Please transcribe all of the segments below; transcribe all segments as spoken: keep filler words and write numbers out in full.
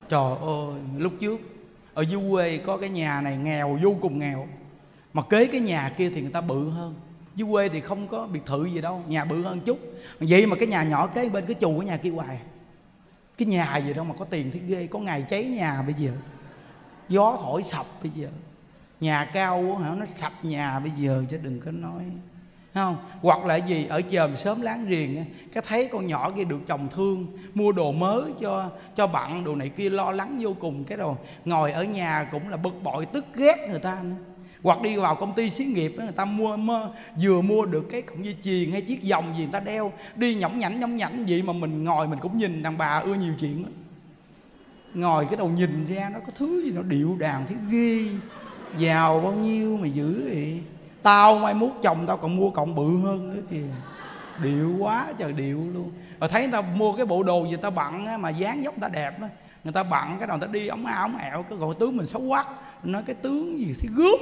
Trời ơi, lúc trước ở dưới quê có cái nhà này nghèo, vô cùng nghèo, mà kế cái nhà kia thì người ta bự hơn. Dưới quê thì không có biệt thự gì đâu, nhà bự hơn chút. Vậy mà cái nhà nhỏ kế bên cái chù cái nhà kia hoài. Cái nhà gì đâu mà có tiền thế ghê. Có ngày cháy nhà bây giờ, gió thổi sập bây giờ. Nhà cao hả, nó sập nhà bây giờ chứ đừng có nói. Không? Hoặc là gì, ở chòm xóm láng giềng cái thấy con nhỏ kia được chồng thương, mua đồ mới cho cho bạn đồ này kia, lo lắng vô cùng. Cái đồ ngồi ở nhà cũng là bực bội, tức ghét người ta nữa. Hoặc đi vào công ty xí nghiệp người ta mua mơ, vừa mua được cái cọng dây chuyền hay chiếc vòng gì người ta đeo, đi nhõng nhảnh nhõng nhảnh vậy mà mình ngồi mình cũng nhìn. Đàn bà ưa nhiều chuyện lắm, ngồi cái đầu nhìn ra nó có thứ gì nó điệu đàng thế ghê. Giàu bao nhiêu mà dữ vậy. Tao mai mốt chồng tao còn mua cọng bự hơn nữa kìa. Điệu quá trời điệu luôn. Rồi thấy người ta mua cái bộ đồ gì ta bận á, mà dáng dốc người ta đẹp á, người ta bận cái đầu người ta đi ống áo ống ẹo, cái gọi tướng mình xấu quắc. Nói cái tướng gì thì gớm,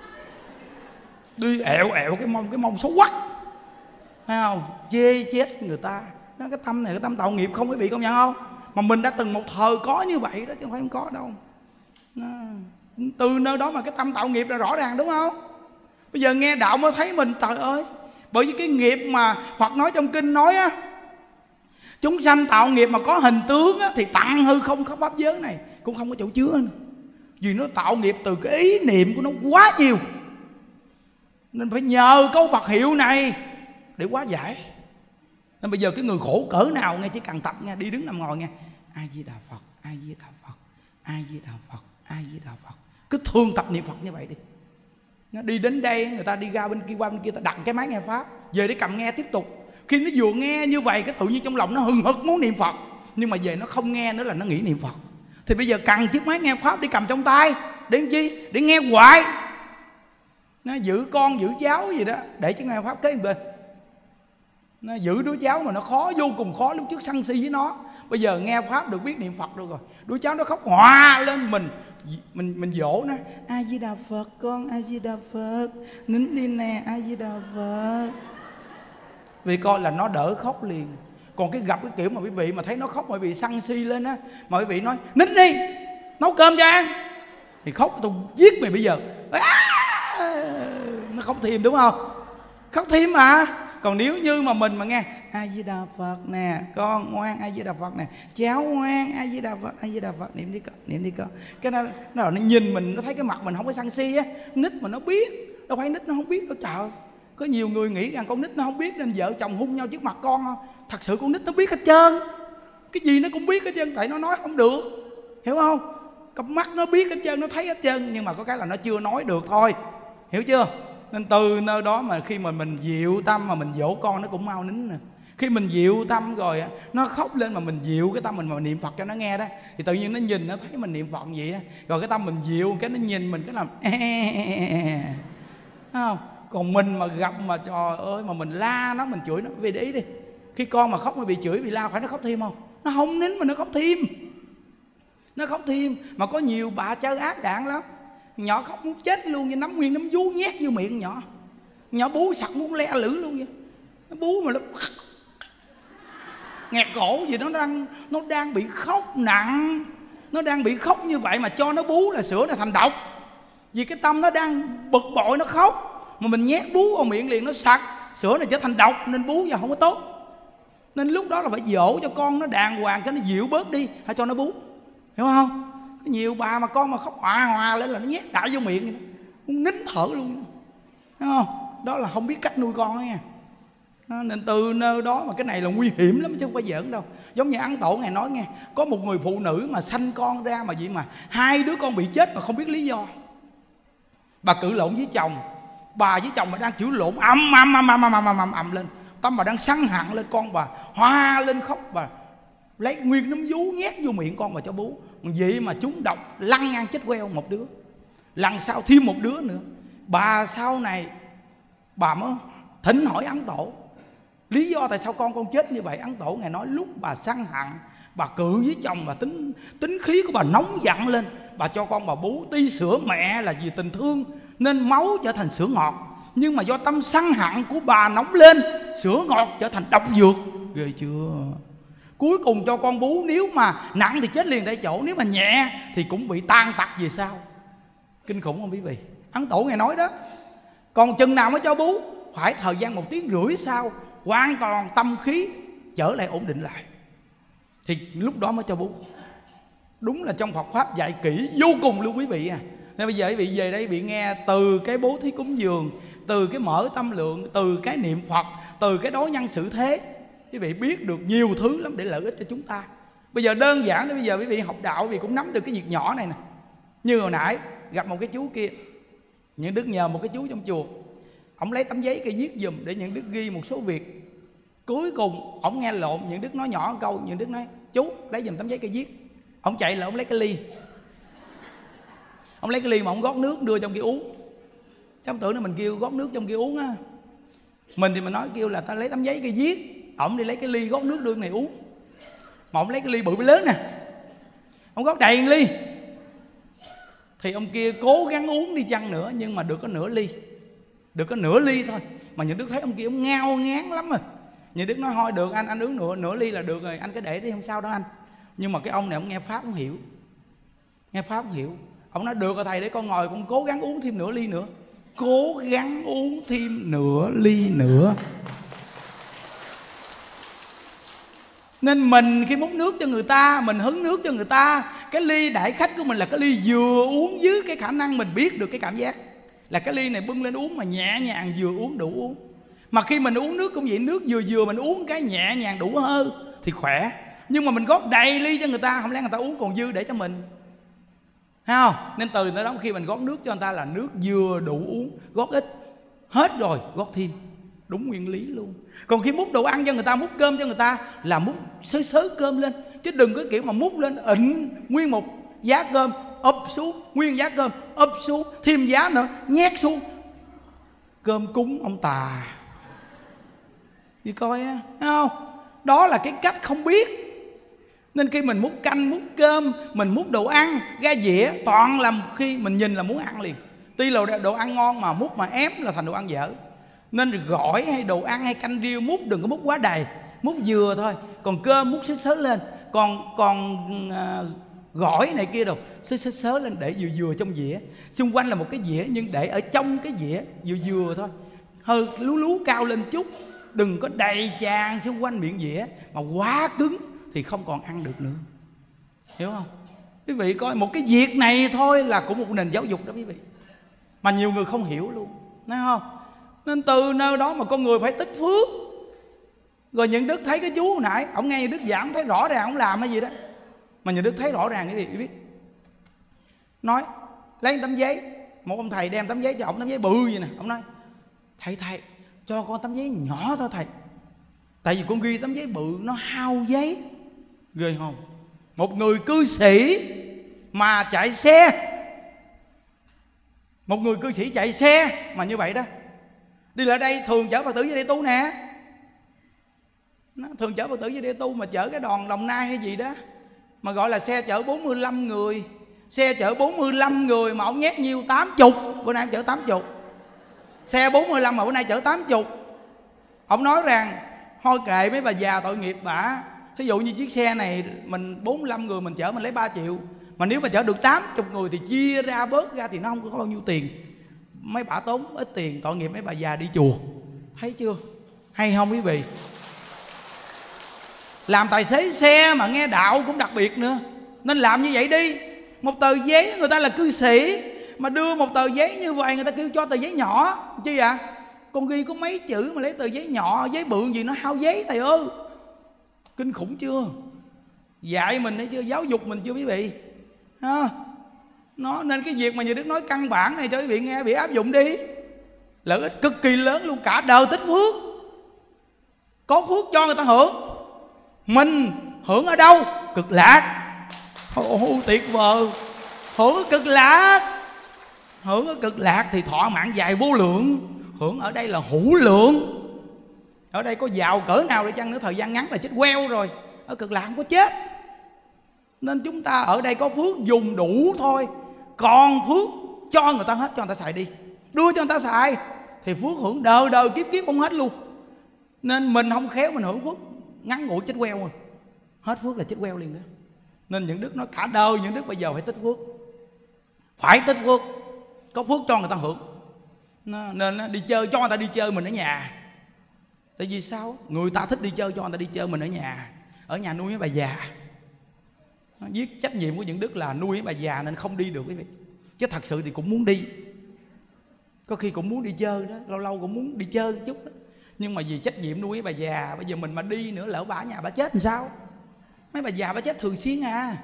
đi ẹo ẹo cái mông, cái mông xấu quắc, thấy không? Chê chết người ta. Nói cái tâm này cái tâm tạo nghiệp không quý vị công nhận không? Mà mình đã từng một thời có như vậy đó chứ không phải không có đâu. Nó, từ nơi đó mà cái tâm tạo nghiệp là rõ ràng đúng không? Bây giờ nghe đạo mới thấy mình trời ơi. Bởi vì cái nghiệp mà Phật nói trong kinh nói á, chúng sanh tạo nghiệp mà có hình tướng á, thì tặng hư không khắp pháp giới này cũng không có chỗ chứa nữa. Vì nó tạo nghiệp từ cái ý niệm của nó quá nhiều, nên phải nhờ câu Phật hiệu này để hóa giải. Nên bây giờ cái người khổ cỡ nào nghe chỉ cần tập nghe, đi đứng nằm ngồi nghe A Di Đà Phật, A Di Đà Phật, A Di Đà Phật, A Di Đà Phật. Cứ thường tập niệm Phật như vậy đi. Nó đi đến đây người ta đi ra bên kia qua bên kia ta đặt cái máy nghe pháp về để cầm nghe tiếp tục. Khi nó vừa nghe như vậy cái tự nhiên trong lòng nó hừng hực muốn niệm Phật, nhưng mà về nó không nghe nữa là nó nghĩ niệm Phật. Thì bây giờ cần chiếc máy nghe pháp đi cầm trong tay để làm chi? Để nghe hoài. Nó giữ con giữ cháu gì đó để chiếc nghe pháp kế bên. Nó giữ đứa cháu mà nó khó, vô cùng khó. Lúc trước sân si với nó, bây giờ nghe pháp được biết niệm Phật được rồi. Đứa cháu nó khóc hòa lên, mình mình mình dỗ nó A Di Đà Phật con, A Di Đà Phật, nín đi nè, A Di Đà Phật. Vì coi là nó đỡ khóc liền. Còn cái gặp cái kiểu mà quý vị mà thấy nó khóc mà quý vị sân si lên á, mà quý vị nói nín đi, nấu cơm cho ăn, thì khóc tôi giết mày bây giờ. À, nó khóc thêm đúng không? Khóc thêm mà. Còn nếu như mà mình mà nghe A Di Đà Phật nè, con ngoan A Di Đà Phật nè, cháu ngoan A Di Đà Phật, A Di Đà Phật, niệm đi con, niệm đi con. Cái nó nó, nó nhìn mình, nó thấy cái mặt mình không có sân si á. Nít mà nó biết, đâu phải nít nó không biết đâu trời. Có nhiều người nghĩ rằng con nít nó không biết nên vợ chồng hung nhau trước mặt con không? Thật sự con nít nó biết hết trơn. Cái gì nó cũng biết hết trơn, tại nó nói không được. Hiểu không? Cặp mắt nó biết hết trơn, nó thấy hết trơn, nhưng mà có cái là nó chưa nói được thôi. Hiểu chưa? Nên từ nơi đó mà khi mà mình dịu tâm mà mình dỗ con nó cũng mau nín nè. Khi mình dịu tâm rồi nó khóc lên mà mình dịu cái tâm mình mà niệm Phật cho nó nghe đó, thì tự nhiên nó nhìn nó thấy mình niệm Phật vậy á. Rồi cái tâm mình dịu cái nó nhìn mình cái làm không? Còn mình mà gặp mà trời ơi mà mình la nó, mình chửi nó, vì để ý đi. Khi con mà khóc mà bị chửi bị la phải nó khóc thêm không? Nó không nín mà nó khóc thêm. Nó khóc thêm. Mà có nhiều bà chơi ác đạn lắm. Nhỏ khóc muốn chết luôn, như nắm nguyên nắm vú nhét vô miệng nhỏ. Nhỏ bú sặc muốn le lử luôn vậy. Nó bú mà nó nghẹt cổ gì đó, nó đang nó đang bị khóc nặng. Nó đang bị khóc như vậy mà cho nó bú là sữa là thành độc. Vì cái tâm nó đang bực bội nó khóc, mà mình nhét bú vào miệng liền nó sặc, sữa này trở thành độc nên bú vào không có tốt. Nên lúc đó là phải dỗ cho con nó đàng hoàng cho nó dịu bớt đi, hay cho nó bú. Hiểu không? Có nhiều bà mà con mà khóc hòa hòa lên là nó nhét đại vô miệng, muốn nín thở luôn. Hiểu không? Đó là không biết cách nuôi con đó nha. Nên từ nơi đó mà cái này là nguy hiểm lắm chứ không phải giỡn đâu. Giống như Ấn Tổ ngày nói nghe, có một người phụ nữ mà sanh con ra mà vậy mà hai đứa con bị chết mà không biết lý do. Bà cự lộn với chồng, bà với chồng mà đang chửi lộn ầm ầm ầm ầm ầm ầm ầm ầm lên, tâm bà đang sân hận lên, con bà hoa lên khóc, bà lấy nguyên nấm vú nhét vô miệng con bà cho bú. Vậy mà chúng độc lăn ngang chết queo một đứa, lần sau thêm một đứa nữa. Bà sau này bà mới thỉnh hỏi Ấn Tổ lý do tại sao con con chết như vậy. Ấn Tổ ngài nói lúc bà sân hận, bà cự với chồng, bà tính tính khí của bà nóng giận lên, bà cho con bà bú. Ti sữa mẹ là vì tình thương nên máu trở thành sữa ngọt, nhưng mà do tâm sân hận của bà nóng lên, sữa ngọt trở thành độc dược. Ghê chưa? Cuối cùng cho con bú, nếu mà nặng thì chết liền tại chỗ, nếu mà nhẹ thì cũng bị tan tật về sau. Kinh khủng không quý vị? Ấn Tổ Ngài nói đó. Còn chừng nào mới cho bú? Phải thời gian một tiếng rưỡi sau, hoàn toàn tâm khí trở lại ổn định lại, thì lúc đó mới cho bú. Đúng là trong Phật Pháp dạy kỹ vô cùng luôn quý vị à. Nên bây giờ quý vị về đây bị nghe từ cái bố thí cúng dường, từ cái mở tâm lượng, từ cái niệm Phật, từ cái đối nhân xử thế, quý vị biết được nhiều thứ lắm để lợi ích cho chúng ta. Bây giờ đơn giản, bây giờ quý vị học đạo quý vị cũng nắm được cái việc nhỏ này nè. Như hồi nãy gặp một cái chú kia, những đức nhờ một cái chú trong chùa, ông lấy tấm giấy cây viết giùm để những đức ghi một số việc. Cuối cùng ông nghe lộn, những đức nói nhỏ một câu, những đức nói chú lấy giùm tấm giấy cây viết. Ông chạy là ông lấy cái ly, ông lấy cái ly mà ông gót nước đưa trong kia uống. Chứ ông tưởng là mình kêu gót nước trong kia uống á. Mình thì mình nói kêu là ta lấy tấm giấy cây viết, ông đi lấy cái ly gót nước đưa này uống. Mà ông lấy cái ly bự lớn nè, ông gót đầy ly, thì ông kia cố gắng uống đi chăng nữa, nhưng mà được có nửa ly, được có nửa ly thôi. Mà những đức thấy ông kia ông ngao ngán lắm rồi. Những đức nói thôi được anh, anh uống nửa nửa ly là được rồi, anh cứ để đi không sao đâu anh. Nhưng mà cái ông này ông nghe Pháp không hiểu, nghe Pháp không hiểu. Ông nói được rồi thầy, để con ngồi con cố gắng uống thêm nửa ly nữa. Cố gắng uống thêm nửa ly nữa. Nên mình khi múc nước cho người ta, mình hứng nước cho người ta, cái ly đãi khách của mình là cái ly vừa uống dưới cái khả năng mình biết được cái cảm giác, là cái ly này bưng lên uống mà nhẹ nhàng vừa uống đủ uống. Mà khi mình uống nước cũng vậy, nước vừa vừa mình uống cái nhẹ nhàng đủ hơi thì khỏe. Nhưng mà mình gót đầy ly cho người ta, không lẽ người ta uống còn dư để cho mình, thấy không? Nên từ đó khi mình gót nước cho người ta là nước vừa đủ uống, gót ít hết rồi gót thêm, đúng nguyên lý luôn. Còn khi múc đồ ăn cho người ta, múc cơm cho người ta là múc xới xới cơm lên, chứ đừng có kiểu mà múc lên ịnh nguyên một giá cơm úp xuống, nguyên giá cơm úp xuống, thêm giá nữa nhét xuống. Cơm cúng ông Tà đi coi á, thấy không? Đó là cái cách không biết. Nên khi mình múc canh, múc cơm, mình múc đồ ăn ra dĩa, toàn là khi mình nhìn là muốn ăn liền. Tuy là đồ ăn ngon mà múc mà ém là thành đồ ăn dở. Nên gỏi hay đồ ăn hay canh riêu múc đừng có múc quá đầy, múc vừa thôi. Còn cơm múc xới xới lên, còn còn à, gỏi này kia đâu xới xới xới lên để vừa vừa trong dĩa. Xung quanh là một cái dĩa nhưng để ở trong cái dĩa vừa vừa thôi, hơi lú lú cao lên chút. Đừng có đầy tràn xung quanh miệng dĩa, mà quá cứng thì không còn ăn được nữa, hiểu không? Quý vị coi một cái việc này thôi là cũng một nền giáo dục đó quý vị, mà nhiều người không hiểu luôn, thấy không? Nên từ nơi đó mà con người phải tích phước. Rồi những đức thấy cái chú hồi nãy, ổng nghe đức giảng thấy rõ ràng ổng làm cái gì đó, mà những đức thấy rõ ràng cái gì biết. Nói lấy tấm giấy, một ông thầy đem tấm giấy cho ổng, tấm giấy bự vậy nè. Ổng nói thầy thầy cho con tấm giấy nhỏ thôi thầy, tại vì con ghi tấm giấy bự nó hao giấy. Ghê không? Một người cư sĩ mà chạy xe, một người cư sĩ chạy xe mà như vậy đó. Đi lại đây thường chở Phật tử về đây tu nè, nó thường chở Phật tử về đây tu, mà chở cái đoàn Đồng Nai hay gì đó mà gọi là xe chở bốn mươi lăm người. Xe chở bốn mươi lăm người mà ông nhét nhiêu? tám mươi. Bữa nay ông chở tám mươi. Xe bốn mươi lăm mà bữa nay chở tám mươi. Ông nói rằng thôi kệ mấy bà già tội nghiệp bả. Thí dụ như chiếc xe này mình bốn mươi lăm người mình chở mình lấy ba triệu, mà nếu mà chở được tám mươi người thì chia ra bớt ra thì nó không có bao nhiêu tiền. Mấy bà tốn ít tiền, tội nghiệp mấy bà già đi chùa. Thấy chưa? Hay không quý vị? Làm tài xế xe mà nghe đạo cũng đặc biệt nữa. Nên làm như vậy đi. Một tờ giấy, người ta là cư sĩ mà đưa một tờ giấy như vậy, người ta kêu cho tờ giấy nhỏ chi ạ? À? Con ghi có mấy chữ mà lấy tờ giấy nhỏ, giấy bự gì nó hao giấy thầy ơi. Kinh khủng chưa? Dạy mình thấy chưa? Giáo dục mình chưa quý vị? Ha? Nó nên cái việc mà như Đức nói căn bản này cho quý vị nghe, quý vị áp dụng đi. Lợi ích cực kỳ lớn luôn, cả đời tích phước. Có phước cho người ta hưởng, mình hưởng ở đâu? Cực lạc. Ồ, tuyệt vời. Hưởng ở cực lạc. Hưởng ở cực lạc thì thọ mạng dài vô lượng. Hưởng ở đây là hữu lượng. Ở đây có giàu cỡ nào để chăng nữa, thời gian ngắn là chết queo rồi. Ở cực lạc không có chết. Nên chúng ta ở đây có phước dùng đủ thôi. Còn phước cho người ta hết, cho người ta xài đi, đưa cho người ta xài thì phước hưởng đời đời kiếp kiếp không hết luôn. Nên mình không khéo mình hưởng phước ngắn ngủi chết queo rồi. hết phước là chết queo liền đó. Nên những đức nói cả đời những đức bây giờ phải tích phước, phải tích phước, có phước cho người ta hưởng. Nên đi chơi cho người ta đi chơi, mình ở nhà. Tại vì sao? Người ta thích đi chơi cho người ta đi chơi, mình ở nhà. Ở nhà nuôi mấy bà già. Viết trách nhiệm của những đức là nuôi mấy bà già nên không đi được quý vị. Chứ thật sự thì cũng muốn đi, có khi cũng muốn đi chơi đó, lâu lâu cũng muốn đi chơi một chút đó. Nhưng mà vì trách nhiệm nuôi mấy bà già, bây giờ mình mà đi nữa lỡ bà ở nhà bà chết làm sao? Mấy bà già bà chết thường xuyên à.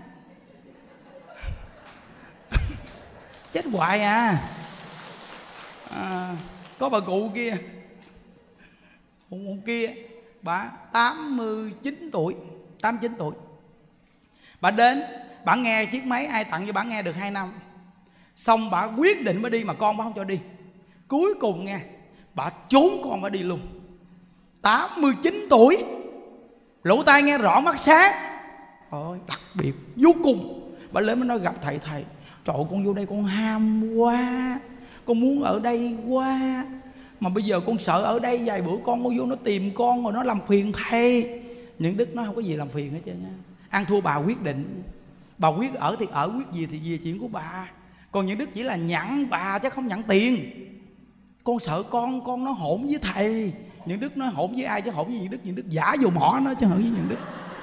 Chết hoài à. À, có bà cụ kia, cụ kia bà tám mươi chín tuổi, tám mươi chín tuổi. Bà đến, bà nghe chiếc máy ai tặng cho bà nghe được hai năm. Xong bà quyết định mới đi mà con bà không cho đi. Cuối cùng nghe, bà trốn con bà đi luôn. Tám mươi chín tuổi, lỗ tai nghe rõ mắt sáng. Ôi, đặc biệt vô cùng. Bà lên mới nói gặp thầy, thầy trời ơi, con vô đây con ham quá, con muốn ở đây quá. Mà bây giờ con sợ ở đây vài bữa con nó vô nó tìm con rồi nó làm phiền thầy. Những đức nó không có gì làm phiền hết trơn á. Ăn thua bà quyết định. Bà quyết ở thì ở, quyết gì thì về, chuyện của bà. Còn những đức chỉ là nhận bà chứ không nhận tiền. Con sợ con con nó hỗn với thầy. Những đức nó hỗn với ai chứ hỗn với những đức. Những đức giả vô mỏ nó chứ hỗn với những đức.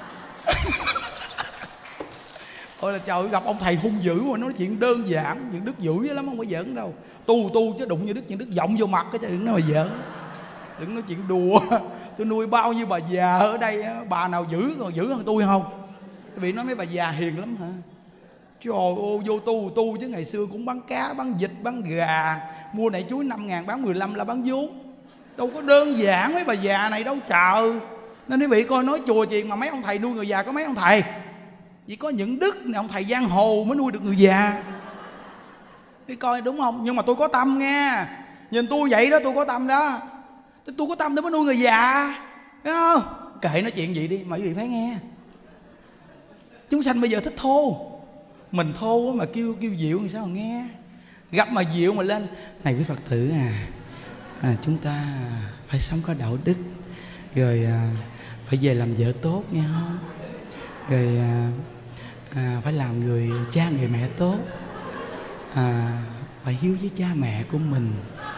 Ôi là trời, gặp ông thầy hung dữ mà nói chuyện đơn giản. Những đức dữ lắm, không phải giỡn đâu. Tu tu chứ đụng như đức, những đức giọng vô mặt cái chứ đừng nói mà giỡn. Đừng nói chuyện đùa. Tôi nuôi bao nhiêu bà già ở đây, bà nào dữ còn dữ hơn tôi không? Bị nói mấy bà già hiền lắm hả? Trời ơi, vô tu tu chứ ngày xưa cũng bán cá, bán vịt, bán gà, mua nãy chuối năm ngàn bán mười lăm là bán vốn. Đâu có đơn giản mấy bà già này đâu chờ. Nên quý vị coi, nói chùa chuyện mà mấy ông thầy nuôi người già có mấy ông thầy. Chỉ có những đức này, ông thầy giang hồ mới nuôi được người già. Đi coi đúng không? Nhưng mà tôi có tâm nghe. Nhìn tôi vậy đó, tôi có tâm đó. Tôi có tâm để mới nuôi người già, thấy không? Kệ nói chuyện gì đi mà quý vị phải nghe. Chúng sanh bây giờ thích thô. Mình thô mà kêu kêu dịu thì sao mà nghe. Gặp mà dịu mà lên, này quý Phật tử à, à chúng ta phải sống có đạo đức. Rồi à, phải về làm vợ tốt nghe không? Rồi à, à, phải làm người cha người mẹ tốt. À, phải hiếu với cha mẹ của mình.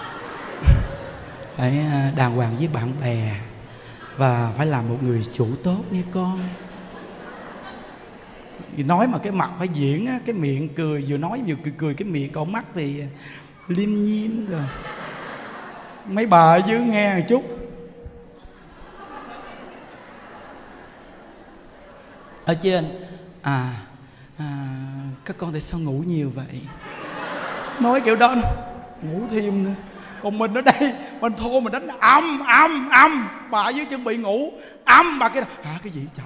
Phải à, đàng hoàng với bạn bè. Và phải làm một người chủ tốt nghe con. Nói mà cái mặt phải diễn á, cái miệng cười, vừa nói vừa cười, cười cái miệng, còn mắt thì liêm nhiêm rồi. Mấy bà ở dưới nghe một chút. Ở trên à, à các con tại sao ngủ nhiều vậy? Nói kiểu đó, ngủ thêm nữa. Còn mình ở đây, mình thô mình đánh âm âm âm. Bà ở dưới chuẩn bị ngủ, âm bà kia hả cái gì trời.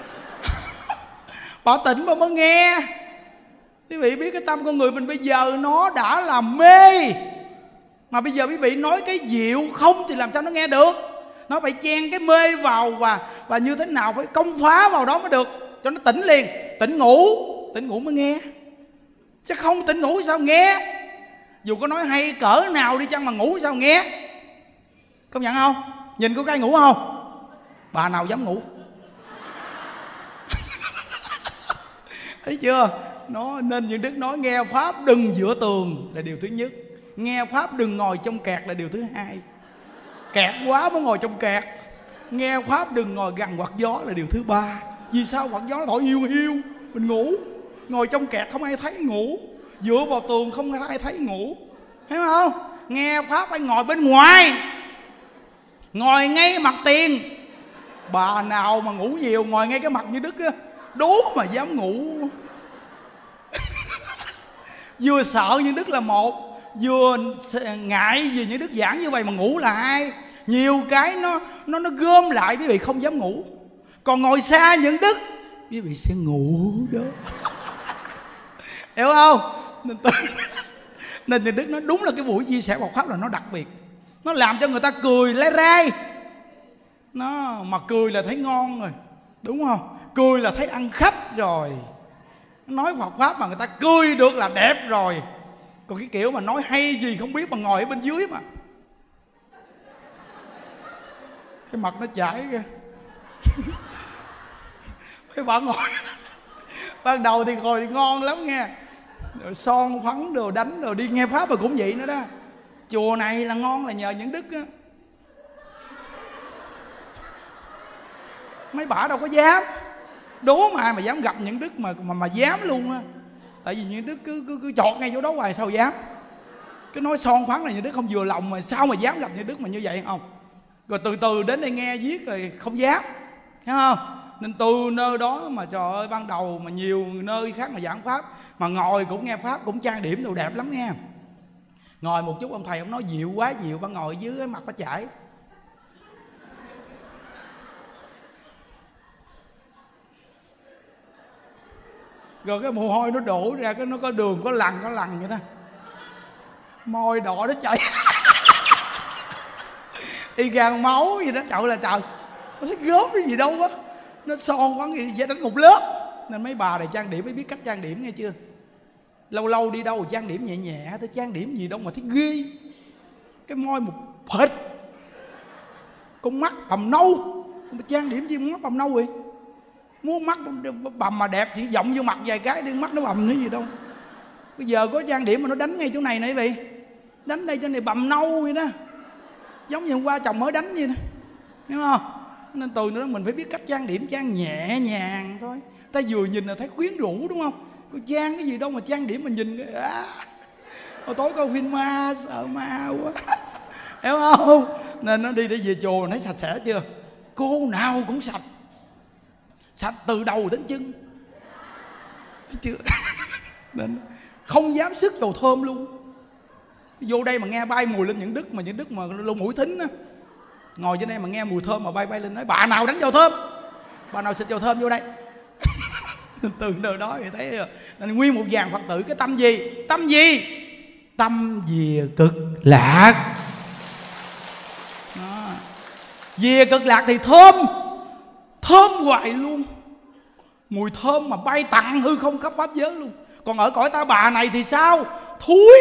Bà tỉnh mà mới nghe. Quý vị biết cái tâm con người mình bây giờ nó đã là mê. Mà bây giờ quý vị nói cái dịu không thì làm sao nó nghe được. Nó phải chen cái mê vào. Và và như thế nào phải công phá vào đó mới được, cho nó tỉnh liền. Tỉnh ngủ, tỉnh ngủ mới nghe. Chứ không tỉnh ngủ sao nghe. Dù có nói hay cỡ nào đi chăng mà ngủ sao nghe. Công nhận không? Nhìn có cái ngủ không? Bà nào dám ngủ? Thấy chưa? Nó nên những đức nói nghe pháp đừng dựa tường là điều thứ nhất. Nghe pháp đừng ngồi trong kẹt là điều thứ hai. Kẹt quá mới ngồi trong kẹt. Nghe pháp đừng ngồi gần quạt gió là điều thứ ba. Vì sao? Quạt gió thổi hiu hiu mình ngủ. Ngồi trong kẹt không ai thấy ngủ. Dựa vào tường không ai thấy ngủ. Thấy không? Nghe pháp phải ngồi bên ngoài, ngồi ngay mặt tiền. Bà nào mà ngủ nhiều ngồi ngay cái mặt như đức á, đố mà dám ngủ. Vừa sợ như đức là một, vừa ngại vì như đức giảng như vậy mà ngủ là hai. Nhiều cái nó nó nó gom lại quý vị không dám ngủ. Còn ngồi xa những đức quý vị sẽ ngủ đó. Hiểu không? Nên, nên những đức nói đúng là cái buổi chia sẻ Phật pháp là nó đặc biệt. Nó làm cho người ta cười lấy rai. Nó mà cười là thấy ngon rồi, đúng không? Cười là thấy ăn khách rồi. Nói Phật pháp mà người ta cười được là đẹp rồi. Còn cái kiểu mà nói hay gì không biết mà ngồi ở bên dưới mà cái mặt nó chảy kìa. Cái bà ngồi ban đầu thì ngồi thì ngon lắm nghe, rồi son phấn đồ đánh đồ đi nghe pháp, mà cũng vậy nữa đó. Chùa này là ngon là nhờ những đức á. Mấy bả đâu có dám, đố mà ai mà dám gặp những đức mà mà mà dám luôn á. Tại vì những đức cứ cứ, cứ chọt ngay chỗ đó hoài, sao dám. Cái nói son phấn là những đức không vừa lòng, mà sao mà dám gặp những đức mà như vậy không. Rồi từ từ đến đây nghe viết rồi không dám, thấy không. Nên từ nơi đó mà trời ơi, ban đầu mà nhiều nơi khác mà giảng pháp, mà ngồi cũng nghe pháp, cũng trang điểm đồ đẹp lắm nghe. Ngồi một chút ông thầy ông nói dịu quá dịu, ban ngồi dưới mặt nó chảy. Rồi cái mồ hôi nó đổ ra, cái nó có đường có lằn có lằn vậy đó, môi đỏ nó chảy y gan máu vậy đó. Trời là trời, nó thấy gớm cái gì đâu á, nó son quá gì đánh một lớp. Nên mấy bà này trang điểm mới biết cách trang điểm nghe chưa. Lâu lâu đi đâu trang điểm nhẹ nhẹ, tôi trang điểm gì đâu mà thấy ghê. Cái môi một phết, con mắt bầm nâu, mà trang điểm gì mắt bầm nâu vậy. Muốn mắt bầm mà đẹp chỉ giọng vô mặt vài cái đi, mắt nó bầm nữa gì đâu. Bây giờ có trang điểm mà nó đánh ngay chỗ này này vậy, đánh đây chỗ này bầm nâu vậy đó, giống như hôm qua chồng mới đánh vậy đó, hiểu không. Nên từ nữa mình phải biết cách trang điểm, trang nhẹ nhàng thôi. Ta vừa nhìn là thấy quyến rũ đúng không. Cô trang cái gì đâu mà trang điểm mà nhìn à. Hồi tối coi phim ma sợ ma quá hiểu không. Nên nó đi để về chùa thấy sạch sẽ chưa. Cô nào cũng sạch, sạch từ đầu đến chân, thấy chưa. Nên không dám sức dầu thơm luôn. Vô đây mà nghe bay mùi lên những đức, mà những đức mà lỗ mũi thính á, ngồi trên đây mà nghe mùi thơm mà bay bay lên nói bà nào đánh dầu thơm, bà nào xịt dầu thơm vô đây. Từ nơi đó thì thấy rồi. Nên nguyên một dàn Phật tử cái tâm gì, tâm gì, tâm về cực lạc đó. Về cực lạc thì thơm, thơm hoài luôn, mùi thơm mà bay tặng hư không khắp pháp giới luôn. Còn ở cõi ta bà này thì sao, thúi.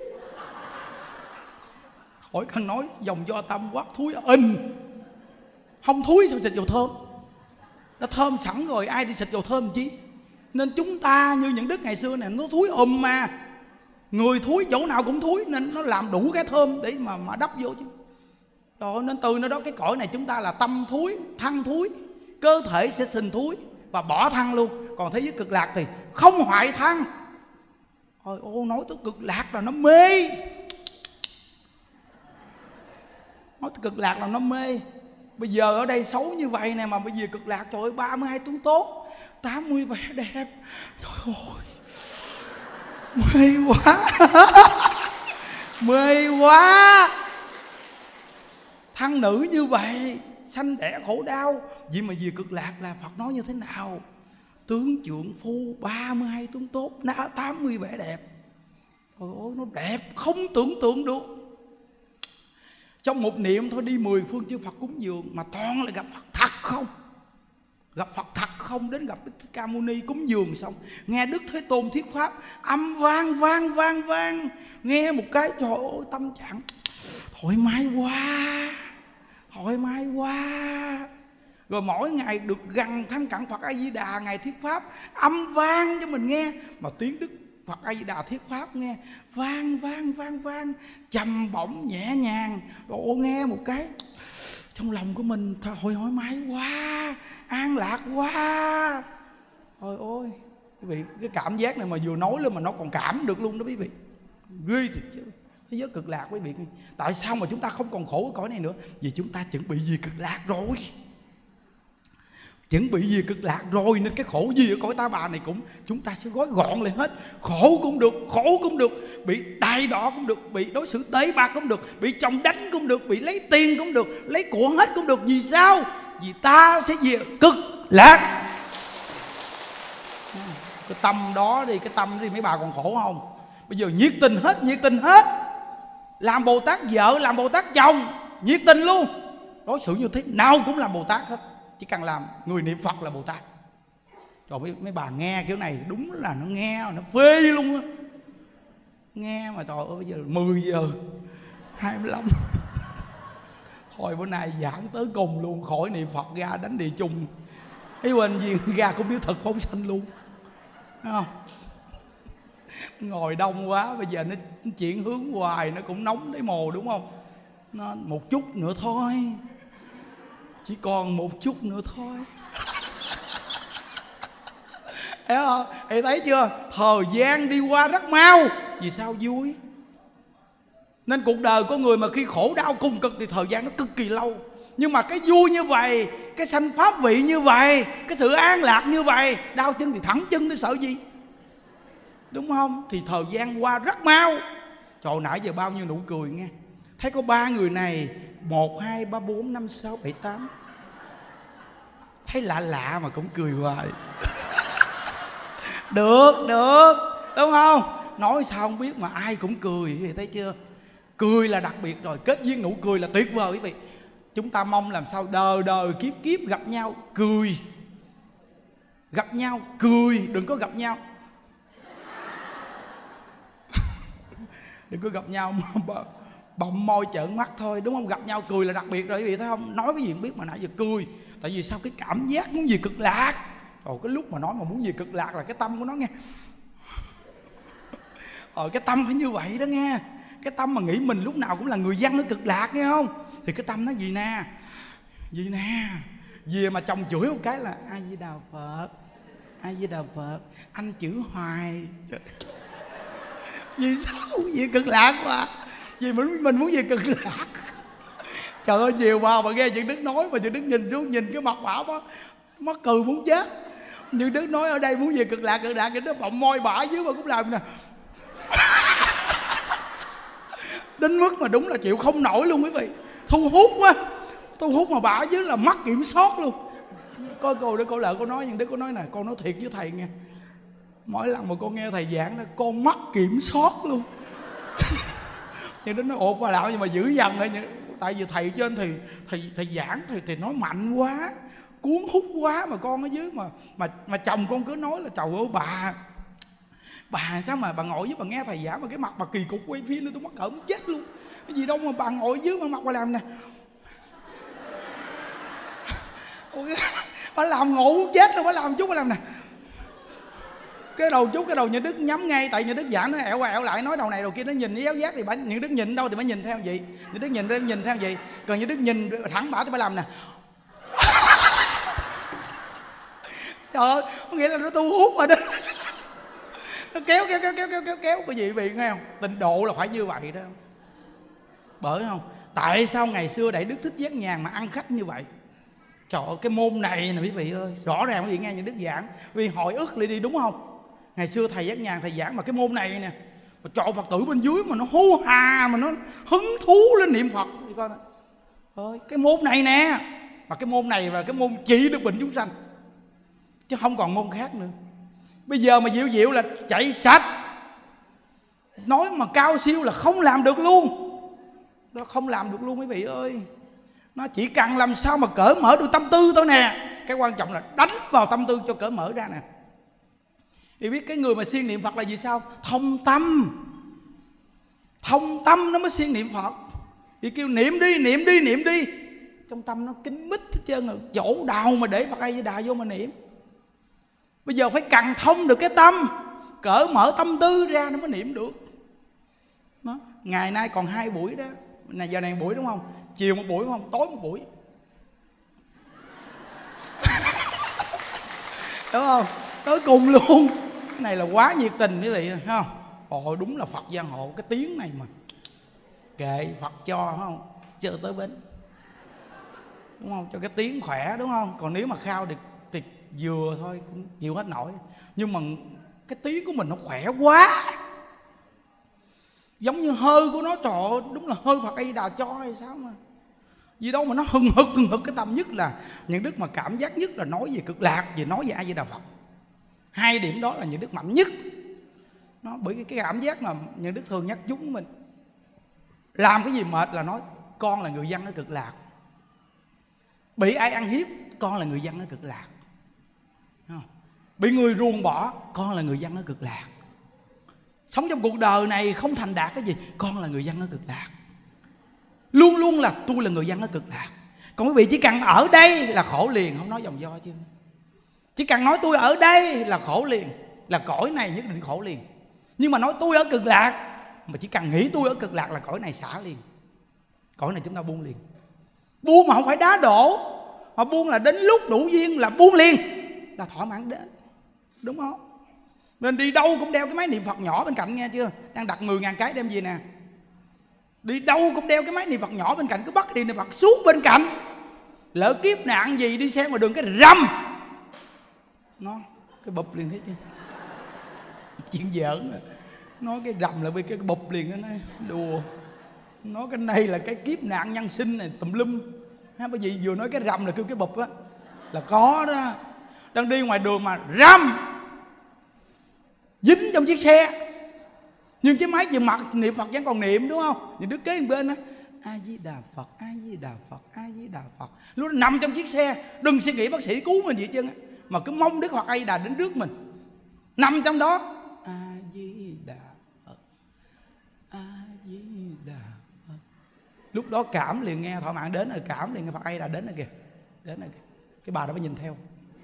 Khỏi cần nói, dòng do tâm quát thúi in. Không thúi sao xịt dầu thơm, nó thơm sẵn rồi, ai đi xịt dầu thơm chi. Nên chúng ta như những đức ngày xưa này, nó thúi ùm mà, người thúi chỗ nào cũng thúi, nên nó làm đủ cái thơm để mà mà đắp vô chứ. Rồi nên từ nơi đó cái cõi này chúng ta là tâm thúi, thân thúi, cơ thể sẽ sinh thúi và bỏ thân luôn. Còn thế giới cực lạc thì không hoại thân. Ôi ô, nói tới cực lạc là nó mê, nói tới cực lạc là nó mê. Bây giờ ở đây xấu như vậy nè, mà bây giờ cực lạc trời ơi, ba mươi hai tuấn tốt, tám mươi vẻ đẹp, trời ơi mê quá. Mê quá. Thân nữ như vậy sanh đẻ khổ đau, vì mà về cực lạc là Phật nói như thế nào. Tướng trượng phu ba mươi hai tuấn tốt, tám mươi vẻ đẹp. Trời ơi nó đẹp không tưởng tượng được. Trong một niệm thôi đi mười phương chư Phật cúng dường, mà toàn là gặp Phật thật không, gặp Phật thật không. Đến gặp Đức Thích Ca Mâu Ni cúng dường xong, nghe Đức Thế Tôn thuyết pháp, âm vang vang vang vang, nghe một cái trời ơi tâm trạng thoải mái quá, thoải mái quá. Rồi mỗi ngày được gần thân cận Phật A Di Đà, ngày thuyết pháp âm vang cho mình nghe, mà tiếng Đức Phật A Di Đà thuyết pháp nghe vang vang vang vang, trầm bổng nhẹ nhàng. Rồi nghe một cái trong lòng của mình thôi hồi thoải mái quá, an lạc quá. Ôi ôi quý vị, cái cảm giác này mà vừa nói lên mà nó còn cảm được luôn đó quý vị, ghê thiệt chứ. Thế giới cực lạc quý vị, tại sao mà chúng ta không còn khổ ở cõi này nữa? Vì chúng ta chuẩn bị về cực lạc rồi, chuẩn bị về cực lạc rồi, nên cái khổ gì ở cõi ta bà này cũng chúng ta sẽ gói gọn lại hết. Khổ cũng được, khổ cũng được, bị đày đọ cũng được, bị đối xử tệ bạc cũng được, bị chồng đánh cũng được, bị lấy tiền cũng được, lấy của hết cũng được. Vì sao? Vì ta sẽ về cực lạc. Cái tâm đó đi, cái tâm đó đi, mấy bà còn khổ không? Bây giờ nhiệt tình hết, nhiệt tình hết. Làm Bồ Tát vợ, làm Bồ Tát chồng, nhiệt tình luôn. Đối xử như thế nào cũng làm Bồ Tát hết. Chỉ cần làm người niệm Phật là Bồ Tát. Rồi mấy, mấy bà nghe kiểu này đúng là nó nghe nó phê luôn á. Nghe mà trời ơi, bây giờ mười giờ hai mươi lăm thôi bữa nay giảng tới cùng luôn, khỏi niệm Phật ra đánh địa chung. Ý bệnh viện ra cũng biết thật phóng sanh luôn, thấy không? Ngồi đông quá bây giờ nó chuyển hướng hoài nó cũng nóng thấy mồ, đúng không? Nó một chút nữa thôi, chỉ còn một chút nữa thôi. Thấy không? Thì thấy chưa? Thời gian đi qua rất mau. Vì sao? Vui. Nên cuộc đời của người mà khi khổ đau cùng cực thì thời gian nó cực kỳ lâu. Nhưng mà cái vui như vậy, cái sanh pháp vị như vậy, cái sự an lạc như vậy, đau chân thì thẳng chân tôi sợ gì, đúng không? Thì thời gian qua rất mau. Trời, nãy giờ bao nhiêu nụ cười nghe. Thấy có ba người này, một, hai, ba, bốn, năm, sáu, bảy, tám. Thấy lạ lạ mà cũng cười hoài. Được, được, đúng không? Nói sao không biết mà ai cũng cười, thì thấy chưa? Cười là đặc biệt rồi, kết duyên nụ cười là tuyệt vời quý vị. Chúng ta mong làm sao đời đời kiếp kiếp gặp nhau cười. Gặp nhau cười, đừng có gặp nhau đừng có gặp nhau bậm môi trợn mắt thôi, đúng không? Gặp nhau cười là đặc biệt rồi quý vị thấy không? Nói cái gì không biết mà nãy giờ cười. Tại vì sao? Cái cảm giác muốn về cực lạc. Rồi cái lúc mà nói mà muốn về cực lạc là cái tâm của nó nghe. Ờ cái tâm phải như vậy đó nghe. Cái tâm mà nghĩ mình lúc nào cũng là người dân ở cực lạc nghe không? Thì cái tâm nó gì nè, gì nè, về mà chồng chửi một cái là A Di Đà Phật, A Di Đà Phật, anh chửi hoài. Vì sao? Về cực lạc mà. Vì mình mình muốn về cực lạc. Trời ơi, nhiều bà mà nghe Những Đức nói mà Những Đức nhìn xuống nhìn cái mặt bả đó, mắc cười muốn chết. Những Đức nói ở đây muốn về cực lạc, cực lạc, cái nó bọng môi bả dưới mà cũng làm nè. Đến mức mà đúng là chịu không nổi luôn quý vị. Thu hút quá, thu hút mà bả dưới là mất kiểm soát luôn. Có cô đó, cô lợ cô nói, Những Đức cô nói nè, con nói thiệt với thầy nghe, mỗi lần mà con nghe thầy giảng đó con mất kiểm soát luôn. Nhưng nó nói ột qua đạo nhưng mà giữ dần rồi. Tại vì thầy trên thì thầy, thầy giảng thì, thì nói mạnh quá, cuốn hút quá mà con ở dưới mà mà mà chồng con cứ nói là trời ơi bà bà sao mà bà ngồi với bà nghe thầy giảng mà cái mặt bà kỳ cục quay phim lên, tôi mắc cỡ muốn chết luôn. Cái gì đâu mà bà ngồi dưới mà mặt bà làm nè. Bà làm ngộ muốn chết luôn, bà làm chút bà làm nè. Cái đầu chút cái đầu Những Đức nhắm ngay, tại Những Đức giảng nó ẹo qua ẹo lại, nói đầu này đầu kia nó nhìn giáo giác thì bà Những Đức nhìn đâu thì bà nhìn theo gì, Những Đức nhìn ra nhìn theo gì, còn Những Đức nhìn thẳng bả thì bà làm nè. Trời ơi, có nghĩa là nó thu hút rồi đó. Nó kéo kéo kéo kéo kéo kéo kéo cái gì bị nghe không? Tịnh độ là phải như vậy đó. Bởi không? Tại sao ngày xưa Đại Đức Thích Giác Nhàn mà ăn khách như vậy? Trời ơi, cái môn này nè quý vị ơi, rõ ràng quý vị nghe Những Đức giảng vì hồi ức lại đi, đúng không? Ngày xưa thầy Giác Nhàn thầy giảng mà cái môn này nè, mà trọ Phật tử bên dưới mà nó hú hà, mà nó hứng thú lên niệm Phật. Coi nè, ơi cái môn này nè, mà cái môn này là cái môn trị được bệnh chúng sanh, chứ không còn môn khác nữa. Bây giờ mà Diệu Diệu là chạy sạch, nói mà cao siêu là không làm được luôn. Đó, không làm được luôn quý vị ơi. Nó chỉ cần làm sao mà cởi mở được tâm tư thôi nè. Cái quan trọng là đánh vào tâm tư cho cởi mở ra nè. Thì biết cái người mà siêng niệm Phật là gì sao? Thông tâm. Thông tâm nó mới siêng niệm Phật. Thì kêu niệm đi, niệm đi, niệm đi. Trong tâm nó kín mít hết trơn rồi. Chỗ nào mà để Phật A Di Đà vô mà niệm. Bây giờ phải cần thông được cái tâm, cởi mở tâm tư ra nó mới niệm được. Đó. Ngày nay còn hai buổi đó. Này giờ này buổi đúng không? Chiều một buổi không? Tối một buổi. Đúng không? Tới cùng luôn. Cái này là quá nhiệt tình quý vị, thấy không? Ồ đúng là Phật giang hộ. Cái tiếng này mà kệ Phật cho, phải không? Chờ tới bến, đúng không? Cho cái tiếng khỏe, đúng không? Còn nếu mà khao thì, thì vừa thôi cũng chịu hết nổi. Nhưng mà cái tiếng của mình nó khỏe quá, giống như hơi của nó, trời ơi, đúng là hơi Phật A Di Đà cho hay sao mà. Gì đâu mà nó hừng hực hừng hực cái tâm. Nhất là Những Đức mà cảm giác nhất là nói về cực lạc, về nói về A Di Đà Phật. Hai điểm đó là Những Đức mạnh nhất. Nó bởi cái cảm giác mà Những Đức thường nhắc chúng mình, làm cái gì mệt là nói con là người dân ở cực lạc. Bị ai ăn hiếp, con là người dân ở cực lạc. Bị người ruồng bỏ, con là người dân ở cực lạc. Sống trong cuộc đời này không thành đạt cái gì, con là người dân ở cực lạc. Luôn luôn là tôi là người dân ở cực lạc. Còn quý vị chỉ cần ở đây là khổ liền, không nói vòng vo chứ. Chỉ cần nói tôi ở đây là khổ liền, là cõi này nhất định khổ liền. Nhưng mà nói tôi ở cực lạc, mà chỉ cần nghĩ tôi ở cực lạc là cõi này xả liền. Cõi này chúng ta buông liền. Buông mà không phải đá đổ, mà buông là đến lúc đủ duyên là buông liền, là thỏa mãn đến. Đúng không? Nên đi đâu cũng đeo cái máy niệm Phật nhỏ bên cạnh, nghe chưa? Đang đặt mười ngàn cái đem gì nè. Đi đâu cũng đeo cái máy niệm Phật nhỏ bên cạnh, cứ bắt đi niệm Phật suốt bên cạnh. Lỡ kiếp nạn gì đi xe mà đường cái rầm, nó cái bụp liền, thấy chưa? Chuyện giỡn rồi. Nói cái rầm là bị cái bụp liền, nó nói đùa. Nói cái này là cái kiếp nạn nhân sinh này tùm lum ha. Bởi vì vừa nói cái rầm là kêu cái bụp á, là có đó. Đang đi ngoài đường mà rầm, dính trong chiếc xe, nhưng cái máy chừng mặt niệm Phật vẫn còn niệm, đúng không? Những đứa kế bên á, A Di Đà Phật, A Di Đà Phật, A Di Đà Phật. Lúc đó nằm trong chiếc xe, đừng suy nghĩ bác sĩ cứu mình gì hết trơn á, mà cứ mong Đức Phật A Di Đà đến trước mình. Nằm trong đó, A Di Đà Phật, A Di Đà Phật. Lúc đó cảm liền, nghe thỏa mãn đến rồi, cảm liền, nghe Phật A Di Đà đến rồi kìa, đến rồi kìa. Cái bà đó phải nhìn theo.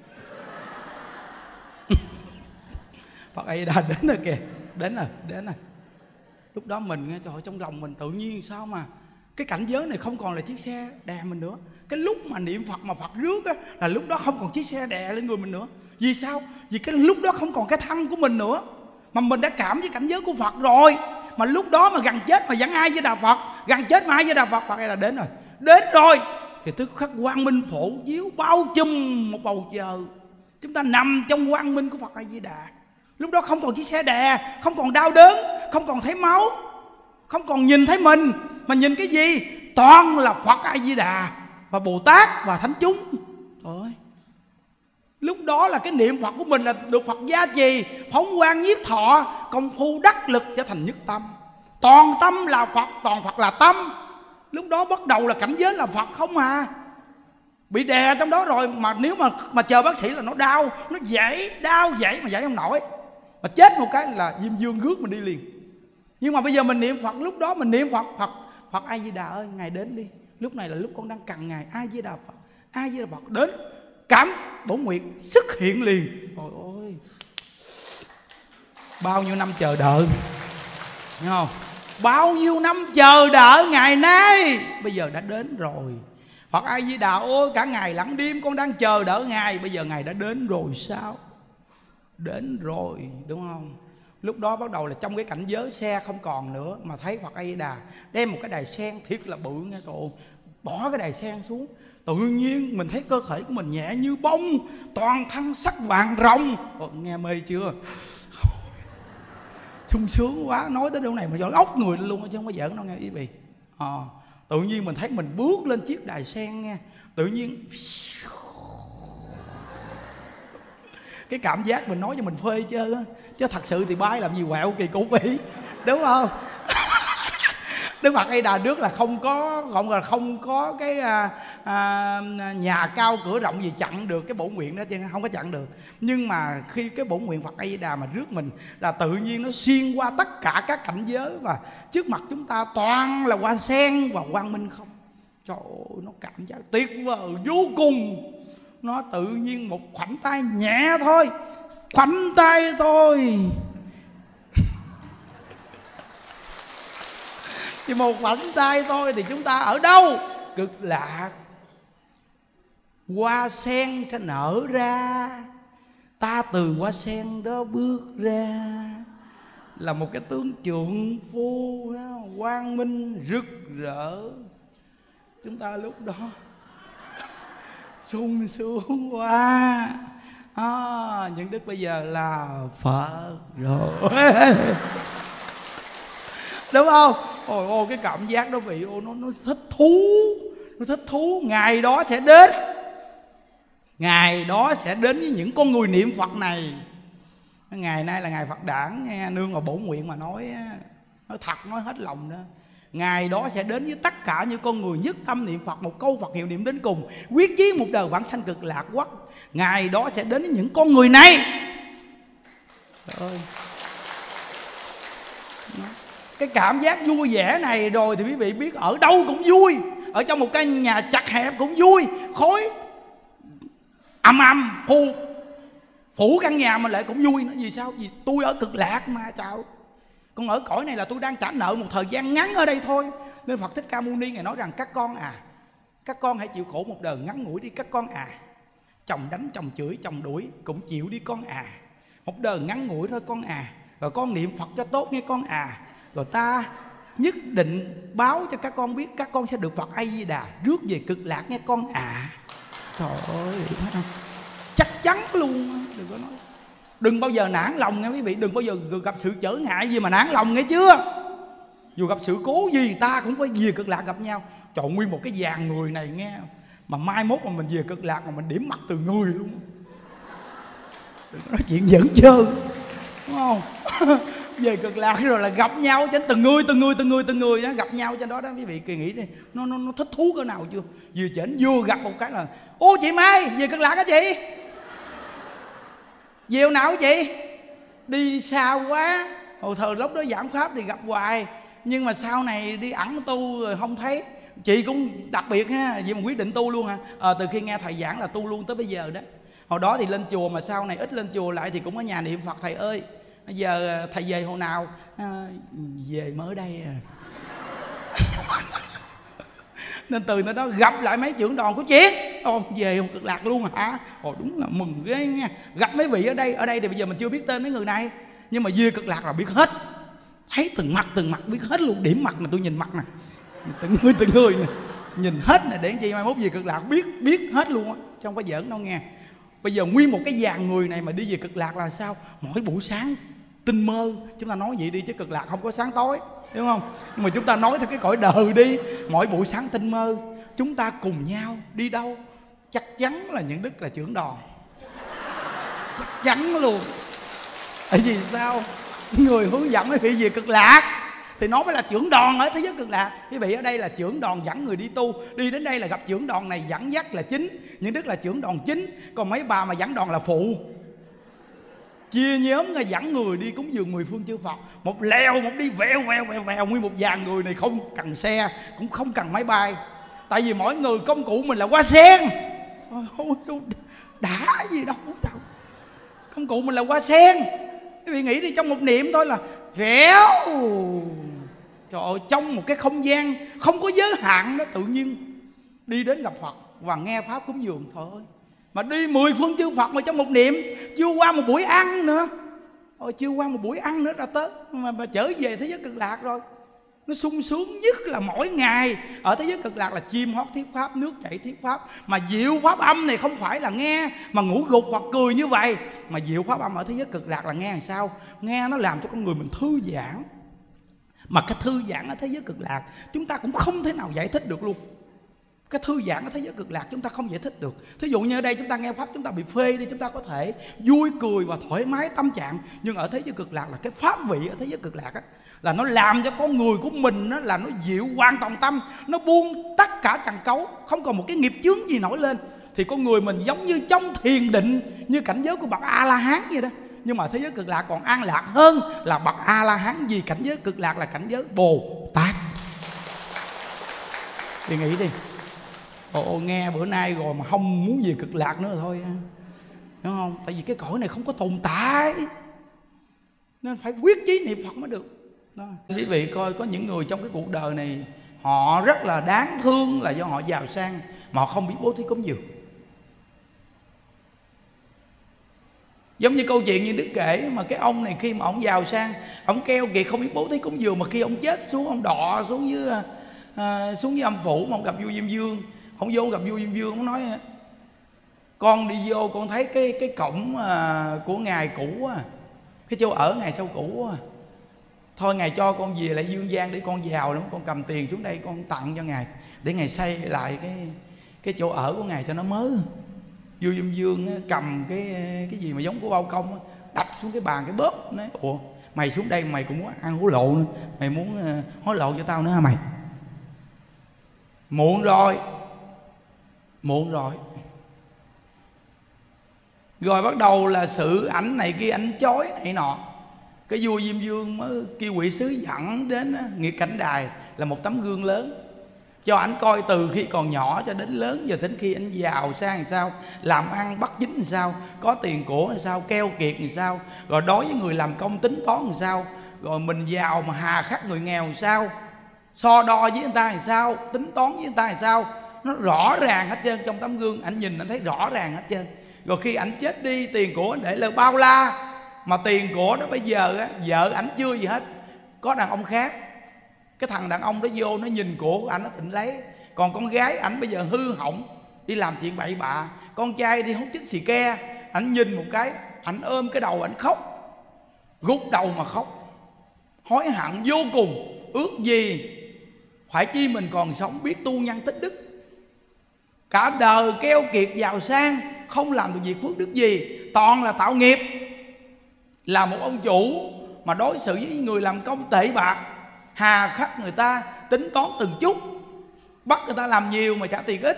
Phật A Di Đà đến rồi kìa, đến rồi, đến rồi. Lúc đó mình nghe, trời ơi, trong lòng mình tự nhiên sao mà cái cảnh giới này không còn là chiếc xe đè mình nữa. Cái lúc mà niệm Phật mà Phật rước á, là lúc đó không còn chiếc xe đè lên người mình nữa. Vì sao? Vì cái lúc đó không còn cái thân của mình nữa, mà mình đã cảm với cảnh giới của Phật rồi. Mà lúc đó mà gần chết mà vẫn ai với Đà Phật, gần chết mà ai với Đà Phật, Phật là đến rồi, đến rồi thì tức khắc quang minh phổ chiếu bao trùm một bầu trời. Chúng ta nằm trong quang minh của Phật A Di Đà. Lúc đó không còn chiếc xe đè, không còn đau đớn, không còn thấy máu, không còn nhìn thấy mình, mà nhìn cái gì? Toàn là Phật A Di Đà và Bồ Tát và Thánh chúng. Thôi, lúc đó là cái niệm Phật của mình là được Phật gia trì, phóng quang nhiếp thọ, công phu đắc lực trở thành nhất tâm. Toàn tâm là Phật, toàn Phật là tâm. Lúc đó bắt đầu là cảnh giới là Phật không à. Bị đè trong đó rồi, mà nếu mà mà chờ bác sĩ là nó đau, nó dãy, đau dãy mà dãy không nổi, mà chết một cái là Diêm Dương rước mình đi liền. Nhưng mà bây giờ mình niệm Phật, lúc đó mình niệm Phật, Phật Phật A Di Đà ơi, Ngài đến đi. Lúc này là lúc con đang cần Ngài. A Di Đà Phật, A Di Đà Phật đến, cảm bổn nguyện xuất hiện liền. Ôi ôi, bao nhiêu năm chờ đợi, nghe không? Bao nhiêu năm chờ đợi ngày nay bây giờ đã đến rồi. Phật A Di Đà ôi, cả ngày lẫn đêm con đang chờ đợi Ngài, bây giờ Ngài đã đến rồi sao? Đến rồi, đúng không? Lúc đó bắt đầu là trong cái cảnh giới xe không còn nữa, mà thấy Phật A Di Đà đem một cái đài sen thiệt là bự nghe cậu, bỏ cái đài sen xuống, tự nhiên mình thấy cơ thể của mình nhẹ như bông, toàn thân sắc vàng rồng. Ồ, nghe mê chưa? Sung sướng quá, nói tới đâu này mà giỡn ốc người luôn chứ không có giỡn đâu nghe quý vị. À, tự nhiên mình thấy mình bước lên chiếc đài sen nghe, tự nhiên cái cảm giác mình nói cho mình phê chứ chứ thật sự thì bay làm gì quẹo kỳ cục vậy, đúng không? Đức Phật A Di Đà trước là không có gọi là không có cái à, à, nhà cao cửa rộng gì chặn được cái bổn nguyện đó chứ, không có chặn được. Nhưng mà khi cái bổn nguyện Phật A Di Đà mà rước mình là tự nhiên nó xuyên qua tất cả các cảnh giới, và trước mặt chúng ta toàn là hoa sen và quang minh không. Trời ơi, nó cảm giác tuyệt vời vô cùng. Nó tự nhiên một khoảnh tay nhẹ thôi, khoảnh tay thôi, chỉ một khoảnh tay thôi thì chúng ta ở đâu? Cực lạc. Hoa sen sẽ nở ra, ta từ hoa sen đó bước ra, là một cái tướng trượng phu quang minh rực rỡ. Chúng ta lúc đó sung sướng quá. À, những đức bây giờ là Phật rồi. Đúng không? Ôi ôi, cái cảm giác đó vị ôi, nó, nó thích thú. Nó thích thú. Ngày đó sẽ đến, ngày đó sẽ đến với những con người niệm Phật này. Ngày nay là ngày Phật đản nghe, nương vào bổn nguyện mà nói, nói thật, nói hết lòng đó. Ngày đó sẽ đến với tất cả những con người nhất tâm niệm Phật, một câu Phật hiệu niệm đến cùng, quyết chí một đời vãng sanh cực lạc quốc. Ngày đó sẽ đến với những con người này. Trời ơi, cái cảm giác vui vẻ này rồi thì quý vị biết ở đâu cũng vui. Ở trong một căn nhà chặt hẹp cũng vui, khói ầm ầm phù, phủ căn nhà mà lại cũng vui nữa. Vì sao? Vì tôi ở cực lạc mà chào. Còn ở cõi này là tôi đang trả nợ một thời gian ngắn ở đây thôi. Nên Phật Thích Ca Mâu Ni Ngài nói rằng các con à, các con hãy chịu khổ một đời ngắn ngủi đi các con à. Chồng đánh, chồng chửi, chồng đuổi cũng chịu đi con à. Một đời ngắn ngủi thôi con à. Rồi con niệm Phật cho tốt nghe con à. Rồi ta nhất định báo cho các con biết các con sẽ được Phật A Di Đà rước về cực lạc nghe con à. Trời ơi, thấy không? Chắc chắn luôn. Đừng có nói, đừng bao giờ nản lòng nghe quý vị. Đừng bao giờ gặp sự trở ngại gì mà nản lòng nghe chưa. Dù gặp sự cố gì ta cũng phải về cực lạc gặp nhau. Trời, nguyên một cái dàn người này nghe, mà mai mốt mà mình về cực lạc mà mình điểm mặt từ người luôn. Đừng có nói chuyện giỡn chơi, đúng không? Về cực lạc rồi là gặp nhau trên từng người từng người từng người từng người đó, gặp nhau trên đó đó quý vị. Kỳ nghĩ đi, nó nó nó thích thú cỡ nào chưa? Vừa chỉnh vừa gặp một cái là ô chị Mai về cực lạc hả chị? Về hồi nào hả chị? Đi xa quá. Hồi thời lúc đó giảng pháp thì gặp hoài, nhưng mà sau này đi ẩn tu rồi không thấy. Chị cũng đặc biệt ha, vậy mà quyết định tu luôn hả? À, từ khi nghe thầy giảng là tu luôn tới bây giờ đó. Hồi đó thì lên chùa, mà sau này ít lên chùa lại thì cũng ở nhà niệm Phật thầy ơi. Bây giờ thầy về hồi nào? À, về mới đây à. Nên từ nơi đó gặp lại mấy trưởng đoàn của chuyện. Ồ, về cực lạc luôn hả? Ồ, đúng là mừng ghê nha. Gặp mấy vị ở đây, ở đây thì bây giờ mình chưa biết tên mấy người này, nhưng mà về cực lạc là biết hết. Thấy từng mặt từng mặt biết hết luôn. Điểm mặt mà tôi nhìn mặt nè, từng người từng người nè, nhìn hết nè, để chi mai mốt về cực lạc biết biết hết luôn á, chứ không có giỡn đâu nghe. Bây giờ nguyên một cái dàn người này mà đi về cực lạc là sao? Mỗi buổi sáng tinh mơ, chúng ta nói vậy đi chứ cực lạc không có sáng tối, đúng không? Nhưng mà chúng ta nói theo cái cõi đời đi. Mỗi buổi sáng tinh mơ chúng ta cùng nhau đi đâu? Chắc chắn là những đức là trưởng đoàn, chắc chắn luôn. Tại vì sao? Người hướng dẫn quý vị về cực lạc thì nó mới là trưởng đoàn ở thế giới cực lạc. Quý vị ở đây là trưởng đoàn dẫn người đi tu, đi đến đây là gặp trưởng đoàn này dẫn dắt là chính, những đức là trưởng đoàn chính, còn mấy bà mà dẫn đoàn là phụ. Chia nhóm dẫn người đi cúng dường mười phương chư Phật, một leo một đi vèo vèo vèo vèo. Nguyên một dàn người này không cần xe cũng không cần máy bay, tại vì mỗi người công cụ mình là hoa sen. Ôi, đã gì đâu, công cụ mình là hoa sen. Quý vị nghĩ đi, trong một niệm thôi là véo. Trời ơi, trong một cái không gian không có giới hạn đó, tự nhiên đi đến gặp Phật và nghe pháp cúng dường. Thôi ơi, mà đi mười phương chư Phật mà trong một niệm, chưa qua một buổi ăn nữa. Ôi, chưa qua một buổi ăn nữa đã tới mà, mà trở về thế giới cực lạc rồi. Nó sung sướng nhất là mỗi ngày ở thế giới cực lạc là chim hót thuyết pháp, nước chảy thuyết pháp. Mà diệu pháp âm này không phải là nghe mà ngủ gục hoặc cười như vậy, mà diệu pháp âm ở thế giới cực lạc là nghe làm sao? Nghe nó làm cho con người mình thư giãn. Mà cái thư giãn ở thế giới cực lạc chúng ta cũng không thể nào giải thích được luôn. Cái thư giãn ở thế giới cực lạc chúng ta không giải thích được. Thí dụ như ở đây chúng ta nghe pháp chúng ta bị phê đi, chúng ta có thể vui cười và thoải mái tâm trạng. Nhưng ở thế giới cực lạc là cái pháp vị ở thế giới cực lạc á, là nó làm cho con người của mình á, là nó dịu hoàn toàn tâm, nó buông tất cả trần cấu, không còn một cái nghiệp chướng gì nổi lên. Thì con người mình giống như trong thiền định, như cảnh giới của bậc A La Hán vậy đó. Nhưng mà thế giới cực lạc còn an lạc hơn là bậc A La Hán, vì cảnh giới cực lạc là cảnh giới Bồ Tát. Thì nghĩ đi, ồ, nghe bữa nay rồi mà không muốn về cực lạc nữa thôi, đúng không? Tại vì cái cõi này không có tồn tại, nên phải quyết chí niệm Phật mới được đó. Quý vị coi, có những người trong cái cuộc đời này họ rất là đáng thương là do họ giàu sang mà họ không biết bố thí cúng dường. Giống như câu chuyện như Đức kể, mà cái ông này khi mà ông giàu sang, ông keo kiệt không biết bố thí cúng dường, mà khi ông chết xuống, ông đọ xuống dưới à, xuống dưới âm phủ mà ông gặp vua Diêm Vương. Ông vô gặp vua Diêm Vương, ông nói con đi vô con thấy cái cái cổng à, của ngài cũ á, cái chỗ ở ngài sau cũ á, thôi ngài cho con về lại dương gian để con giàu lắm, con cầm tiền xuống đây con tặng cho ngài để ngài xây lại cái cái chỗ ở của ngài cho nó mới. Vua Diêm Vương cầm cái cái gì mà giống của bao công đập xuống cái bàn cái bóp, nói ủa mày xuống đây mày cũng muốn ăn hối lộ nữa, mày muốn hối lộ cho tao nữa hả mày? Muộn rồi, muộn rồi. Rồi bắt đầu là sự ảnh này kia, ảnh chói này nọ. Cái vua Diêm Vương mới kêu quỷ sứ dẫn đến Nghiệt Cảnh Đài, là một tấm gương lớn. cho ảnh coi từ khi còn nhỏ cho đến lớn, giờ đến khi ảnh giàu sang làm sao, làm ăn bắt chính làm sao, có tiền của làm sao, keo kiệt làm sao, rồi đối với người làm công tính toán làm sao, rồi mình giàu mà hà khắc người nghèo làm sao, so đo với người ta làm sao, tính toán với người ta làm sao. Nó rõ ràng hết trơn. Trong tấm gương ảnh nhìn ảnh thấy rõ ràng hết trơn. Rồi khi ảnh chết đi, tiền của ảnh để là bao la, mà tiền của đó bây giờ á, vợ ảnh chưa gì hết, có đàn ông khác. Cái thằng đàn ông đó vô nó nhìn của của ảnh nó tịnh lấy. Còn con gái ảnh bây giờ hư hỏng, đi làm chuyện bậy bạ. Con trai đi hút chích xì ke, ảnh nhìn một cái, ảnh ôm cái đầu ảnh khóc, gục đầu mà khóc, hối hận vô cùng. Ước gì phải chi mình còn sống biết tu nhân tích đức. Cả đời keo kiệt giàu sang, không làm được việc phước đức gì, toàn là tạo nghiệp. Là một ông chủ mà đối xử với người làm công tệ bạc, hà khắc người ta, tính toán từng chút, bắt người ta làm nhiều mà trả tiền ít.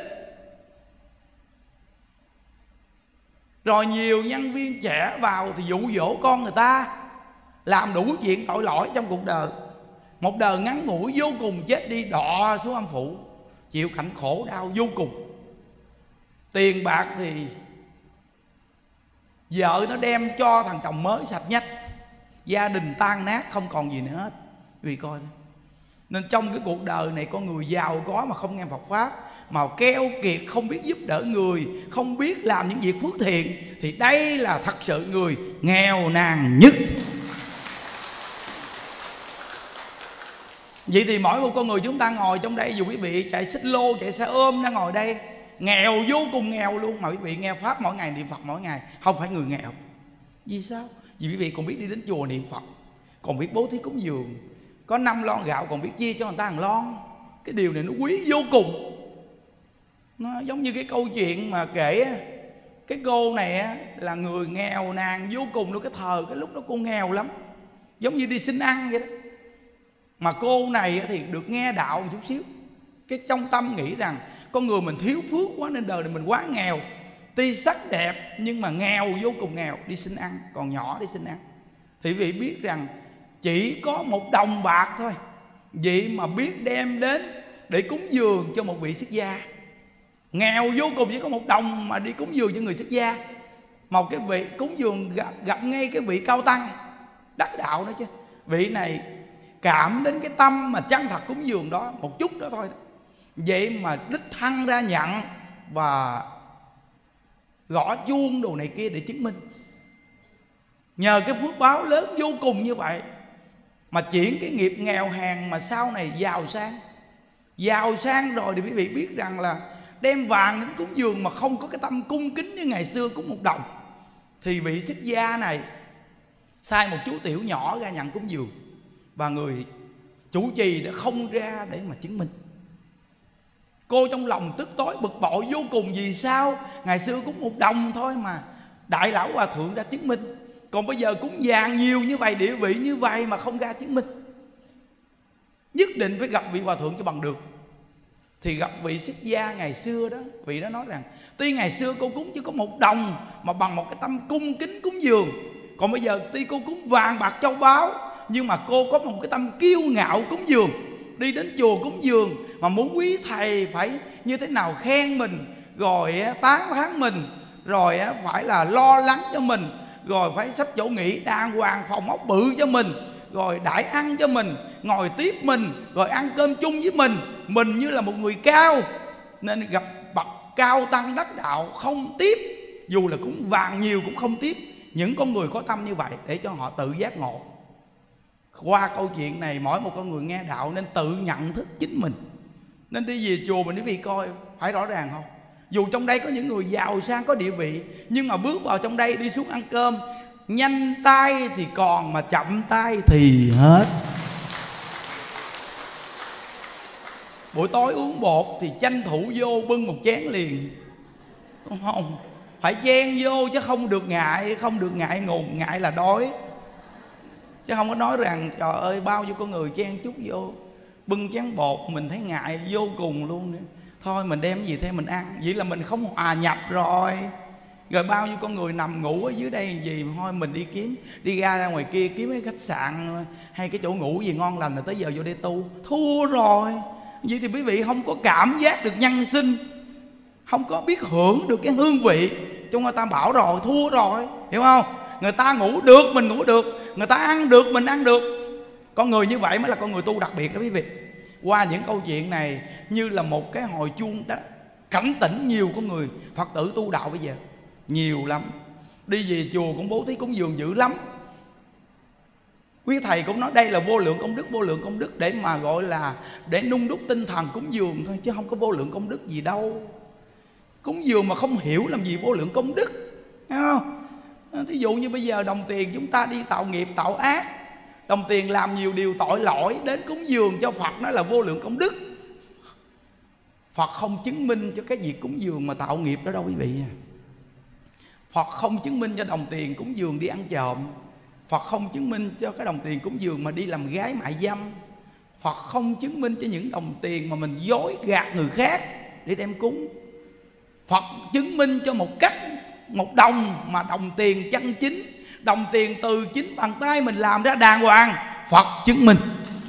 Rồi nhiều nhân viên trẻ vào thì dụ dỗ con người ta, làm đủ chuyện tội lỗi trong cuộc đời. Một đời ngắn ngủi vô cùng, chết đi đọa xuống âm phủ, chịu cảnh khổ đau vô cùng. Tiền bạc thì vợ nó đem cho thằng chồng mới sạch nhách, gia đình tan nát không còn gì nữa hết. Vì coi nên trong cái cuộc đời này, con người giàu có mà không nghe Phật Pháp, mà keo kiệt không biết giúp đỡ người, không biết làm những việc phước thiện, thì đây là thật sự người nghèo nàn nhất. Vậy thì mỗi một con người chúng ta ngồi trong đây, dù quý vị chạy xích lô, chạy xe ôm đang ngồi đây, nghèo vô cùng nghèo luôn, mà quý vị nghe Pháp mỗi ngày, niệm Phật mỗi ngày, không phải người nghèo. Vì sao? Vì quý vị còn biết đi đến chùa niệm Phật, còn biết bố thí cúng dường, có năm lon gạo còn biết chia cho người ta một lon. Cái điều này nó quý vô cùng. Nó giống như cái câu chuyện mà kể, cái cô này là người nghèo nàn vô cùng luôn. Cái thời cái lúc đó cô nghèo lắm, giống như đi xin ăn vậy đó. Mà cô này thì được nghe đạo một chút xíu, cái trong tâm nghĩ rằng con người mình thiếu phước quá nên đời này mình quá nghèo. Tuy sắc đẹp nhưng mà nghèo, vô cùng nghèo, đi xin ăn, còn nhỏ đi xin ăn. Thì quý vị biết rằng chỉ có một đồng bạc thôi, vậy mà biết đem đến để cúng dường cho một vị xuất gia. Nghèo vô cùng, chỉ có một đồng mà đi cúng dường cho người xuất gia. Một cái vị cúng dường gặp, gặp ngay cái vị cao tăng đắc đạo đó chứ. Vị này cảm đến cái tâm mà chân thật cúng dường đó, một chút đó thôi đó. Vậy mà đích thân ra nhận và gõ chuông đồ này kia để chứng minh. Nhờ cái phước báo lớn vô cùng như vậy mà chuyển cái nghiệp nghèo hèn mà sau này giàu sang. Giàu sang rồi thì quý vị biết rằng là đem vàng đến cúng dường mà không có cái tâm cung kính như ngày xưa cúng một đồng, thì vị xuất gia này sai một chú tiểu nhỏ ra nhận cúng dường, và người chủ trì đã không ra để mà chứng minh. Cô trong lòng tức tối bực bội vô cùng. Vì sao ngày xưa cúng một đồng thôi mà đại lão hòa thượng ra chứng minh, còn bây giờ cúng vàng nhiều như vậy, địa vị như vậy mà không ra chứng minh. Nhất định phải gặp vị hòa thượng cho bằng được. Thì gặp vị xuất gia ngày xưa đó, vị đó nói rằng tuy ngày xưa cô cúng chỉ có một đồng mà bằng một cái tâm cung kính cúng dường, còn bây giờ tuy cô cúng vàng bạc châu báu, nhưng mà cô có một cái tâm kiêu ngạo cúng dường. Đi đến chùa cúng dường mà muốn quý thầy phải như thế nào khen mình, rồi tán thán mình, rồi phải là lo lắng cho mình, rồi phải xách chỗ nghỉ đàng hoàng, phòng ốc bự cho mình, rồi đãi ăn cho mình, ngồi tiếp mình, rồi ăn cơm chung với mình. Mình như là một người cao, nên gặp bậc cao tăng đắc đạo không tiếp, dù là cũng vàng nhiều cũng không tiếp những con người có tâm như vậy, để cho họ tự giác ngộ. Qua câu chuyện này mỗi một con người nghe đạo nên tự nhận thức chính mình. Nên đi về chùa mình quý vị coi phải rõ ràng không? Dù trong đây có những người giàu sang có địa vị, nhưng mà bước vào trong đây đi xuống ăn cơm, nhanh tay thì còn mà chậm tay thì hết. Buổi tối uống bột thì tranh thủ vô bưng một chén liền, đúng không? Phải chen vô chứ không được ngại, không được ngại ngùng, ngại là đói. Chứ không có nói rằng trời ơi bao nhiêu con người chen chút vô bưng chén bột, mình thấy ngại vô cùng luôn nữa. Thôi mình đem gì theo mình ăn, vậy là mình không hòa nhập rồi. Rồi bao nhiêu con người nằm ngủ ở dưới đây gì, thôi mình đi kiếm, đi ra ra ngoài kia kiếm cái khách sạn hay cái chỗ ngủ gì ngon lành, rồi tới giờ vô đây tu, thua rồi. Vậy thì quý vị không có cảm giác được nhân sinh, không có biết hưởng được cái hương vị trong ngôi Tam Bảo rồi, thua rồi, hiểu không? Người ta ngủ được mình ngủ được, người ta ăn được mình ăn được. Con người như vậy mới là con người tu đặc biệt đó quý vị. Qua những câu chuyện này như là một cái hồi chuông đó cảnh tỉnh nhiều con người Phật tử tu đạo bây giờ nhiều lắm. Đi về chùa cũng bố thí cúng dường dữ lắm. Quý thầy cũng nói đây là vô lượng công đức, vô lượng công đức để mà gọi là để nung đúc tinh thần cúng dường thôi, chứ không có vô lượng công đức gì đâu. Cúng dường mà không hiểu làm gì vô lượng công đức, thấy không? Thí dụ như bây giờ đồng tiền chúng ta đi tạo nghiệp tạo ác, đồng tiền làm nhiều điều tội lỗi, đến cúng dường cho Phật nói là vô lượng công đức. Phật không chứng minh cho cái việc cúng dường mà tạo nghiệp đó đâu quý vị. Phật không chứng minh cho đồng tiền cúng dường đi ăn trộm. Phật không chứng minh cho cái đồng tiền cúng dường mà đi làm gái mại dâm. Phật không chứng minh cho những đồng tiền mà mình dối gạt người khác để đem cúng. Phật chứng minh cho một cách một đồng mà đồng tiền chân chính, đồng tiền từ chính bàn tay mình làm ra đàng hoàng, Phật chứng minh.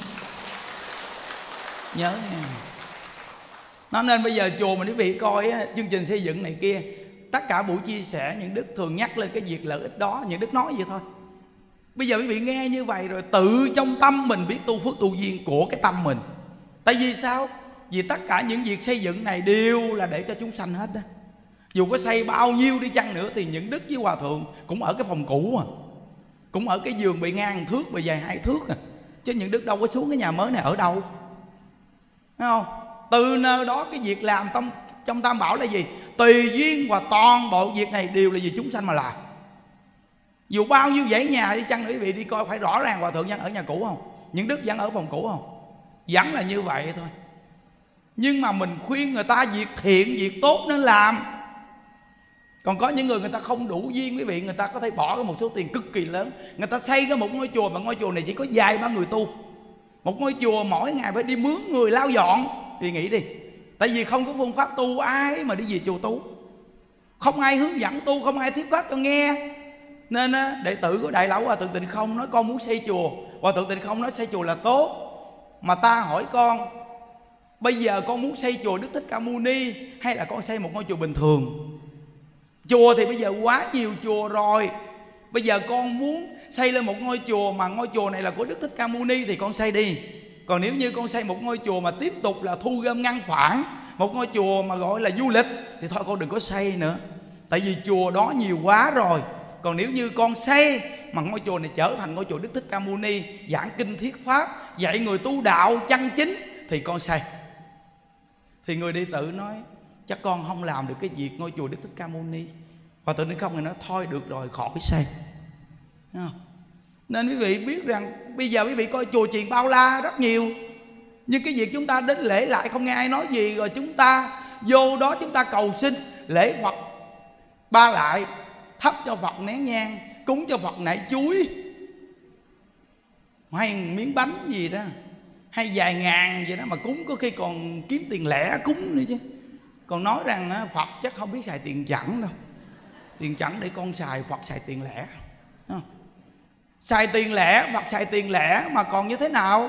Nhớ nha. Nó nên bây giờ chùa mình quý vị coi á, chương trình xây dựng này kia, tất cả buổi chia sẻ những đức thường nhắc lên cái việc lợi ích đó. Những đức nói vậy thôi. Bây giờ quý vị nghe như vậy rồi tự trong tâm mình biết tu phước tu duyên của cái tâm mình. Tại vì sao? Vì tất cả những việc xây dựng này đều là để cho chúng sanh hết đó. Dù có xây bao nhiêu đi chăng nữa thì những đức với hòa thượng cũng ở cái phòng cũ à, cũng ở cái giường bị ngang thước, bị dài hai thước à, chứ những đức đâu có xuống cái nhà mới này ở đâu, thấy không? Từ nơi đó cái việc làm trong, trong Tam Bảo là gì? Tùy duyên và toàn bộ việc này đều là vì chúng sanh mà làm. Dù bao nhiêu dãy nhà đi chăng nữa quý vị đi coi phải rõ ràng hòa thượng vẫn ở nhà cũ không, những đức vẫn ở phòng cũ không, vẫn là như vậy thôi. Nhưng mà mình khuyên người ta việc thiện, việc tốt nên làm. Còn có những người người ta không đủ duyên quý vị, người ta có thể bỏ cái một số tiền cực kỳ lớn, người ta xây cái một ngôi chùa mà ngôi chùa này chỉ có vài ba người tu, một ngôi chùa mỗi ngày phải đi mướn người lau dọn. Thì nghĩ đi, tại vì không có phương pháp tu, ai mà đi về chùa tu, không ai hướng dẫn tu, không ai thuyết pháp cho nghe. Nên đệ tử của Đại Lão Hòa Thượng Tịnh Không nói con muốn xây chùa, Hòa Thượng Tịnh Không nói xây chùa là tốt. Mà ta hỏi con, bây giờ con muốn xây chùa Đức Thích Ca Mâu Ni hay là con xây một ngôi chùa bình thường? Chùa thì bây giờ quá nhiều chùa rồi. Bây giờ con muốn xây lên một ngôi chùa mà ngôi chùa này là của Đức Thích Ca Mâu Ni thì con xây đi. Còn nếu như con xây một ngôi chùa mà tiếp tục là thu gom ngăn phản, một ngôi chùa mà gọi là du lịch, thì thôi con đừng có xây nữa. Tại vì chùa đó nhiều quá rồi. Còn nếu như con xây mà ngôi chùa này trở thành ngôi chùa Đức Thích Ca Mâu Ni, giảng kinh thuyết pháp, dạy người tu đạo chân chính thì con xây. Thì người đệ tử nói chắc con không làm được cái việc ngôi chùa Đức Thích Ca Mâu Ni. Hòa Thượng Tịnh Không thì nói thôi được rồi, khỏi xây. Nên quý vị biết rằng bây giờ quý vị coi chùa chiền bao la rất nhiều, nhưng cái việc chúng ta đến lễ lại không nghe ai nói gì, rồi chúng ta vô đó chúng ta cầu xin lễ Phật ba lại, thắp cho Phật nén nhang, cúng cho Phật nải chuối hay miếng bánh gì đó, hay vài ngàn gì đó mà cúng, có khi còn kiếm tiền lẻ cúng nữa chứ. Còn nói rằng Phật chắc không biết xài tiền chẵn đâu, tiền chẵn để con xài, Phật xài tiền lẻ. Xài tiền lẻ, Phật xài tiền lẻ mà còn như thế nào?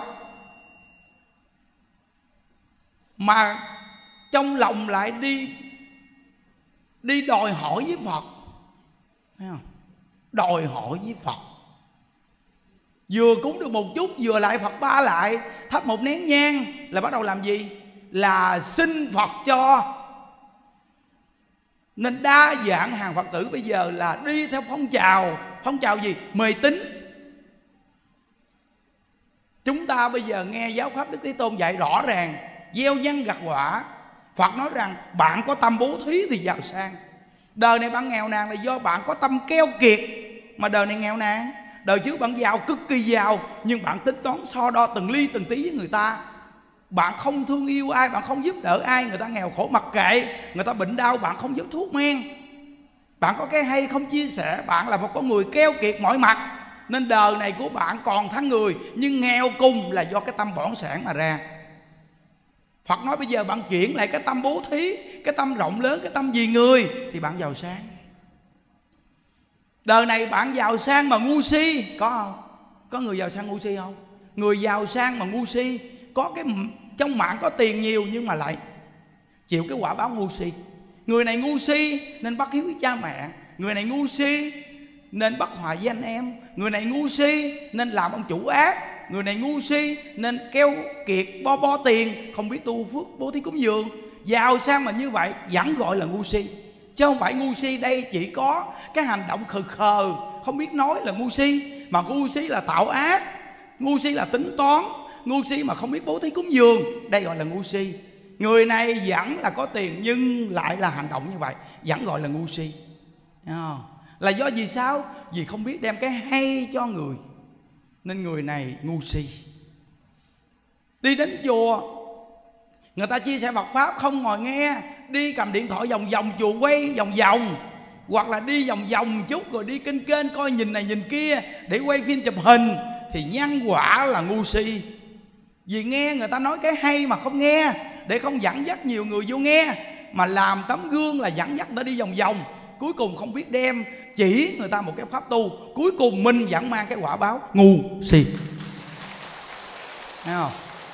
Mà trong lòng lại đi đi đòi hỏi với Phật, thấy không? Đòi hỏi với Phật, vừa cúng được một chút, vừa lại Phật ba lại, thắp một nén nhang là bắt đầu làm gì? Là xin Phật cho. Nên đa dạng hàng Phật tử bây giờ là đi theo phong trào. Phong trào gì? Mê tín. Chúng ta bây giờ nghe giáo pháp Đức Thế Tôn dạy rõ ràng, gieo nhân gặt quả. Phật nói rằng bạn có tâm bố thí thì giàu sang. Đời này bạn nghèo nàn là do bạn có tâm keo kiệt mà đời này nghèo nàn. Đời trước bạn giàu, cực kỳ giàu, nhưng bạn tính toán so đo từng ly từng tí với người ta. Bạn không thương yêu ai, bạn không giúp đỡ ai. Người ta nghèo khổ mặc kệ, người ta bệnh đau bạn không giúp thuốc men. Bạn có cái hay không chia sẻ. Bạn là một con người keo kiệt mọi mặt. Nên đời này của bạn còn thắng người, nhưng nghèo cùng là do cái tâm bỏng sẻn mà ra. Phật nói bây giờ bạn chuyển lại cái tâm bố thí, cái tâm rộng lớn, cái tâm vì người, thì bạn giàu sang. Đời này bạn giàu sang mà ngu si, có không? Có người giàu sang ngu si không? Người giàu sang mà ngu si, có cái trong mạng có tiền nhiều nhưng mà lại chịu cái quả báo ngu si. Người này ngu si nên bất hiếu với cha mẹ, người này ngu si nên bất hòa với anh em, người này ngu si nên làm ông chủ ác, người này ngu si nên keo kiệt bo bo tiền, không biết tu phước bố thí cúng dường. Giàu sang mà như vậy vẫn gọi là ngu si, chứ không phải ngu si đây chỉ có cái hành động khờ khờ không biết nói là ngu si, mà ngu si là tạo ác, ngu si là tính toán, ngu si mà không biết bố thí cúng dường, đây gọi là ngu si. Người này vẫn là có tiền nhưng lại là hành động như vậy, vẫn gọi là ngu si. Là do vì sao? Vì không biết đem cái hay cho người, nên người này ngu si. Đi đến chùa, người ta chia sẻ Phật Pháp không ngồi nghe, đi cầm điện thoại vòng vòng chùa quay vòng vòng, hoặc là đi vòng vòng chút rồi đi kênh kênh coi nhìn này nhìn kia để quay phim chụp hình, thì nhân quả là ngu si. Vì nghe người ta nói cái hay mà không nghe, để không dẫn dắt nhiều người vô nghe, mà làm tấm gương là dẫn dắt nó đi vòng vòng, cuối cùng không biết đem chỉ người ta một cái pháp tu, cuối cùng mình vẫn mang cái quả báo ngu si. Thấy không?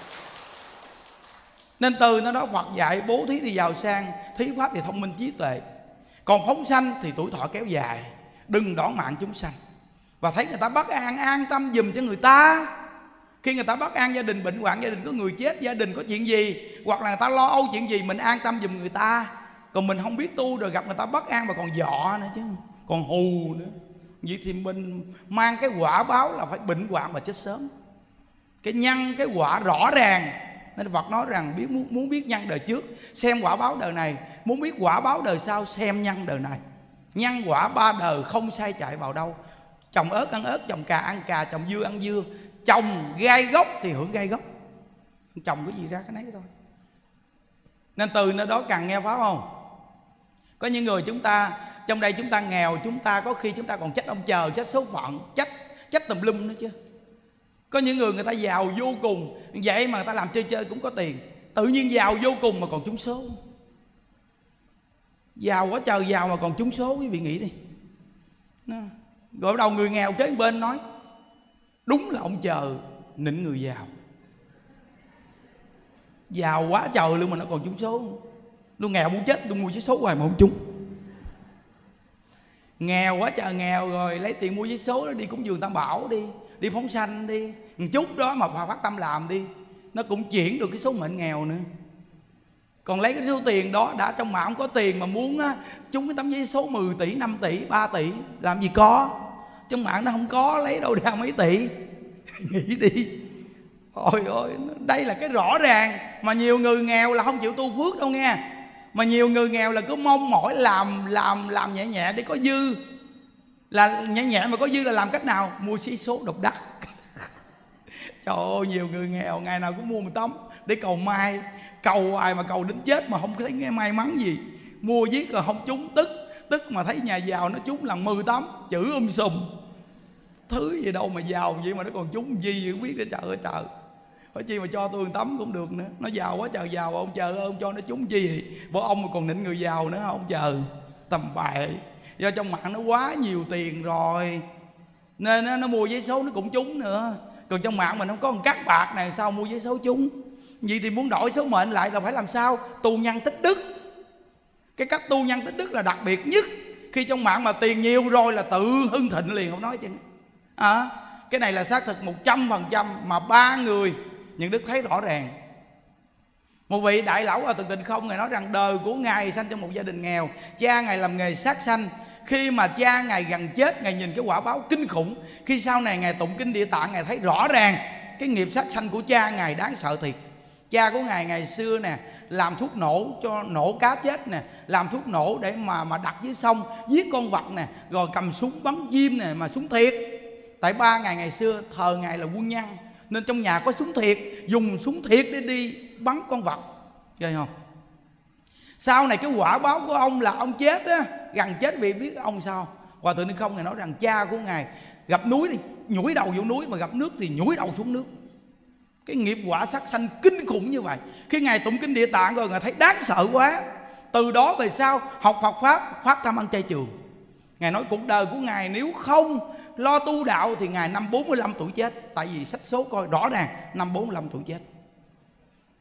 Nên từ nó đó Phật dạy bố thí thì giàu sang, thí pháp thì thông minh trí tuệ, còn phóng sanh thì tuổi thọ kéo dài. Đừng đỏ mạng chúng sanh. Và thấy người ta bất an, an tâm giùm cho người ta. Khi người ta bất an, gia đình bệnh hoạn, gia đình có người chết, gia đình có chuyện gì, hoặc là người ta lo âu chuyện gì, mình an tâm giùm người ta. Còn mình không biết tu rồi gặp người ta bất an mà còn dọ nữa chứ, còn hù nữa, vậy thì mình mang cái quả báo là phải bệnh hoạn và chết sớm. Cái nhân, cái quả rõ ràng. Nên Phật nói rằng biết muốn, muốn biết nhân đời trước xem quả báo đời này, muốn biết quả báo đời sau xem nhân đời này. Nhân quả ba đời không sai chạy vào đâu. Trồng ớt ăn ớt, trồng cà ăn cà, trồng dưa ăn dưa, trồng gai gốc thì hưởng gai gốc, trồng cái gì ra cái nấy thôi. Nên từ nơi đó cần nghe Pháp không? Có những người chúng ta trong đây chúng ta nghèo, chúng ta có khi chúng ta còn trách ông trời, trách số phận, trách trách tùm lum nữa chứ. Có những người người ta giàu vô cùng, vậy mà người ta làm chơi chơi cũng có tiền, tự nhiên giàu vô cùng mà còn trúng số. Giàu quá trời giàu mà còn trúng số, quý vị nghĩ đi. Rồi đầu người nghèo kế bên nói đúng là ông trời nịnh người giàu. Giàu quá trời luôn mà nó còn trúng số. Tôi nghèo muốn chết, tôi mua vé số hoài mà không trúng. Nghèo quá trời nghèo rồi lấy tiền mua vé số đó đi cúng dường Tam Bảo đi, đi phóng sanh đi, một chút đó mà phát tâm làm đi, nó cũng chuyển được cái số mệnh nghèo nữa. Còn lấy cái số tiền đó đã trong mạng không có tiền mà muốn á, trúng cái tấm giấy số mười tỷ, năm tỷ, ba tỷ làm gì có. Trong mạng nó không có, lấy đâu ra mấy tỷ. Nghĩ đi. Ôi ôi, đây là cái rõ ràng. Mà nhiều người nghèo là không chịu tu phước đâu nghe. Mà nhiều người nghèo là cứ mong mỏi làm làm làm nhẹ nhẹ để có dư. Là nhẹ nhẹ mà có dư là làm cách nào? Mua xí số độc đắc. Trời ơi, nhiều người nghèo ngày nào cũng mua một tấm để cầu may. Cầu ai mà cầu đến chết mà không thấy nghe may mắn gì. Mua viết rồi không trúng tức. Tức mà thấy nhà giàu nó trúng lần mười tấm, chữ um sùm. Thứ gì đâu mà giàu vậy mà nó còn trúng gì không biết để trời ơi trời. Phải chi mà cho tôi một tấm cũng được nữa. Nó giàu quá trời giàu, ông trời ơi, ông cho nó trúng chi vậy? Bộ ông mà còn nịnh người giàu nữa không trời. Tầm bậy. Do trong mạng nó quá nhiều tiền rồi, nên nó, nó mua giấy số nó cũng trúng nữa. Còn trong mạng mình không có một cắt bạc này, sao mua giấy số trúng? Vậy thì muốn đổi số mệnh lại là phải làm sao? Tu nhân tích đức. Cái cách tu nhân tích đức là đặc biệt nhất. Khi trong mạng mà tiền nhiều rồi là tự hưng thịnh liền, không nói chứ. À, cái này là xác thực một trăm phần trăm mà ba người những đức thấy rõ ràng. Một vị đại lão ở Tường Tịnh Không, ngài nói rằng đời của ngài sanh trong một gia đình nghèo. Cha ngài làm nghề sát sanh. Khi mà cha ngài gần chết, ngài nhìn cái quả báo kinh khủng. Khi sau này ngài tụng kinh Địa Tạng, ngài thấy rõ ràng cái nghiệp sát sanh của cha ngài đáng sợ thiệt. Cha của ngài ngày xưa nè, làm thuốc nổ cho nổ cá chết nè, làm thuốc nổ để mà mà đặt dưới sông giết con vật nè, rồi cầm súng bắn chim nè, mà súng thiệt. Tại ba ngài ngày xưa thờ ngài là quân nhân, nên trong nhà có súng thiệt, dùng súng thiệt để đi bắn con vật, thấy không? Sau này cái quả báo của ông là ông chết á, gần chết vì biết ông sao. Hòa Thượng Ni Không ngài nói rằng cha của ngài gặp núi thì nhủi đầu vô núi, mà gặp nước thì nhủi đầu xuống nước. Cái nghiệp quả sát sanh kinh khủng như vậy. Khi ngài tụng kinh Địa Tạng rồi ngài thấy đáng sợ quá. Từ đó về sau học Phật Pháp, phát tâm ăn chay trường. Ngài nói cuộc đời của ngài nếu không lo tu đạo thì ngài năm bốn mươi lăm tuổi chết. Tại vì sách số coi rõ ràng năm bốn mươi lăm tuổi chết.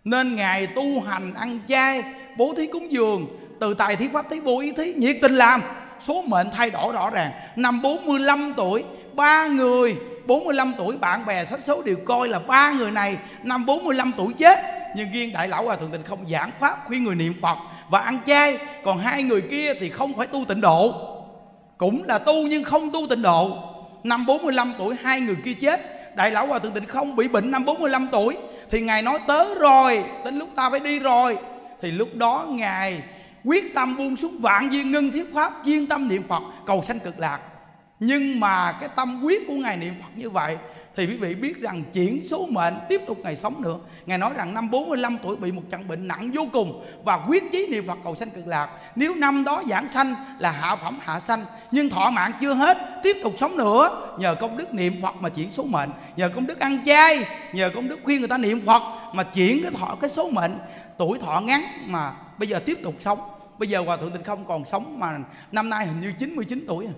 Nên Ngài tu hành ăn chay, bố thí cúng dường, từ tài thí pháp thí vô ý thí, nhiệt tình làm. Số mệnh thay đổi rõ ràng. Năm bốn mươi lăm tuổi, ba người bốn mươi lăm tuổi bạn bè sách số đều coi là ba người này năm bốn mươi lăm tuổi chết. Nhưng riêng Đại Lão Hòa Thượng Tịnh Không giảng pháp khuyên người niệm Phật và ăn chay. Còn hai người kia thì không phải tu tịnh độ, cũng là tu nhưng không tu tịnh độ. Năm bốn mươi lăm tuổi hai người kia chết. Đại Lão Hòa Thượng Tịnh Không bị bệnh năm bốn mươi lăm tuổi. Thì Ngài nói tới rồi, đến lúc ta phải đi rồi. Thì lúc đó Ngài quyết tâm buông xuống vạn duyên ngưng thiết pháp, chuyên tâm niệm Phật cầu sanh cực lạc. Nhưng mà cái tâm quyết của Ngài niệm Phật như vậy thì quý vị biết rằng chuyển số mệnh, tiếp tục Ngài sống nữa. Ngài nói rằng năm bốn mươi lăm tuổi bị một trận bệnh nặng vô cùng và quyết chí niệm Phật cầu sanh cực lạc. Nếu năm đó giảng sanh là hạ phẩm hạ sanh, nhưng thọ mạng chưa hết, tiếp tục sống nữa. Nhờ công đức niệm Phật mà chuyển số mệnh, nhờ công đức ăn chay, nhờ công đức khuyên người ta niệm Phật mà chuyển cái thọ cái số mệnh. Tuổi thọ ngắn mà bây giờ tiếp tục sống. Bây giờ Hòa Thượng Tịnh Không còn sống mà năm nay hình như chín mươi chín tuổi,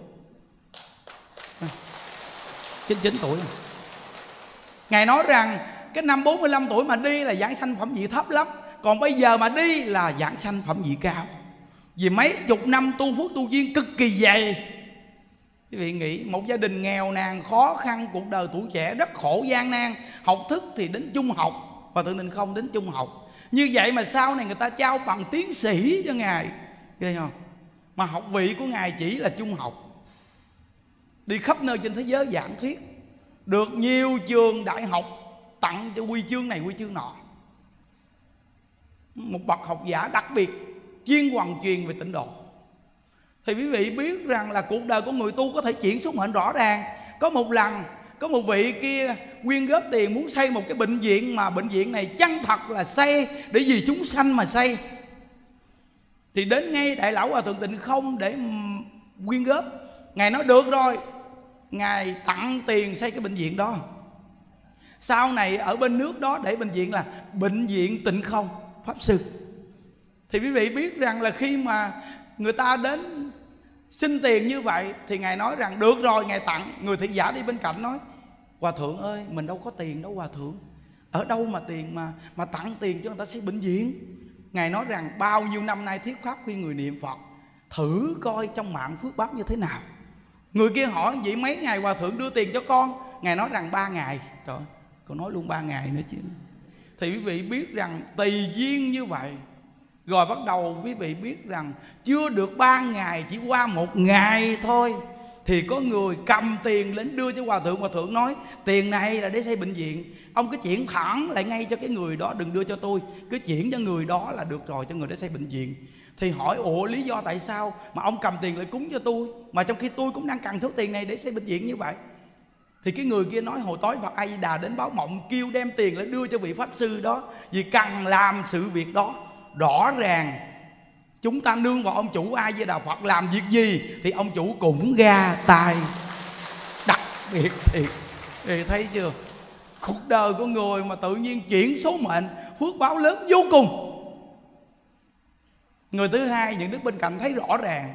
chín mươi chín tuổi. Ngài nói rằng cái năm bốn mươi lăm tuổi mà đi là giảng sanh phẩm vị thấp lắm, còn bây giờ mà đi là giảng sanh phẩm vị cao. Vì mấy chục năm tu phước tu duyên cực kỳ dày. Quý vị nghĩ một gia đình nghèo nàn khó khăn, cuộc đời tuổi trẻ rất khổ gian nan, học thức thì đến trung học, Hòa Thượng Tịnh Không đến trung học. Như vậy mà sau này người ta trao bằng tiến sĩ cho Ngài, ghê không? Mà học vị của Ngài chỉ là trung học. Đi khắp nơi trên thế giới giảng thuyết, được nhiều trường đại học tặng cho huy chương này huy chương nọ. Một bậc học giả đặc biệt, chuyên hoàn truyền về tịnh độ. Thì quý vị biết rằng là cuộc đời của người tu có thể chuyển số mệnh rõ ràng. Có một lần có một vị kia quyên góp tiền muốn xây một cái bệnh viện, mà bệnh viện này chân thật là xây để vì chúng sanh mà xây. Thì đến ngay Đại Lão Hòa Thượng Tịnh Không để quyên góp. Ngài nói được rồi, Ngài tặng tiền xây cái bệnh viện đó. Sau này ở bên nước đó để bệnh viện là Bệnh viện Tịnh Không Pháp Sư. Thì quý vị biết rằng là khi mà người ta đến xin tiền như vậy thì Ngài nói rằng được rồi, Ngài tặng. Người thị giả đi bên cạnh nói: Hòa Thượng ơi, mình đâu có tiền đâu Hòa Thượng, ở đâu mà tiền mà mà tặng tiền cho người ta xây bệnh viện. Ngài nói rằng bao nhiêu năm nay thuyết pháp khuyên người niệm Phật, thử coi trong mạng phước báo như thế nào. Người kia hỏi vậy mấy ngày Hòa Thượng đưa tiền cho con? Ngài nói rằng ba ngày. Trời ơi, còn nói luôn ba ngày nữa chứ. Thì quý vị biết rằng tùy duyên như vậy. Rồi bắt đầu quý vị biết rằng chưa được ba ngày, chỉ qua một ngày thôi, thì có người cầm tiền lên đưa cho Hòa Thượng. Hòa Thượng nói tiền này là để xây bệnh viện, ông cứ chuyển thẳng lại ngay cho cái người đó, đừng đưa cho tôi, cứ chuyển cho người đó là được rồi, cho người để xây bệnh viện. Thì hỏi ủa lý do tại sao mà ông cầm tiền lại cúng cho tôi, mà trong khi tôi cũng đang cần số tiền này để xây bệnh viện như vậy. Thì cái người kia nói hồi tối Phật A Di Đà đến báo mộng, kêu đem tiền lại đưa cho vị Pháp Sư đó, vì cần làm sự việc đó. Rõ ràng chúng ta nương vào ông chủ A Di Đà Phật, làm việc gì thì ông chủ cũng ra tay. Đặc biệt thiệt. Thì thấy chưa, cuộc đời của người mà tự nhiên chuyển số mệnh, phước báo lớn vô cùng. Người thứ hai, những đức bên cạnh thấy rõ ràng.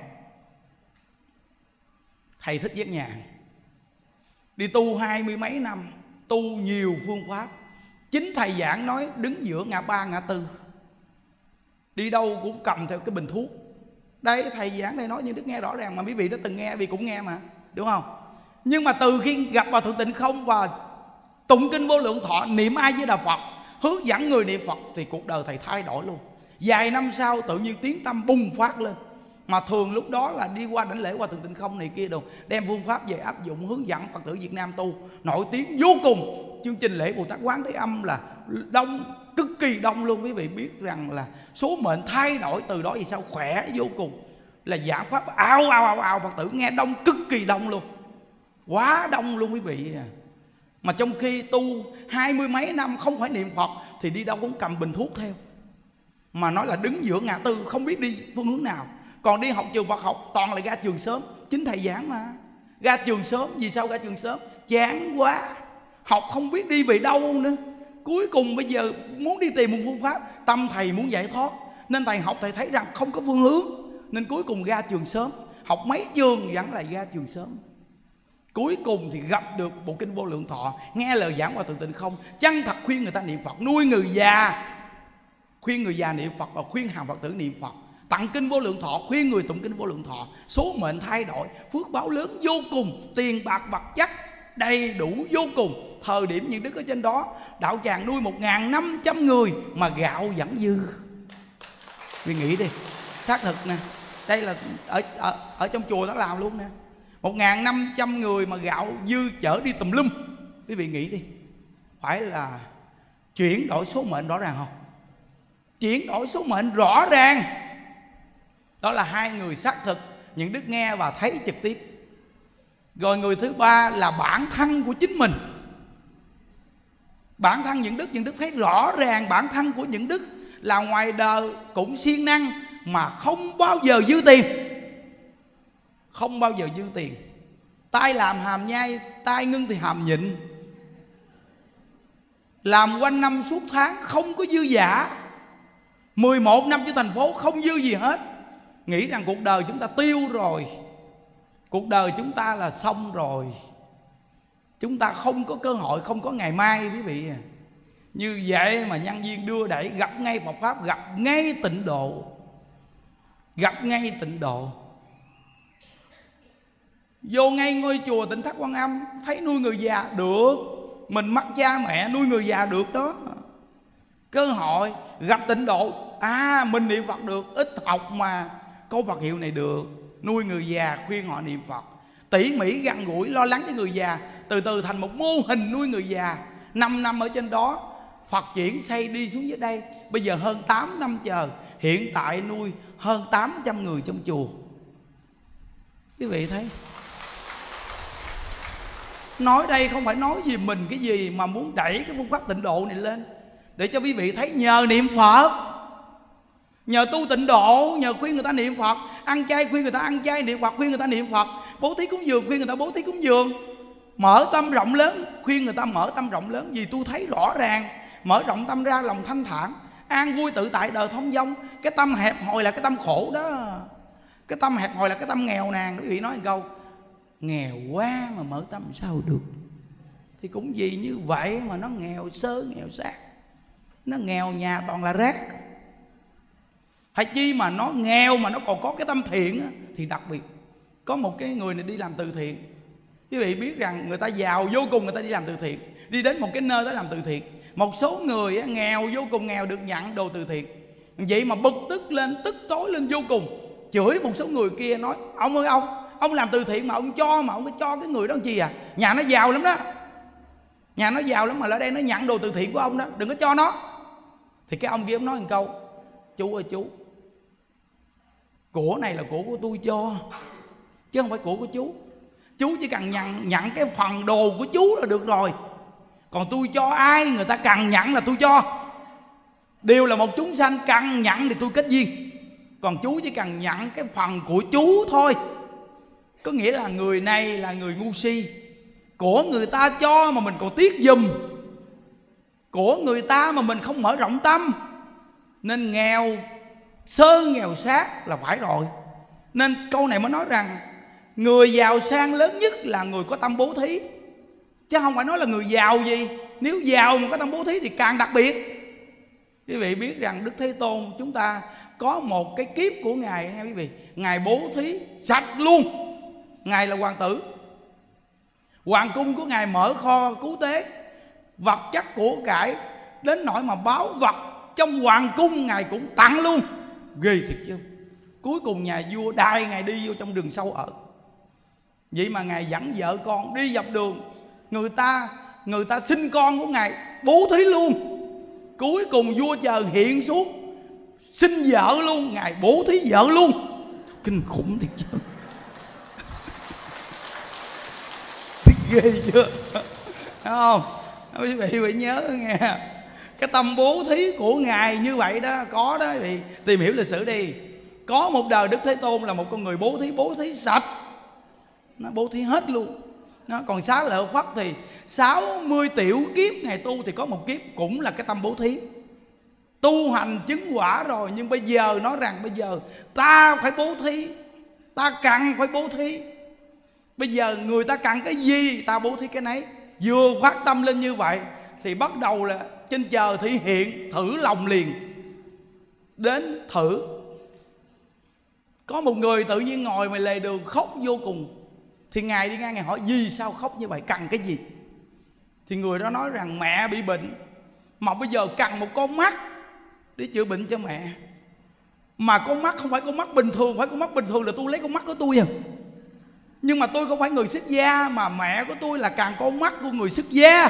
Thầy Thích Giác Nhàn đi tu hai mươi mấy năm, tu nhiều phương pháp. Chính thầy giảng nói đứng giữa ngã ba ngã tư, đi đâu cũng cầm theo cái bình thuốc. Đây thầy giảng thầy nói như đức nghe rõ ràng, mà quý vị đã từng nghe, vì cũng nghe mà, đúng không? Nhưng mà từ khi gặp Hòa Thượng Tịnh Không và tụng kinh Vô Lượng Thọ, niệm A Di Đà Phật, hướng dẫn người niệm Phật, thì cuộc đời thầy thay đổi luôn. Vài năm sau tự nhiên tiếng tâm bùng phát lên. Mà thường lúc đó là đi qua đảnh lễ Hòa Thượng Tịnh Không này kia đồ, đem phương pháp về áp dụng hướng dẫn Phật tử Việt Nam tu, nổi tiếng vô cùng. Chương trình lễ Bồ Tát Quán Thế Âm là đông, cực kỳ đông luôn. Quý vị biết rằng là số mệnh thay đổi từ đó vì sao khỏe vô cùng. Là giảng pháp ào ào ào ào, Phật tử nghe đông, cực kỳ đông luôn, quá đông luôn quý vị. Mà trong khi tu hai mươi mấy năm không phải niệm Phật thì đi đâu cũng cầm bình thuốc theo, mà nói là đứng giữa ngã tư không biết đi phương hướng nào. Còn đi học trường Phật học toàn là ra trường sớm, chính thầy giảng mà. Ra trường sớm, vì sao ra trường sớm? Chán quá, học không biết đi về đâu nữa. Cuối cùng bây giờ muốn đi tìm một phương pháp, tâm thầy muốn giải thoát, nên thầy học thầy thấy rằng không có phương hướng, nên cuối cùng ra trường sớm. Học mấy trường vẫn là ra trường sớm. Cuối cùng thì gặp được bộ kinh Vô Lượng Thọ, nghe lời giảng Hòa Thượng Tịnh Không, chân thật khuyên người ta niệm Phật, nuôi người già khuyên người già niệm Phật và khuyên hàng Phật tử niệm Phật. Tặng kinh Vô Lượng Thọ, khuyên người tụng kinh Vô Lượng Thọ. Số mệnh thay đổi, phước báo lớn vô cùng, tiền bạc vật chất đầy đủ vô cùng. Thời điểm những đức ở trên đó, đạo tràng nuôi một nghìn năm trăm người mà gạo vẫn dư. Vì nghĩ đi, xác thực nè, đây là ở, ở, ở trong chùa đó làm luôn nè. Một nghìn năm trăm người mà gạo dư chở đi tùm lum. Quý vị nghĩ đi, phải là chuyển đổi số mệnh rõ ràng không? Chuyển đổi số mệnh rõ ràng. Đó là hai người xác thực, những đức nghe và thấy trực tiếp. Rồi người thứ ba là bản thân của chính mình. Bản thân những đức, những đức thấy rõ ràng bản thân của những đức là ngoài đời cũng siêng năng mà không bao giờ dư tiền. Không bao giờ dư tiền. Tai làm hàm nhai, tai ngưng thì hàm nhịn. Làm quanh năm suốt tháng không có dư giả. Mười một năm trên thành phố không dư gì hết. Nghĩ rằng cuộc đời chúng ta tiêu rồi, cuộc đời chúng ta là xong rồi, chúng ta không có cơ hội, không có ngày mai quý vị. Như vậy mà nhân viên đưa đẩy, gặp ngay Phật Pháp, gặp ngay tịnh độ. Gặp ngay tịnh độ. Vô ngay ngôi chùa Tịnh Thất Quan Âm, thấy nuôi người già được. Mình mắc cha mẹ nuôi người già được đó. Cơ hội gặp tịnh độ, à mình niệm Phật được, ít học mà câu Phật hiệu này được. Nuôi người già, khuyên họ niệm Phật, tỉ mỉ gần gũi lo lắng cho người già. Từ từ thành một mô hình nuôi người già. Năm năm ở trên đó, Phật chuyển xây đi xuống dưới đây. Bây giờ hơn tám năm chờ, hiện tại nuôi hơn tám trăm người trong chùa. Quý vị thấy, nói đây không phải nói gì mình cái gì, mà muốn đẩy cái phương pháp tịnh độ này lên, để cho quý vị thấy nhờ niệm Phật, nhờ tu tịnh độ, nhờ khuyên người ta niệm Phật, ăn chay khuyên người ta ăn chay, niệm Phật khuyên người ta niệm Phật, bố thí cúng dường khuyên người ta bố thí cúng dường, mở tâm rộng lớn khuyên người ta mở tâm rộng lớn. Vì tôi thấy rõ ràng, mở rộng tâm ra lòng thanh thản, an vui tự tại đời thông dong. Cái tâm hẹp hòi là cái tâm khổ đó. Cái tâm hẹp hòi là cái tâm nghèo nàn. Quý vị nói một câu, nghèo quá mà mở tâm sao được. Thì cũng vì như vậy mà nó nghèo sơ nghèo xác, nó nghèo nhà toàn là rác. Hay chi mà nó nghèo mà nó còn có cái tâm thiện á, thì đặc biệt. Có một cái người này đi làm từ thiện. Quý vị biết rằng người ta giàu vô cùng, người ta đi làm từ thiện, đi đến một cái nơi đó làm từ thiện. Một số người á, nghèo vô cùng nghèo được nhận đồ từ thiện. Vậy mà bực tức lên, tức tối lên vô cùng, chửi một số người kia, nói ông ơi ông Ông làm từ thiện mà ông cho, mà ông có cho cái người đó làm chi à? Nhà nó giàu lắm đó, nhà nó giàu lắm mà ở đây nó nhận đồ từ thiện của ông đó, đừng có cho nó. Thì cái ông kia ông nói một câu, chú ơi chú, của này là của của tôi cho, chứ không phải của của chú. Chú chỉ cần nhận, nhận cái phần đồ của chú là được rồi. Còn tôi cho ai người ta cần nhận là tôi cho. Đều là một chúng sanh, cần nhận thì tôi kết duyên. Còn chú chỉ cần nhận cái phần của chú thôi. Có nghĩa là người này là người ngu si, của người ta cho mà mình còn tiếc giùm, của người ta mà mình không mở rộng tâm, nên nghèo sơ nghèo xác là phải rồi. Nên câu này mới nói rằng người giàu sang lớn nhất là người có tâm bố thí, chứ không phải nói là người giàu gì. Nếu giàu mà có tâm bố thí thì càng đặc biệt. Quý vị biết rằng Đức Thế Tôn chúng ta có một cái kiếp của Ngài nha quý vị. Ngài bố thí sạch luôn. Ngài là hoàng tử, hoàng cung của Ngài mở kho cứu tế, vật chất của cải, đến nỗi mà báu vật trong hoàng cung Ngài cũng tặng luôn. Ghê thiệt chứ. Cuối cùng nhà vua đai Ngài đi vô trong rừng sâu ở. Vậy mà Ngài dẫn vợ con đi dọc đường, người ta người ta sinh con của Ngài bố thí luôn. Cuối cùng vua chờ hiện xuống sinh vợ luôn, Ngài bố thí vợ luôn. Kinh khủng thiệt chứ. Ghê chưa? Thấy không? Quý vị phải nhớ nghe, cái tâm bố thí của Ngài như vậy đó, có đó. Thì tìm hiểu lịch sử đi. Có một đời Đức Thế Tôn là một con người bố thí, bố thí sạch, nó bố thí hết luôn. Nó còn Xá Lợi Phất thì sáu mươi tiểu kiếp Ngài tu, thì có một kiếp cũng là cái tâm bố thí. Tu hành chứng quả rồi, nhưng bây giờ nói rằng bây giờ ta phải bố thí, ta cần phải bố thí. Bây giờ người ta cần cái gì ta bố thí cái nấy. Vừa phát tâm lên như vậy thì bắt đầu là trên trời thị hiện thử lòng liền. đến thử. Có một người tự nhiên ngồi ngoài lề đường khóc vô cùng. Thì Ngài đi ngang, Ngài hỏi vì sao khóc như vậy, cần cái gì? Thì người đó nói rằng mẹ bị bệnh, mà bây giờ cần một con mắt để chữa bệnh cho mẹ. Mà con mắt không phải con mắt bình thường, phải con mắt bình thường là tôi lấy con mắt của tôi à. Nhưng mà tôi không phải người xuất gia, mà mẹ của tôi là cần con mắt của người xuất gia.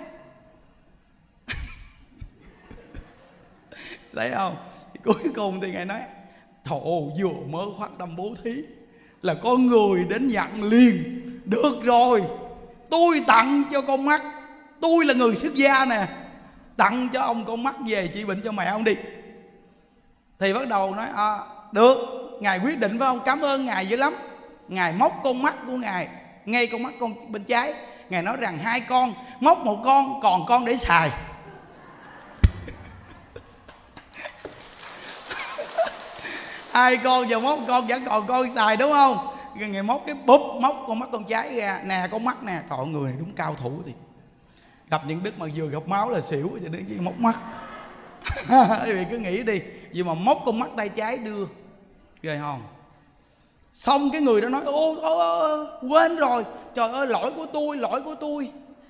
Thấy không? Cuối cùng thì Ngài nói thổ vừa mới phát tâm bố thí là có người đến nhận liền. Được rồi, tôi tặng cho con mắt, tôi là người xuất gia nè, tặng cho ông con mắt về trị bệnh cho mẹ ông đi. Thì bắt đầu nói à, được. Ngài quyết định phải không? Cảm ơn Ngài dữ lắm. Ngài móc con mắt của Ngài, ngay con mắt con bên trái. Ngài nói rằng hai con, móc một con, còn con để xài. Hai con giờ móc con vẫn còn con xài đúng không? Ngài móc cái búp, móc con mắt con trái ra. Nè con mắt nè. Trời, người này đúng cao thủ. Thì gặp những đức mà vừa gặp máu là xỉu, cho đến khi móc mắt. Quý vị cứ nghĩ đi, vì mà móc con mắt tay trái đưa, ghê không? Xong cái người đó nói ô, ô, ô quên rồi, trời ơi lỗi của tôi, lỗi của tôi.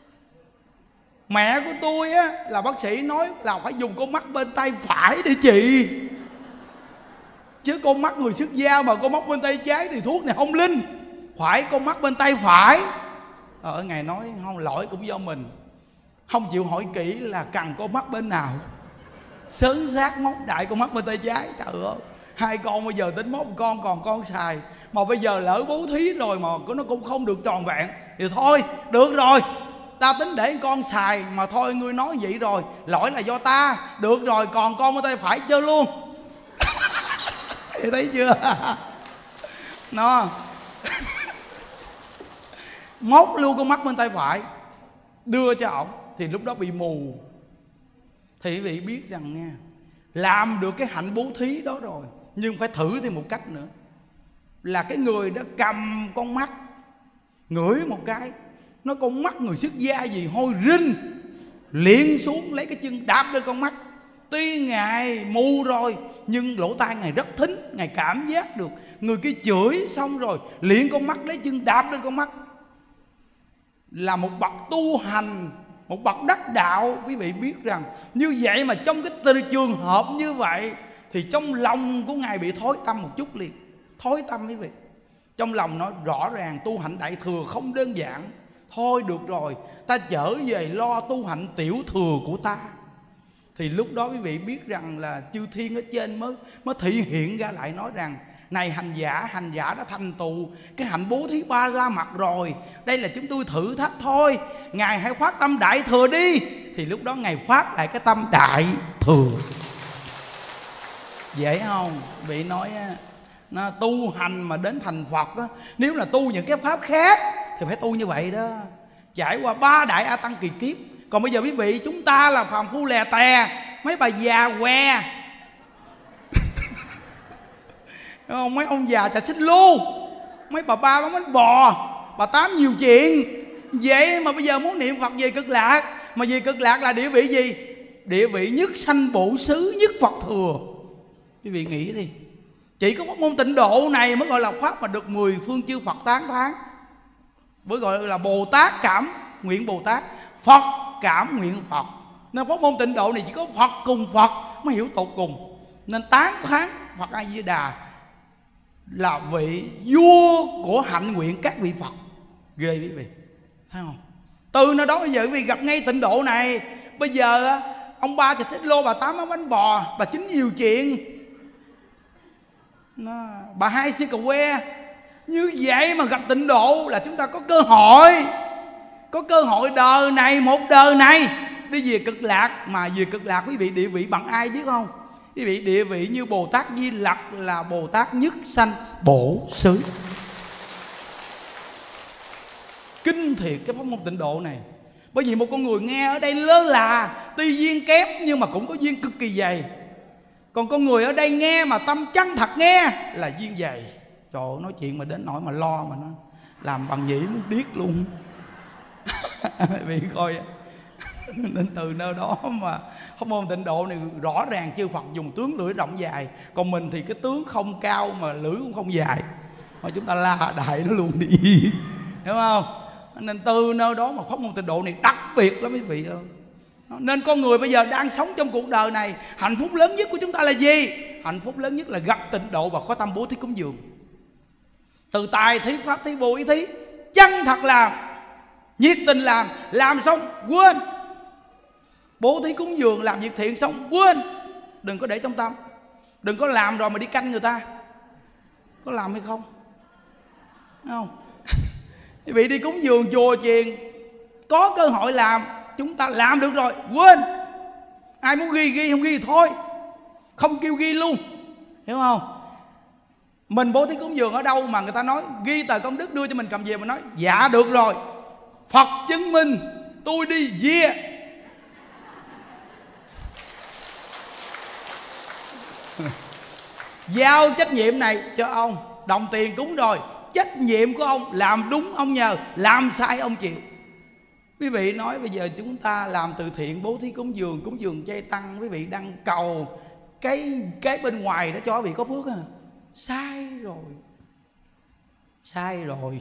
Mẹ của tôi á là bác sĩ nói là phải dùng con mắt bên tay phải để trị, chứ con mắt người xuất gia mà con mắt bên tay trái thì thuốc này không linh, phải con mắt bên tay phải. Ở Ngài nói không, lỗi cũng do mình, không chịu hỏi kỹ là cần con mắt bên nào, sớn xác móc đại con mắt bên tay trái. Trời ơi, hai con bây giờ tính móc một con còn con xài, mà bây giờ lỡ bố thí rồi mà nó cũng không được tròn vẹn thì thôi được rồi, ta tính để con xài mà thôi, ngươi nói vậy rồi, lỗi là do ta, được rồi còn con bên tay phải chơi luôn. Thấy chưa? Nó móc luôn con mắt bên tay phải đưa cho ổng, thì lúc đó bị mù. Thì quý vị biết rằng nha, làm được cái hạnh bố thí đó rồi, nhưng phải thử thêm một cách nữa, là cái người đã cầm con mắt ngửi một cái, nó con mắt người xuất gia gì hôi rinh, liền xuống lấy cái chân đạp lên con mắt. Tuy Ngài mù rồi nhưng lỗ tai Ngài rất thính, Ngài cảm giác được người kia chửi, xong rồi liền con mắt lấy chân đạp lên con mắt. Là một bậc tu hành, một bậc đắc đạo. Quý vị biết rằng như vậy mà trong cái từ trường hợp như vậy thì trong lòng của Ngài bị thối tâm một chút liền. Thối tâm quý vị, trong lòng nói rõ ràng tu hạnh đại thừa không đơn giản. Thôi được rồi, ta trở về lo tu hạnh tiểu thừa của ta. Thì lúc đó quý vị biết rằng là chư thiên ở trên mới mới thị hiện ra lại, nói rằng này hành giả, hành giả đã thành tựu cái hạnh bố thí ba la mật rồi, đây là chúng tôi thử thách thôi, Ngài hãy phát tâm đại thừa đi. Thì lúc đó Ngài phát lại cái tâm đại thừa. Dễ không? Bị nói nó tu hành mà đến thành Phật đó, nếu là tu những cái pháp khác thì phải tu như vậy đó, trải qua ba đại a tăng kỳ kiếp. Còn bây giờ quý vị, chúng ta là phàm phu lè tè, mấy bà già què không, mấy ông già trà xích lu, mấy bà ba bán bánh bò, bà tám nhiều chuyện. Vậy mà bây giờ muốn niệm Phật về cực lạc, mà về cực lạc là địa vị gì? Địa vị nhất sanh bổ xứ, nhất Phật thừa. Quý vị nghĩ đi, chỉ có pháp môn tịnh độ này mới gọi là pháp mà được mười phương chư Phật tán thán, mới gọi là Bồ Tát cảm nguyện Bồ Tát, Phật cảm nguyện Phật. Nên pháp môn tịnh độ này chỉ có Phật cùng Phật mới hiểu tột cùng. Nên tán thán Phật A Di Đà là vị vua của hạnh nguyện các vị Phật. Ghê quý vị, thấy không? Từ nơi đó bây giờ quý vị gặp ngay tịnh độ này. Bây giờ ông ba trà xích lô, bà tám bán bánh bò, bà chín nhiều chuyện, nó, bà hai xưa cà que. Như vậy mà gặp tịnh độ là chúng ta có cơ hội, có cơ hội đời này, một đời này đi về cực lạc. Mà về cực lạc quý vị địa vị bằng ai biết không? Quý vị địa vị như Bồ Tát Di Lặc là Bồ Tát nhất sanh bổ xứ. Kinh thiệt cái pháp môn tịnh độ này. Bởi vì một con người nghe ở đây lơ là, tuy duyên kém nhưng mà cũng có duyên cực kỳ dày. Còn con người ở đây nghe mà tâm chân thật nghe là duyên dày. Trời ơi, nói chuyện mà đến nỗi mà lo mà nó làm bằng nhĩ muốn điếc luôn. Vì coi Nên từ nơi đó mà Pháp môn Tịnh Độ này rõ ràng chư Phật dùng tướng lưỡi rộng dài, còn mình thì cái tướng không cao mà lưỡi cũng không dài, mà chúng ta la đại nó luôn đi. Hiểu không? Nên từ nơi đó mà Pháp môn Tịnh Độ này đặc biệt lắm quý vị ơi. Nên con người bây giờ đang sống trong cuộc đời này, hạnh phúc lớn nhất của chúng ta là gì? Hạnh phúc lớn nhất là gặp Tịnh Độ và có tâm bố thí cúng dường. Từ tài thí, pháp thí, vô ý thí, chân thật làm, nhiệt tình làm, làm xong quên. Bố thí cúng dường, làm việc thiện xong quên. Đừng có để trong tâm. Đừng có làm rồi mà đi canh người ta. Có làm hay không? Thấy không? Quý vị đi cúng dường chùa chiền, có cơ hội làm, chúng ta làm được rồi, quên. Ai muốn ghi ghi, không ghi thì thôi, không kêu ghi luôn. Hiểu không? Mình bố thí cúng dường ở đâu mà người ta nói ghi tờ công đức đưa cho mình cầm về, mình nói dạ được rồi, Phật chứng minh tôi đi về. Giao trách nhiệm này cho ông, đồng tiền cúng rồi, trách nhiệm của ông, làm đúng ông nhờ, làm sai ông chịu. Quý vị nói bây giờ chúng ta làm từ thiện, bố thí cúng dường, cúng dường chay tăng, quý vị đang cầu cái cái bên ngoài đó cho quý vị có phước à? Sai rồi, sai rồi.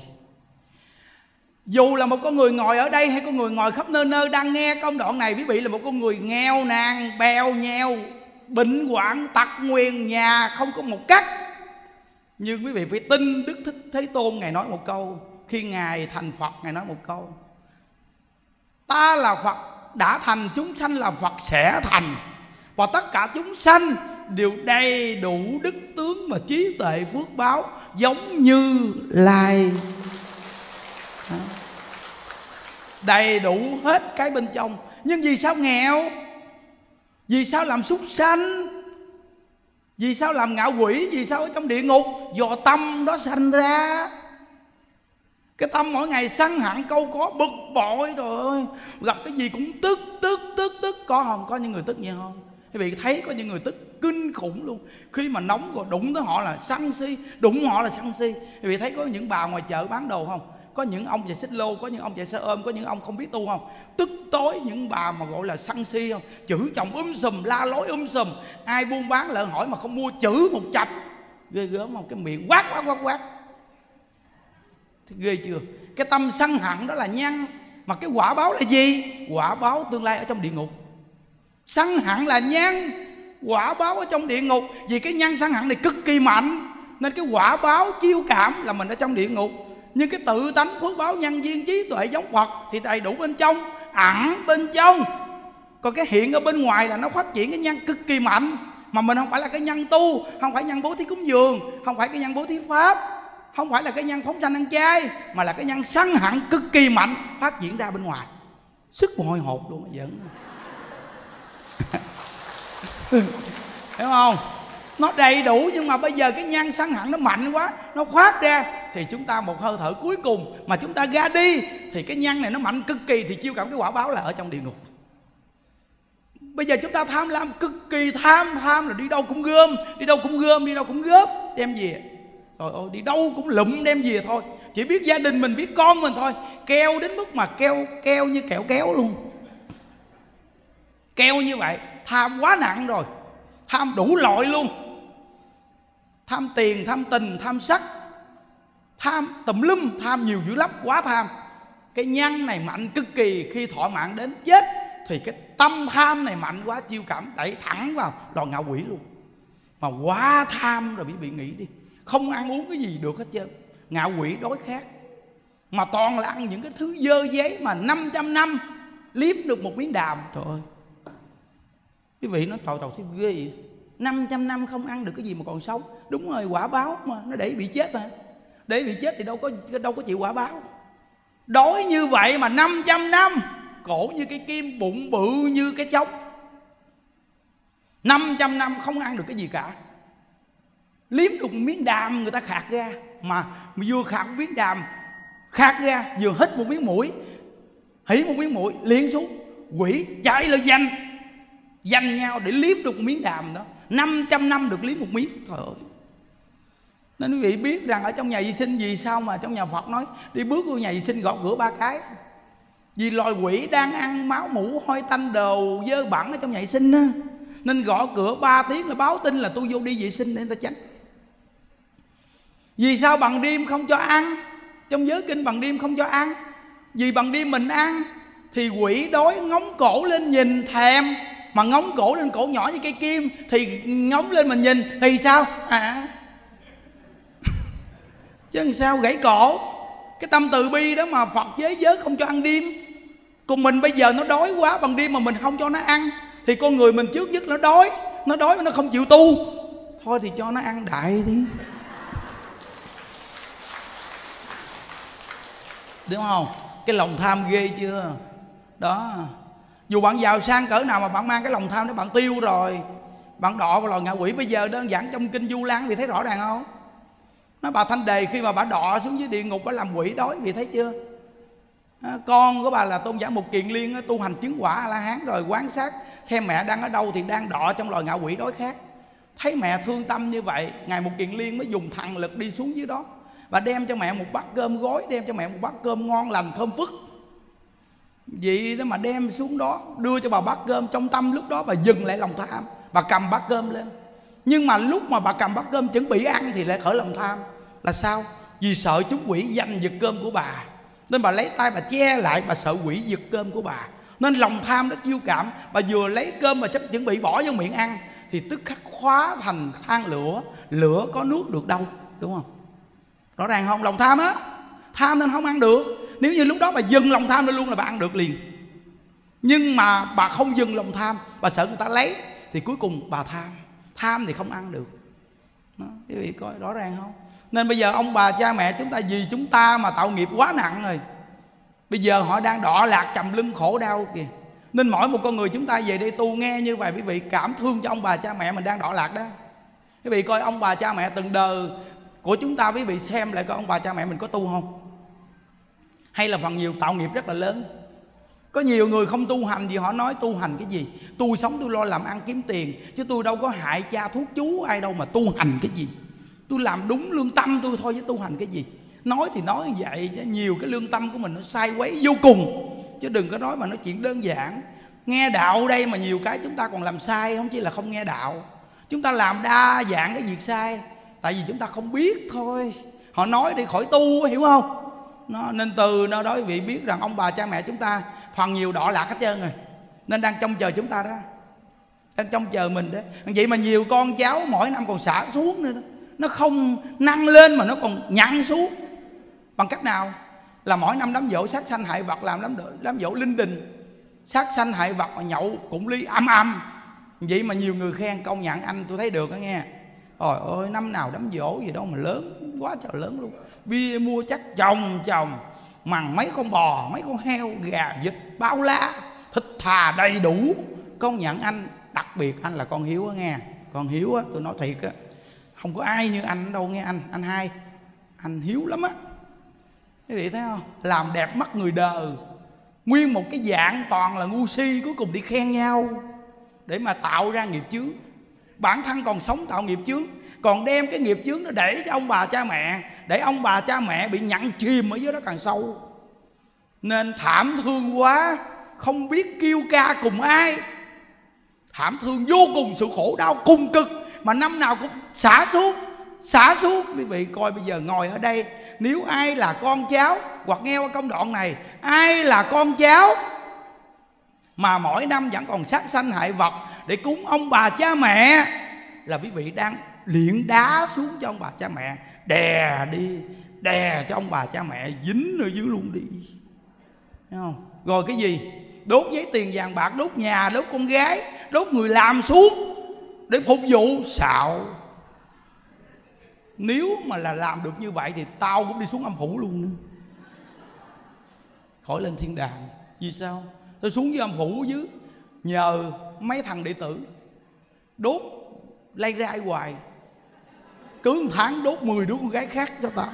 Dù là một con người ngồi ở đây hay con người ngồi khắp nơi nơi đang nghe công đoạn này, quý vị là một con người nghèo nàn, bèo nhèo, bệnh hoạn, tật nguyền, nhà không có một cách. Nhưng quý vị phải tin Đức Thích Thế Tôn Ngài nói một câu, khi Ngài thành Phật Ngài nói một câu: ta là Phật, đã thành, chúng sanh là Phật sẽ thành, và tất cả chúng sanh đều đầy đủ đức tướng và trí tuệ phước báo giống như Lai. Đầy đủ hết cái bên trong. Nhưng vì sao nghèo? Vì sao làm súc sanh? Vì sao làm ngạo quỷ? Vì sao ở trong địa ngục? Do tâm đó sanh ra. Cái tâm mỗi ngày sân hận câu có, bực bội, trời ơi, gặp cái gì cũng tức tức tức tức. Có không? Có những người tức vậy không? Quý vị thấy có những người tức kinh khủng luôn. Khi mà nóng rồi đụng tới họ là sân si, đụng họ là sân si. Quý vị thấy có những bà ngoài chợ bán đồ không? Có những ông chạy xích lô, có những ông chạy xe ôm, có những ông không biết tu không? Tức tối những bà mà gọi là sân si không? Chửi chồng um sùm, la lối um sùm. Ai buôn bán lợn hỏi mà không mua chửi một chập. Ghê gớm không? Cái miệng quát quát quát quát. Thế ghê chưa? Cái tâm sân hận đó là nhân. Mà cái quả báo là gì? Quả báo tương lai ở trong địa ngục. Sân hận là nhân, quả báo ở trong địa ngục. Vì cái nhân sân hận này cực kỳ mạnh, nên cái quả báo chiêu cảm là mình ở trong địa ngục. Nhưng cái tự tánh phước báo nhân duyên trí tuệ giống Phật thì đầy đủ bên trong, ẩn bên trong. Còn cái hiện ở bên ngoài là nó phát triển cái nhân cực kỳ mạnh. Mà mình không phải là cái nhân tu, không phải nhân bố thí cúng dường, không phải cái nhân bố thí pháp, không phải là cái nhân phóng sanh ăn chay, mà là cái nhân sân hận cực kỳ mạnh phát triển ra bên ngoài. Sức hồi hộp luôn giận. Hiểu không? Nó đầy đủ, nhưng mà bây giờ cái nhân sân hận nó mạnh quá, nó khoát ra thì chúng ta một hơi thở cuối cùng mà chúng ta ra đi thì cái nhân này nó mạnh cực kỳ, thì chiêu cảm cái quả báo là ở trong địa ngục. Bây giờ chúng ta tham lam cực kỳ, tham tham là đi đâu cũng gom, đi đâu cũng gom, đi đâu cũng góp đem về. Trời ơi, đi đâu cũng lụm đem về thôi. Chỉ biết gia đình mình, biết con mình thôi. Keo đến mức mà keo keo như kẹo kéo luôn. Keo như vậy, tham quá nặng rồi. Tham đủ loại luôn. Tham tiền, tham tình, tham sắc, tham tùm lum, tham nhiều dữ lắm, quá tham. Cái nhân này mạnh cực kỳ, khi thọ mạng đến chết thì cái tâm tham này mạnh quá, chiêu cảm đẩy thẳng vào lò ngạo quỷ luôn. Mà quá tham rồi bị bị nghĩ đi, không ăn uống cái gì được hết trơn. Ngạo quỷ đói khát, mà toàn là ăn những cái thứ dơ giấy mà năm trăm năm liếm được một miếng đàm. Trời ơi, quý vị nói trời trời thấy ghê vậy. năm trăm năm không ăn được cái gì mà còn sống. Đúng rồi, quả báo mà, nó để bị chết à. Để bị chết thì đâu có đâu có chịu quả báo. Đói như vậy mà năm trăm năm, cổ như cái kim, bụng bự như cái trống, năm trăm năm không ăn được cái gì cả. Liếm được một miếng đàm người ta khạc ra, mà vừa khạc một miếng đàm khạc ra, vừa hít một miếng mũi, hỉ một miếng mũi liền xuống, quỷ chạy lên danh danh nhau để liếm được một miếng đàm đó. Năm trăm năm được liếm một miếng. Trời ơi. Nên quý vị biết rằng ở trong nhà vệ sinh, vì sao mà trong nhà Phật nói đi bước vô nhà vệ sinh gọt rửa ba cái. Vì loài quỷ đang ăn máu mủ hôi tanh đồ dơ bẩn ở trong nhà vệ sinh á, nên gõ cửa ba tiếng là báo tin là tôi vô đi vệ sinh để người ta tránh. Vì sao bằng đêm không cho ăn? Trong giới kinh bằng đêm không cho ăn, vì bằng đêm mình ăn thì quỷ đói ngóng cổ lên nhìn thèm, mà ngóng cổ lên cổ nhỏ như cây kim thì ngóng lên mình nhìn thì sao? À chứ làm sao gãy cổ. Cái tâm từ bi đó mà Phật chế giới không cho ăn đêm. Còn mình bây giờ nó đói quá bằng đêm mà mình không cho nó ăn thì con người mình trước nhất nó đói, nó đói mà nó không chịu tu, thôi thì cho nó ăn đại đi, đúng không? Cái lòng tham ghê chưa đó. Dù bạn giàu sang cỡ nào mà bạn mang cái lòng tham đó bạn tiêu rồi, bạn đọa vào loài ngạ quỷ. Bây giờ đơn giản trong kinh Du Lan vì thấy rõ ràng không? Nó bà Thanh Đề khi mà bà đọa xuống dưới địa ngục bà làm quỷ đói, vì thấy chưa? À, con của bà là Tôn giả Mục Kiền Liên tu hành chứng quả A La Hán rồi, quan sát xem mẹ đang ở đâu thì đang đọa trong loài ngạ quỷ đói khát. Thấy mẹ thương tâm như vậy, ngài Mục Kiền Liên mới dùng thần lực đi xuống dưới đó và đem cho mẹ một bát cơm gói, đem cho mẹ một bát cơm ngon lành thơm phức. Vậy đó mà đem xuống đó đưa cho bà bát cơm, trong tâm lúc đó bà dừng lại lòng tham, bà cầm bát cơm lên. Nhưng mà lúc mà bà cầm bát cơm chuẩn bị ăn thì lại khởi lòng tham. Là sao? Vì sợ chúng quỷ giành giật cơm của bà, nên bà lấy tay bà che lại, bà sợ quỷ giật cơm của bà. Nên lòng tham nó chiêu cảm, bà vừa lấy cơm mà chấp chuẩn bị bỏ vô miệng ăn thì tức khắc hóa thành than lửa, lửa có nuốt được đâu, đúng không? Rõ ràng không? Lòng tham á, tham nên không ăn được. Nếu như lúc đó bà dừng lòng tham lên luôn là bà ăn được liền. Nhưng mà bà không dừng lòng tham, bà sợ người ta lấy thì cuối cùng bà tham. Tham thì không ăn được đó, quý vị coi rõ ràng không? Nên bây giờ ông bà cha mẹ chúng ta vì chúng ta mà tạo nghiệp quá nặng rồi, bây giờ họ đang đọa lạc trầm lưng khổ đau kìa. Nên mỗi một con người chúng ta về đây tu nghe như vậy, quý vị cảm thương cho ông bà cha mẹ mình đang đọa lạc đó. Quý vị coi ông bà cha mẹ từng đời của chúng ta, quý vị xem lại coi ông bà cha mẹ mình có tu không? Hay là phần nhiều tạo nghiệp rất là lớn. Có nhiều người không tu hành vì họ nói tu hành cái gì? Tôi sống tôi lo làm ăn kiếm tiền, chứ tôi đâu có hại cha thuốc chú ai đâu mà tu hành cái gì. Tôi làm đúng lương tâm tôi thôi chứ tu hành cái gì. Nói thì nói như vậy chứ nhiều cái lương tâm của mình nó sai quấy vô cùng. Chứ đừng có nói mà nói chuyện đơn giản. Nghe đạo đây mà nhiều cái chúng ta còn làm sai, không chỉ là không nghe đạo. Chúng ta làm đa dạng cái việc sai, tại vì chúng ta không biết thôi. Họ nói để khỏi tu, hiểu không? Nó, nên từ nơi đó quý vị biết rằng ông bà cha mẹ chúng ta phần nhiều đọa lạc hết trơn rồi, nên đang trông chờ chúng ta đó, đang trông chờ mình đó. Vậy mà nhiều con cháu mỗi năm còn xả xuống nữa đó. Nó không nâng lên mà nó còn nhặn xuống. Bằng cách nào? Là mỗi năm đám dỗ sát sanh hại vật, làm đám, đám dỗ linh đình sát sanh hại vật, nhậu cũng ly âm âm. Vậy mà nhiều người khen, công nhận anh tôi thấy được đó nghe. Trời ơi, năm nào đám dỗ gì đâu mà lớn quá trời lớn luôn. Bia mua chắc chồng chồng, mằng mấy con bò, mấy con heo, gà, vịt, bao la, thịt thà đầy đủ. Công nhận anh, đặc biệt anh là con hiếu á nghe. Con hiếu á, tôi nói thiệt á, không có ai như anh đâu nghe anh. Anh hai, anh hiếu lắm á. Quý vị thấy không? Làm đẹp mắt người đời. Nguyên một cái dạng toàn là ngu si, cuối cùng đi khen nhau để mà tạo ra nghiệp chướng. Bản thân còn sống tạo nghiệp chướng, còn đem cái nghiệp chướng đó để cho ông bà cha mẹ, để ông bà cha mẹ bị nhặn chìm ở dưới đó càng sâu. Nên thảm thương quá, không biết kêu ca cùng ai. Thảm thương vô cùng, sự khổ đau cùng cực, mà năm nào cũng xả xuống, xả xuống. Quý vị coi bây giờ ngồi ở đây, nếu ai là con cháu, hoặc nghe qua công đoạn này, ai là con cháu mà mỗi năm vẫn còn sát sanh hại vật để cúng ông bà cha mẹ, là quý vị đang luyện đá xuống cho ông bà cha mẹ, đè đi, đè cho ông bà cha mẹ dính ở dưới luôn đi. Thấy không? Rồi cái gì? Đốt giấy tiền vàng bạc, đốt nhà, đốt con gái, đốt người làm xuống để phục vụ. Xạo. Nếu mà là làm được như vậy thì tao cũng đi xuống âm phủ luôn, khỏi lên thiên đàng. Vì sao? Tôi xuống dưới âm phủ dưới, nhờ mấy thằng đệ tử đốt lay rai hoài, cứ một tháng đốt mười đứa con gái khác cho tao.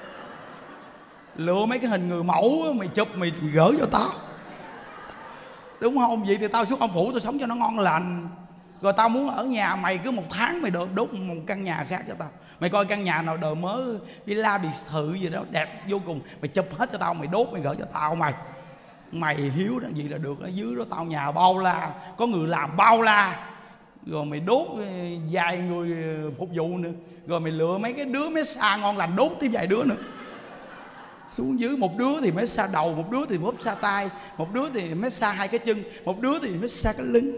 Lựa mấy cái hình người mẫu mày chụp mày gửi cho tao, đúng không? Vậy thì tao xuống âm phủ tao sống cho nó ngon lành. Rồi tao muốn ở nhà mày cứ một tháng mày đốt một căn nhà khác cho tao. Mày coi căn nhà nào đời mới villa biệt thự gì đó đẹp vô cùng, mày chụp hết cho tao, mày đốt mày gửi cho tao mày. Mày hiếu đó gì là được, ở dưới đó tao nhà bao la, có người làm bao la, rồi mày đốt vài người phục vụ nữa, rồi mày lựa mấy cái đứa massage ngon lành đốt thêm vài đứa nữa. Xuống dưới một đứa thì massage đầu, một đứa thì massage tay, một đứa thì massage hai cái chân, một đứa thì massage cái lưng.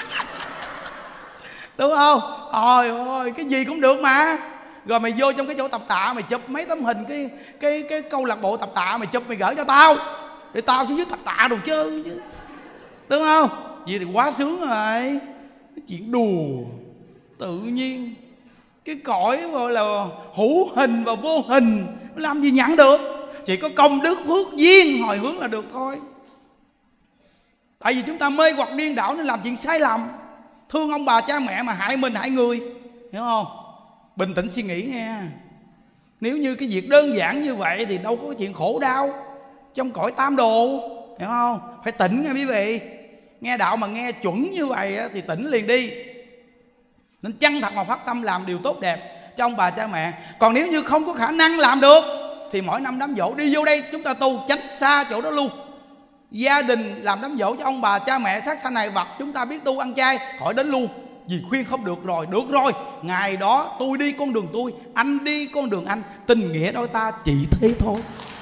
Đúng không? Ôi ôi, cái gì cũng được mà. Rồi mày vô trong cái chỗ tập tạ, mày chụp mấy tấm hình cái cái cái câu lạc bộ tập tạ, mày chụp mày gửi cho tao, để tao xuống dưới tập tạ đồ chơi chứ. Đúng không? Vậy thì quá sướng rồi. Cái chuyện đùa tự nhiên, cái cõi gọi là hữu hình và vô hình, làm gì nhận được. Chỉ có công đức phước duyên hồi hướng là được thôi. Tại vì chúng ta mê hoặc điên đảo nên làm chuyện sai lầm, thương ông bà cha mẹ mà hại mình hại người, hiểu không? Bình tĩnh suy nghĩ nghe. Nếu như cái việc đơn giản như vậy thì đâu có chuyện khổ đau trong cõi tam đồ, hiểu không? Phải tỉnh nghe quý vị. Nghe đạo mà nghe chuẩn như vậy thì tỉnh liền đi. Nên chân thật mà phát tâm làm điều tốt đẹp cho ông bà cha mẹ. Còn nếu như không có khả năng làm được thì mỗi năm đám dỗ đi vô đây chúng ta tu, tránh xa chỗ đó luôn. Gia đình làm đám dỗ cho ông bà cha mẹ sát sanh hại vật, chúng ta biết tu ăn chay khỏi đến luôn. Vì khuyên không được rồi, được rồi, ngày đó tôi đi con đường tôi, anh đi con đường anh, tình nghĩa đôi ta chỉ thế thôi.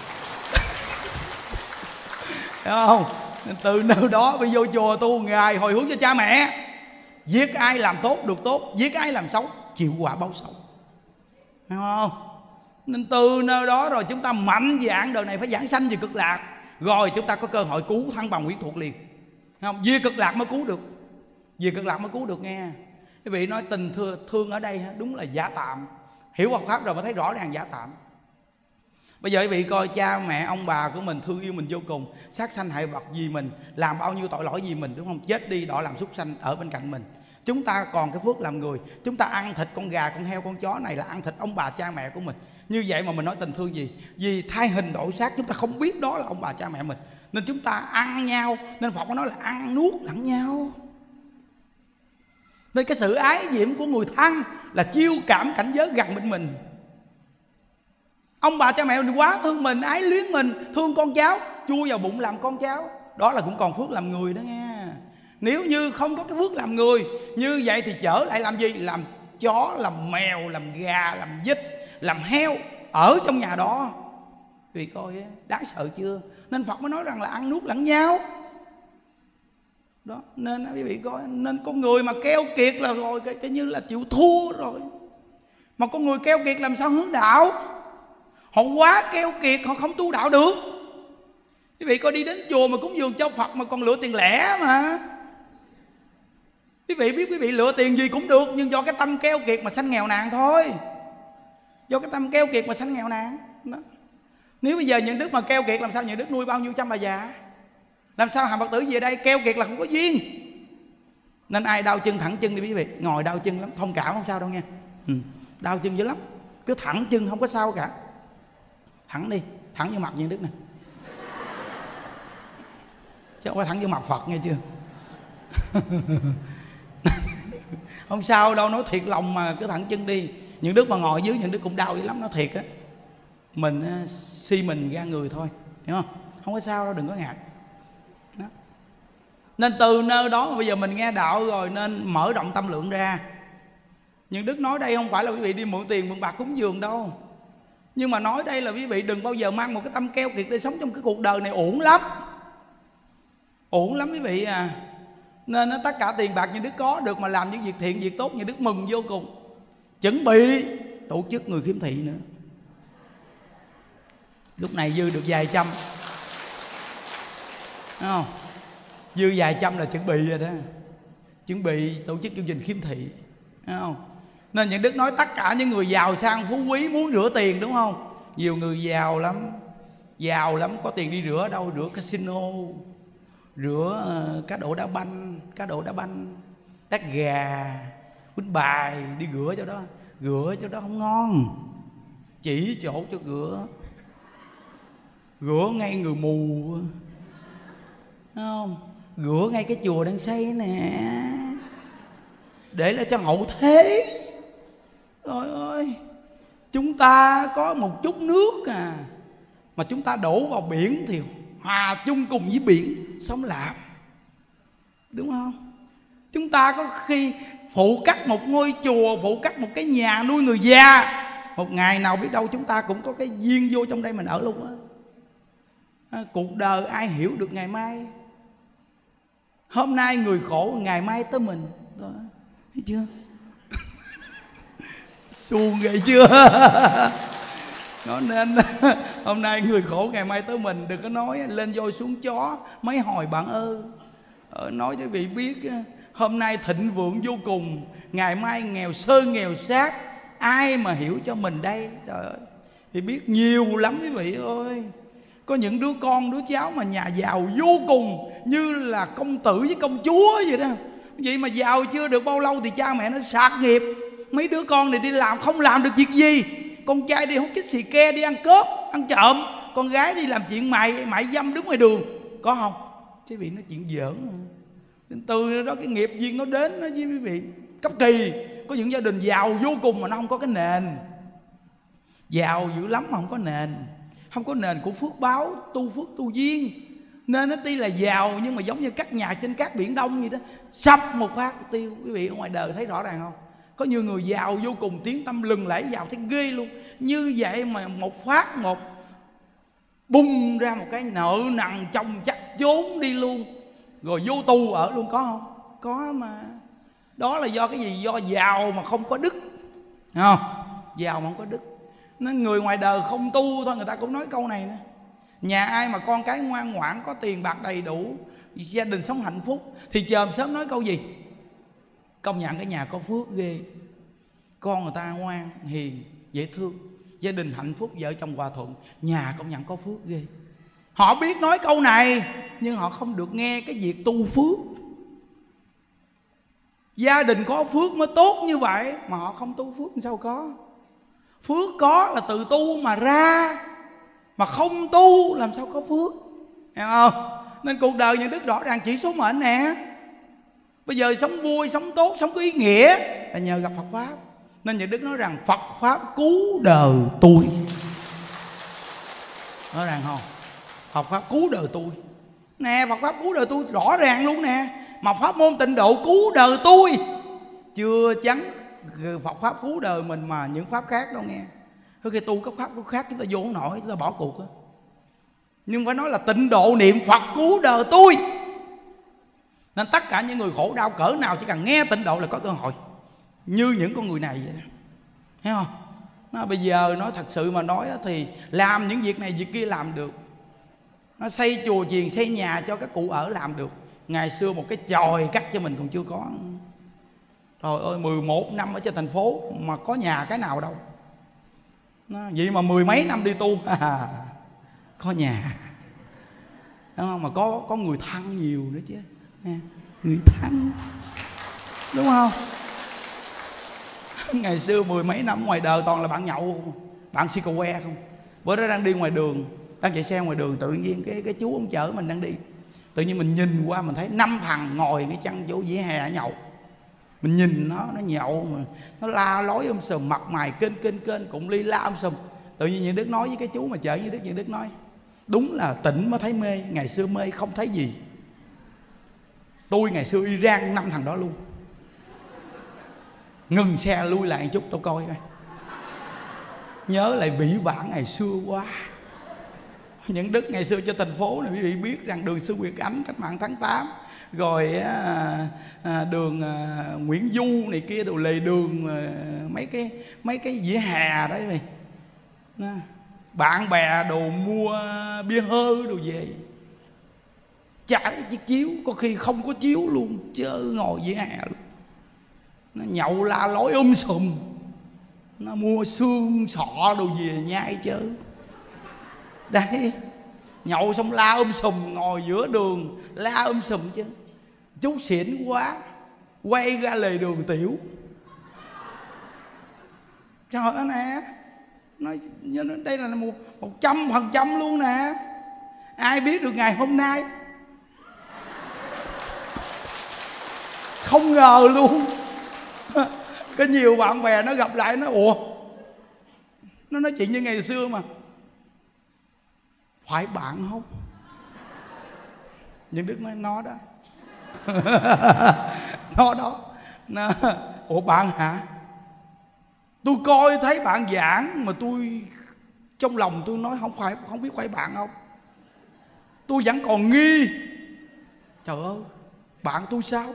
Hiểu không? Từ nơi đó bây vô chùa tu ngày hồi hướng cho cha mẹ. Giết ai làm tốt được tốt, giết ai làm xấu chịu quả báo xấu. Hiểu không? Nên từ nơi đó rồi chúng ta mạnh dạn đời này phải giảng sanh về cực lạc, rồi chúng ta có cơ hội cứu thăng bằng quyến thuộc liền. Hiểu không? Về cực lạc mới cứu được, về cực lạc mới cứu được nghe. Quý vị nói tình thương, thương ở đây đúng là giả tạm. Hiểu Phật pháp rồi mới thấy rõ ràng giả tạm. Bây giờ quý vị coi cha mẹ ông bà của mình thương yêu mình vô cùng, sát sanh hại vật vì mình, làm bao nhiêu tội lỗi vì mình, đúng không? Chết đi đọa làm súc sanh ở bên cạnh mình. Chúng ta còn cái phước làm người, chúng ta ăn thịt con gà, con heo, con chó này là ăn thịt ông bà cha mẹ của mình. Như vậy mà mình nói tình thương gì? Vì thay hình đổi xác chúng ta không biết đó là ông bà cha mẹ mình, nên chúng ta ăn nhau. Nên Phật có nói là ăn nuốt lẫn nhau. Nên cái sự ái diễm của người thân là chiêu cảm cảnh giới gần bên mình. Ông bà cha mẹ mình quá thương mình, ái luyến mình, thương con cháu, chui vào bụng làm con cháu. Đó là cũng còn phước làm người đó nghe. Nếu như không có cái phước làm người như vậy thì trở lại làm gì? Làm chó, làm mèo, làm gà, làm vịt, làm heo ở trong nhà đó. Vì coi đáng sợ chưa? Nên Phật mới nói rằng là ăn nuốt lẫn nhau. Đó, nên quý vị coi, nên con người mà keo kiệt là rồi cái, cái như là chịu thua rồi. Mà con người keo kiệt làm sao hướng đạo? Họ quá keo kiệt, họ không tu đạo được. Quý vị coi đi đến chùa mà cúng dường cho Phật mà còn lựa tiền lẻ mà. Quý vị biết quý vị lựa tiền gì cũng được, nhưng do cái tâm keo kiệt mà sanh nghèo nàn thôi. Do cái tâm keo kiệt mà sanh nghèo nàn đó. Nếu bây giờ những đức mà keo kiệt, làm sao những đức nuôi bao nhiêu trăm bà già? Làm sao hàng Phật tử về đây? Keo kiệt là không có duyên. Nên ai đau chân thẳng chân đi quý vị. Ngồi đau chân lắm, thông cảm không sao đâu nha. ừ. Đau chân dữ lắm, cứ thẳng chân không có sao cả. Thẳng đi, thẳng vô mặt những đức này, chứ không phải thẳng vô mặt Phật nghe chưa. Không sao đâu, nói thiệt lòng mà, cứ thẳng chân đi. Những đức mà ngồi dưới những đức cũng đau dữ lắm, nó thiệt á. Mình si mình ra người thôi, hiểu không? Không có sao đâu, đừng có ngại đó. Nên từ nơi đó mà bây giờ mình nghe đạo rồi nên mở rộng tâm lượng ra. Những đức nói đây không phải là quý vị đi mượn tiền mượn bạc cúng dường đâu, nhưng mà nói đây là quý vị đừng bao giờ mang một cái tâm keo kiệt để sống trong cái cuộc đời này, uổng lắm. Uổng lắm quý vị à. Nên tất cả tiền bạc những đức có được mà làm những việc thiện việc tốt, những đức mừng vô cùng. Chuẩn bị tổ chức người khiếm thị nữa. Lúc này dư được vài trăm, đúng không? Dư vài trăm là chuẩn bị rồi đó. Chuẩn bị tổ chức chương trình khiếm thị, đúng không? Nên những đức nói tất cả những người giàu sang phú quý muốn rửa tiền, đúng không? Nhiều người giàu lắm, giàu lắm, có tiền đi rửa đâu? Rửa casino, rửa uh, cá độ đá banh, cá độ đá banh, đá gà, quýnh bài, đi rửa cho đó. Rửa cho đó không ngon, chỉ chỗ cho rửa. Rửa ngay người mù, thấy không? Rửa ngay cái chùa đang xây nè, để lại cho hậu thế. Trời ơi, chúng ta có một chút nước à, mà chúng ta đổ vào biển thì hòa chung cùng với biển sống lặng, đúng không? Chúng ta có khi phụ cắt một ngôi chùa, phụ cắt một cái nhà nuôi người già, một ngày nào biết đâu chúng ta cũng có cái duyên vô trong đây mình ở luôn á. À, cuộc đời ai hiểu được ngày mai? Hôm nay người khổ, ngày mai tới mình. Đó, thấy chưa? Xuông vậy chưa? Nó nên hôm nay người khổ, ngày mai tới mình. Đừng có nói lên voi xuống chó mấy hồi bạn ơi. Ờ, nói cho vị biết, hôm nay thịnh vượng vô cùng, ngày mai nghèo sơn nghèo sát, ai mà hiểu cho mình đây? Trời ơi, thì biết nhiều lắm quý vị ơi. Có những đứa con đứa cháu mà nhà giàu vô cùng, như là công tử với công chúa vậy đó. Vậy mà giàu chưa được bao lâu thì cha mẹ nó sạt nghiệp. Mấy đứa con này đi làm không làm được việc gì. Con trai đi hút chích xì ke, đi ăn cướp, ăn trộm. Con gái đi làm chuyện mại mại dâm đứng ngoài đường. Có không? Chứ vị nói chuyện giỡn. Từ đó cái nghiệp duyên nó đến đó với quý vị. Cấp kỳ. Có những gia đình giàu vô cùng mà nó không có cái nền. Giàu dữ lắm mà không có nền. Không có nền của phước báo, tu phước tu duyên. Nên nó tuy là giàu nhưng mà giống như các nhà trên các biển Đông vậy đó, sắp một phát tiêu. Quý vị ở ngoài đời thấy rõ ràng không? Có nhiều người giàu vô cùng, tiếng tâm lừng lẫy, giàu thấy ghê luôn. Như vậy mà một phát một bung ra một cái nợ nần chồng chất trốn đi luôn. Rồi vô tù ở luôn, có không? Có mà. Đó là do cái gì? Do giàu mà không có đức, không? Giàu mà không có đức. Nên người ngoài đời không tu thôi, người ta cũng nói câu này nè. Nhà ai mà con cái ngoan ngoãn, có tiền bạc đầy đủ, gia đình sống hạnh phúc, thì chòm sớm nói câu gì? Công nhận cái nhà có phước ghê. Con người ta ngoan, hiền, dễ thương, gia đình hạnh phúc, vợ chồng hòa thuận, nhà công nhận có phước ghê. Họ biết nói câu này nhưng họ không được nghe cái việc tu phước. Gia đình có phước mới tốt như vậy, mà họ không tu phước làm sao có. Phước có là từ tu mà ra, mà không tu làm sao có phước, hiểu không? Nên cuộc đời những đức rõ ràng chỉ số mệnh nè. Bây giờ sống vui, sống tốt, sống có ý nghĩa là nhờ gặp Phật Pháp. Nên những đức nói rằng Phật Pháp cứu đời tôi. Rõ ràng không? Phật Pháp cứu đời tôi nè, Phật Pháp cứu đời tôi rõ ràng luôn nè. Mà pháp môn tịnh độ cứu đời tôi, chưa chắn Phật Pháp cứu đời mình mà những pháp khác đâu nghe. Khi khi tu các pháp khác chúng ta vô không nổi, chúng ta bỏ cuộc đó. Nhưng phải nói là tịnh độ niệm Phật cứu đời tôi. Nên tất cả những người khổ đau cỡ nào chỉ cần nghe tịnh độ là có cơ hội. Như những con người này vậy đó, thấy không? Nó bây giờ nói thật sự mà nói thì làm những việc này việc kia làm được. Nó xây chùa chiền, xây nhà cho các cụ ở làm được. Ngày xưa một cái chòi cắt cho mình còn chưa có. Trời ơi, mười một năm ở trên thành phố mà có nhà cái nào đâu. Nó, vậy mà mười mấy năm đi tu à, có nhà, đúng không? Mà có có người thân nhiều nữa chứ, người thân, đúng không? Ngày xưa mười mấy năm ngoài đời toàn là bạn nhậu, bạn xì cà que không. Bữa đó đang đi ngoài đường, đang chạy xe ngoài đường, tự nhiên cái cái chú ông chở mình đang đi, tự nhiên mình nhìn qua mình thấy năm thằng ngồi cái chân chỗ vỉa hè nhậu. Mình nhìn nó, nó nhậu mà nó la lối um sùm, mặt mày kênh kênh kênh cũng ly la um sùm. Tự nhiên Những Đức nói với cái chú mà chở Những Đức, Những Đức nói đúng là tỉnh mới thấy mê, ngày xưa mê không thấy gì. Tôi ngày xưa Iran năm thằng đó luôn. Ngừng xe lui lại một chút tôi coi coi, nhớ lại vĩ vãng ngày xưa quá. Những Đức ngày xưa cho thành phố này quý vị biết rằng đường Sư Nguyệt Ánh, cách mạng tháng tám, rồi à, à, đường à, Nguyễn Du này kia, đồ lề đường à, mấy cái mấy cái vỉa hè đó quý vị. Bạn bè đồ mua bia hơi đồ về, chạy chiếc chiếu, có khi không có chiếu luôn, chơi ngồi vỉa hè luôn. Nó nhậu la lối um sùm, nó mua xương sọ đồ về nhai chơi. Đấy, nhậu xong la um sùm, ngồi giữa đường la um sùm chứ. Chú xỉn quá, quay ra lề đường tiểu. Trời ơi nè, nói đây là một một trăm phần trăm luôn nè. Ai biết được ngày hôm nay, không ngờ luôn. Có nhiều bạn bè nó gặp lại nó ủa, nó nói chuyện như ngày xưa mà phải bạn không? Nhưng Đức nói nó đó. Nó đó. Nó. Ủa bạn hả? Tôi coi thấy bạn giảng mà tôi trong lòng tôi nói không phải, không biết phải bạn không. Tôi vẫn còn nghi. Trời ơi, bạn tôi sao?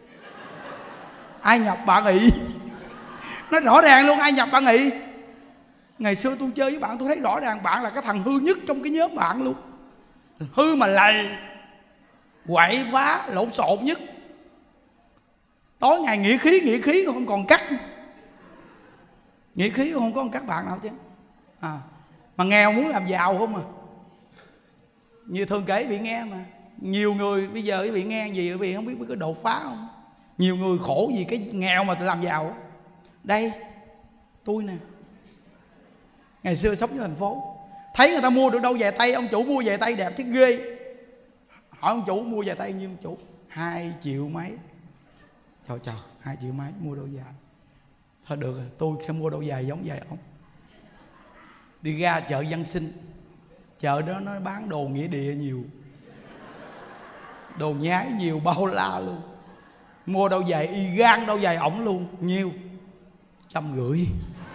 Ai nhập bạn Nghị? Nó rõ ràng luôn, ai nhập bạn Nghị? Ngày xưa tôi chơi với bạn tôi thấy rõ ràng bạn là cái thằng hư nhất trong cái nhóm bạn luôn. Hư mà lầy, quậy phá, lộn xộn nhất. Tối ngày nghĩa khí, nghĩa khí không còn cắt. Nghĩa khí không có các bạn nào chứ à. Mà nghèo muốn làm giàu không à. Như thường kể bị nghe mà. Nhiều người bây giờ bị nghe gì bị không biết có đột phá không. Nhiều người khổ vì cái nghèo mà tự làm giàu. Đây tôi nè, ngày xưa sống ở thành phố, thấy người ta mua được đâu giày tay, ông chủ mua giày tay đẹp thế ghê. Hỏi ông chủ mua giày tay nhiêu? Ông chủ hai triệu mấy. Trời trời, hai triệu mấy mua đôi giày. Thôi được rồi, tôi sẽ mua đôi giày giống giày ông. Đi ra chợ Dân Sinh, chợ đó nó bán đồ nghĩa địa nhiều, đồ nhái nhiều, bao la luôn. Mua đôi giày y gan đôi giày ổng luôn. Nhiêu? Trăm rưỡi.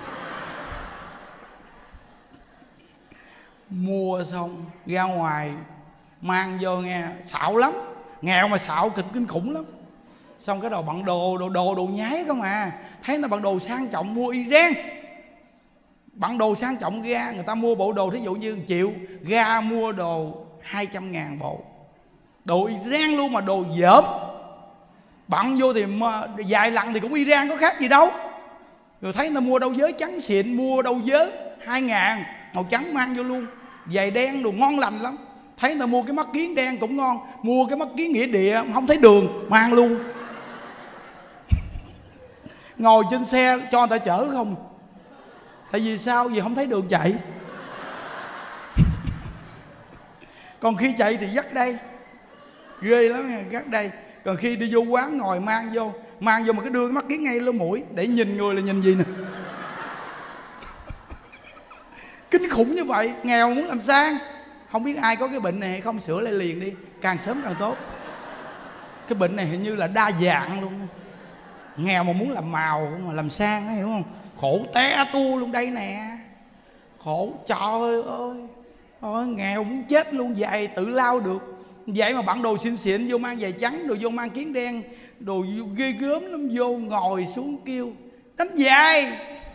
Mua xong ra ngoài mang vô nghe, xạo lắm. Nghèo mà xạo kịch kinh khủng lắm. Xong cái đầu bận đồ, đồ đồ đồ nhái không à. Thấy nó bận đồ sang trọng mua y rang. Bận đồ sang trọng ra, người ta mua bộ đồ thí dụ như một triệu, ra mua đồ hai trăm ngàn bộ. Đồ y rang luôn mà đồ dởm. Bận vô thì mà, vài lần thì cũng y rang có khác gì đâu. Rồi thấy nó mua đâu giới trắng xịn, mua đâu giới hai ngàn, màu trắng mang vô luôn. Giày đen đồ ngon lành lắm. Thấy người ta mua cái mắt kiến đen cũng ngon, mua cái mắt kiến nghĩa địa không thấy đường mang luôn. Ngồi trên xe cho người ta chở không. Tại vì sao? Vì không thấy đường chạy. Còn khi chạy thì dắt đây, ghê lắm nha, dắt đây. Còn khi đi vô quán ngồi mang vô, mang vô mà cái đưa cái mắt kiến ngay lỗ mũi để nhìn người là nhìn gì nè. Kinh khủng như vậy. Nghèo muốn làm sang. Không biết ai có cái bệnh này hay không, sửa lại liền đi, càng sớm càng tốt. Cái bệnh này hình như là đa dạng luôn. Nghèo mà muốn làm màu mà làm sang, hiểu không? Khổ té tu luôn đây nè. Khổ trời ơi. Ôi, nghèo muốn chết luôn. Giày tự lao được. Vậy mà bận đồ xịn xịn vô mang giày trắng, rồi vô mang kiến đen, đồ ghê gớm lắm, vô ngồi xuống kêu đánh giày.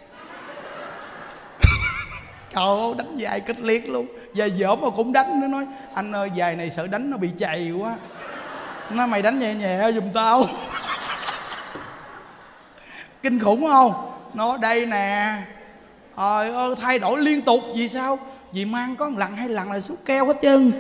Trời ơi, đánh giày kịch liệt luôn. Giày dởm mà cũng đánh. Nó nói anh ơi giày này sợ đánh nó bị chày quá. Nó mày đánh nhẹ nhẹ giùm tao. Kinh khủng không? Nó đây nè. Trời ơi, thay đổi liên tục. Vì sao? Vì mang có một lần hai lần là xuống keo hết trơn.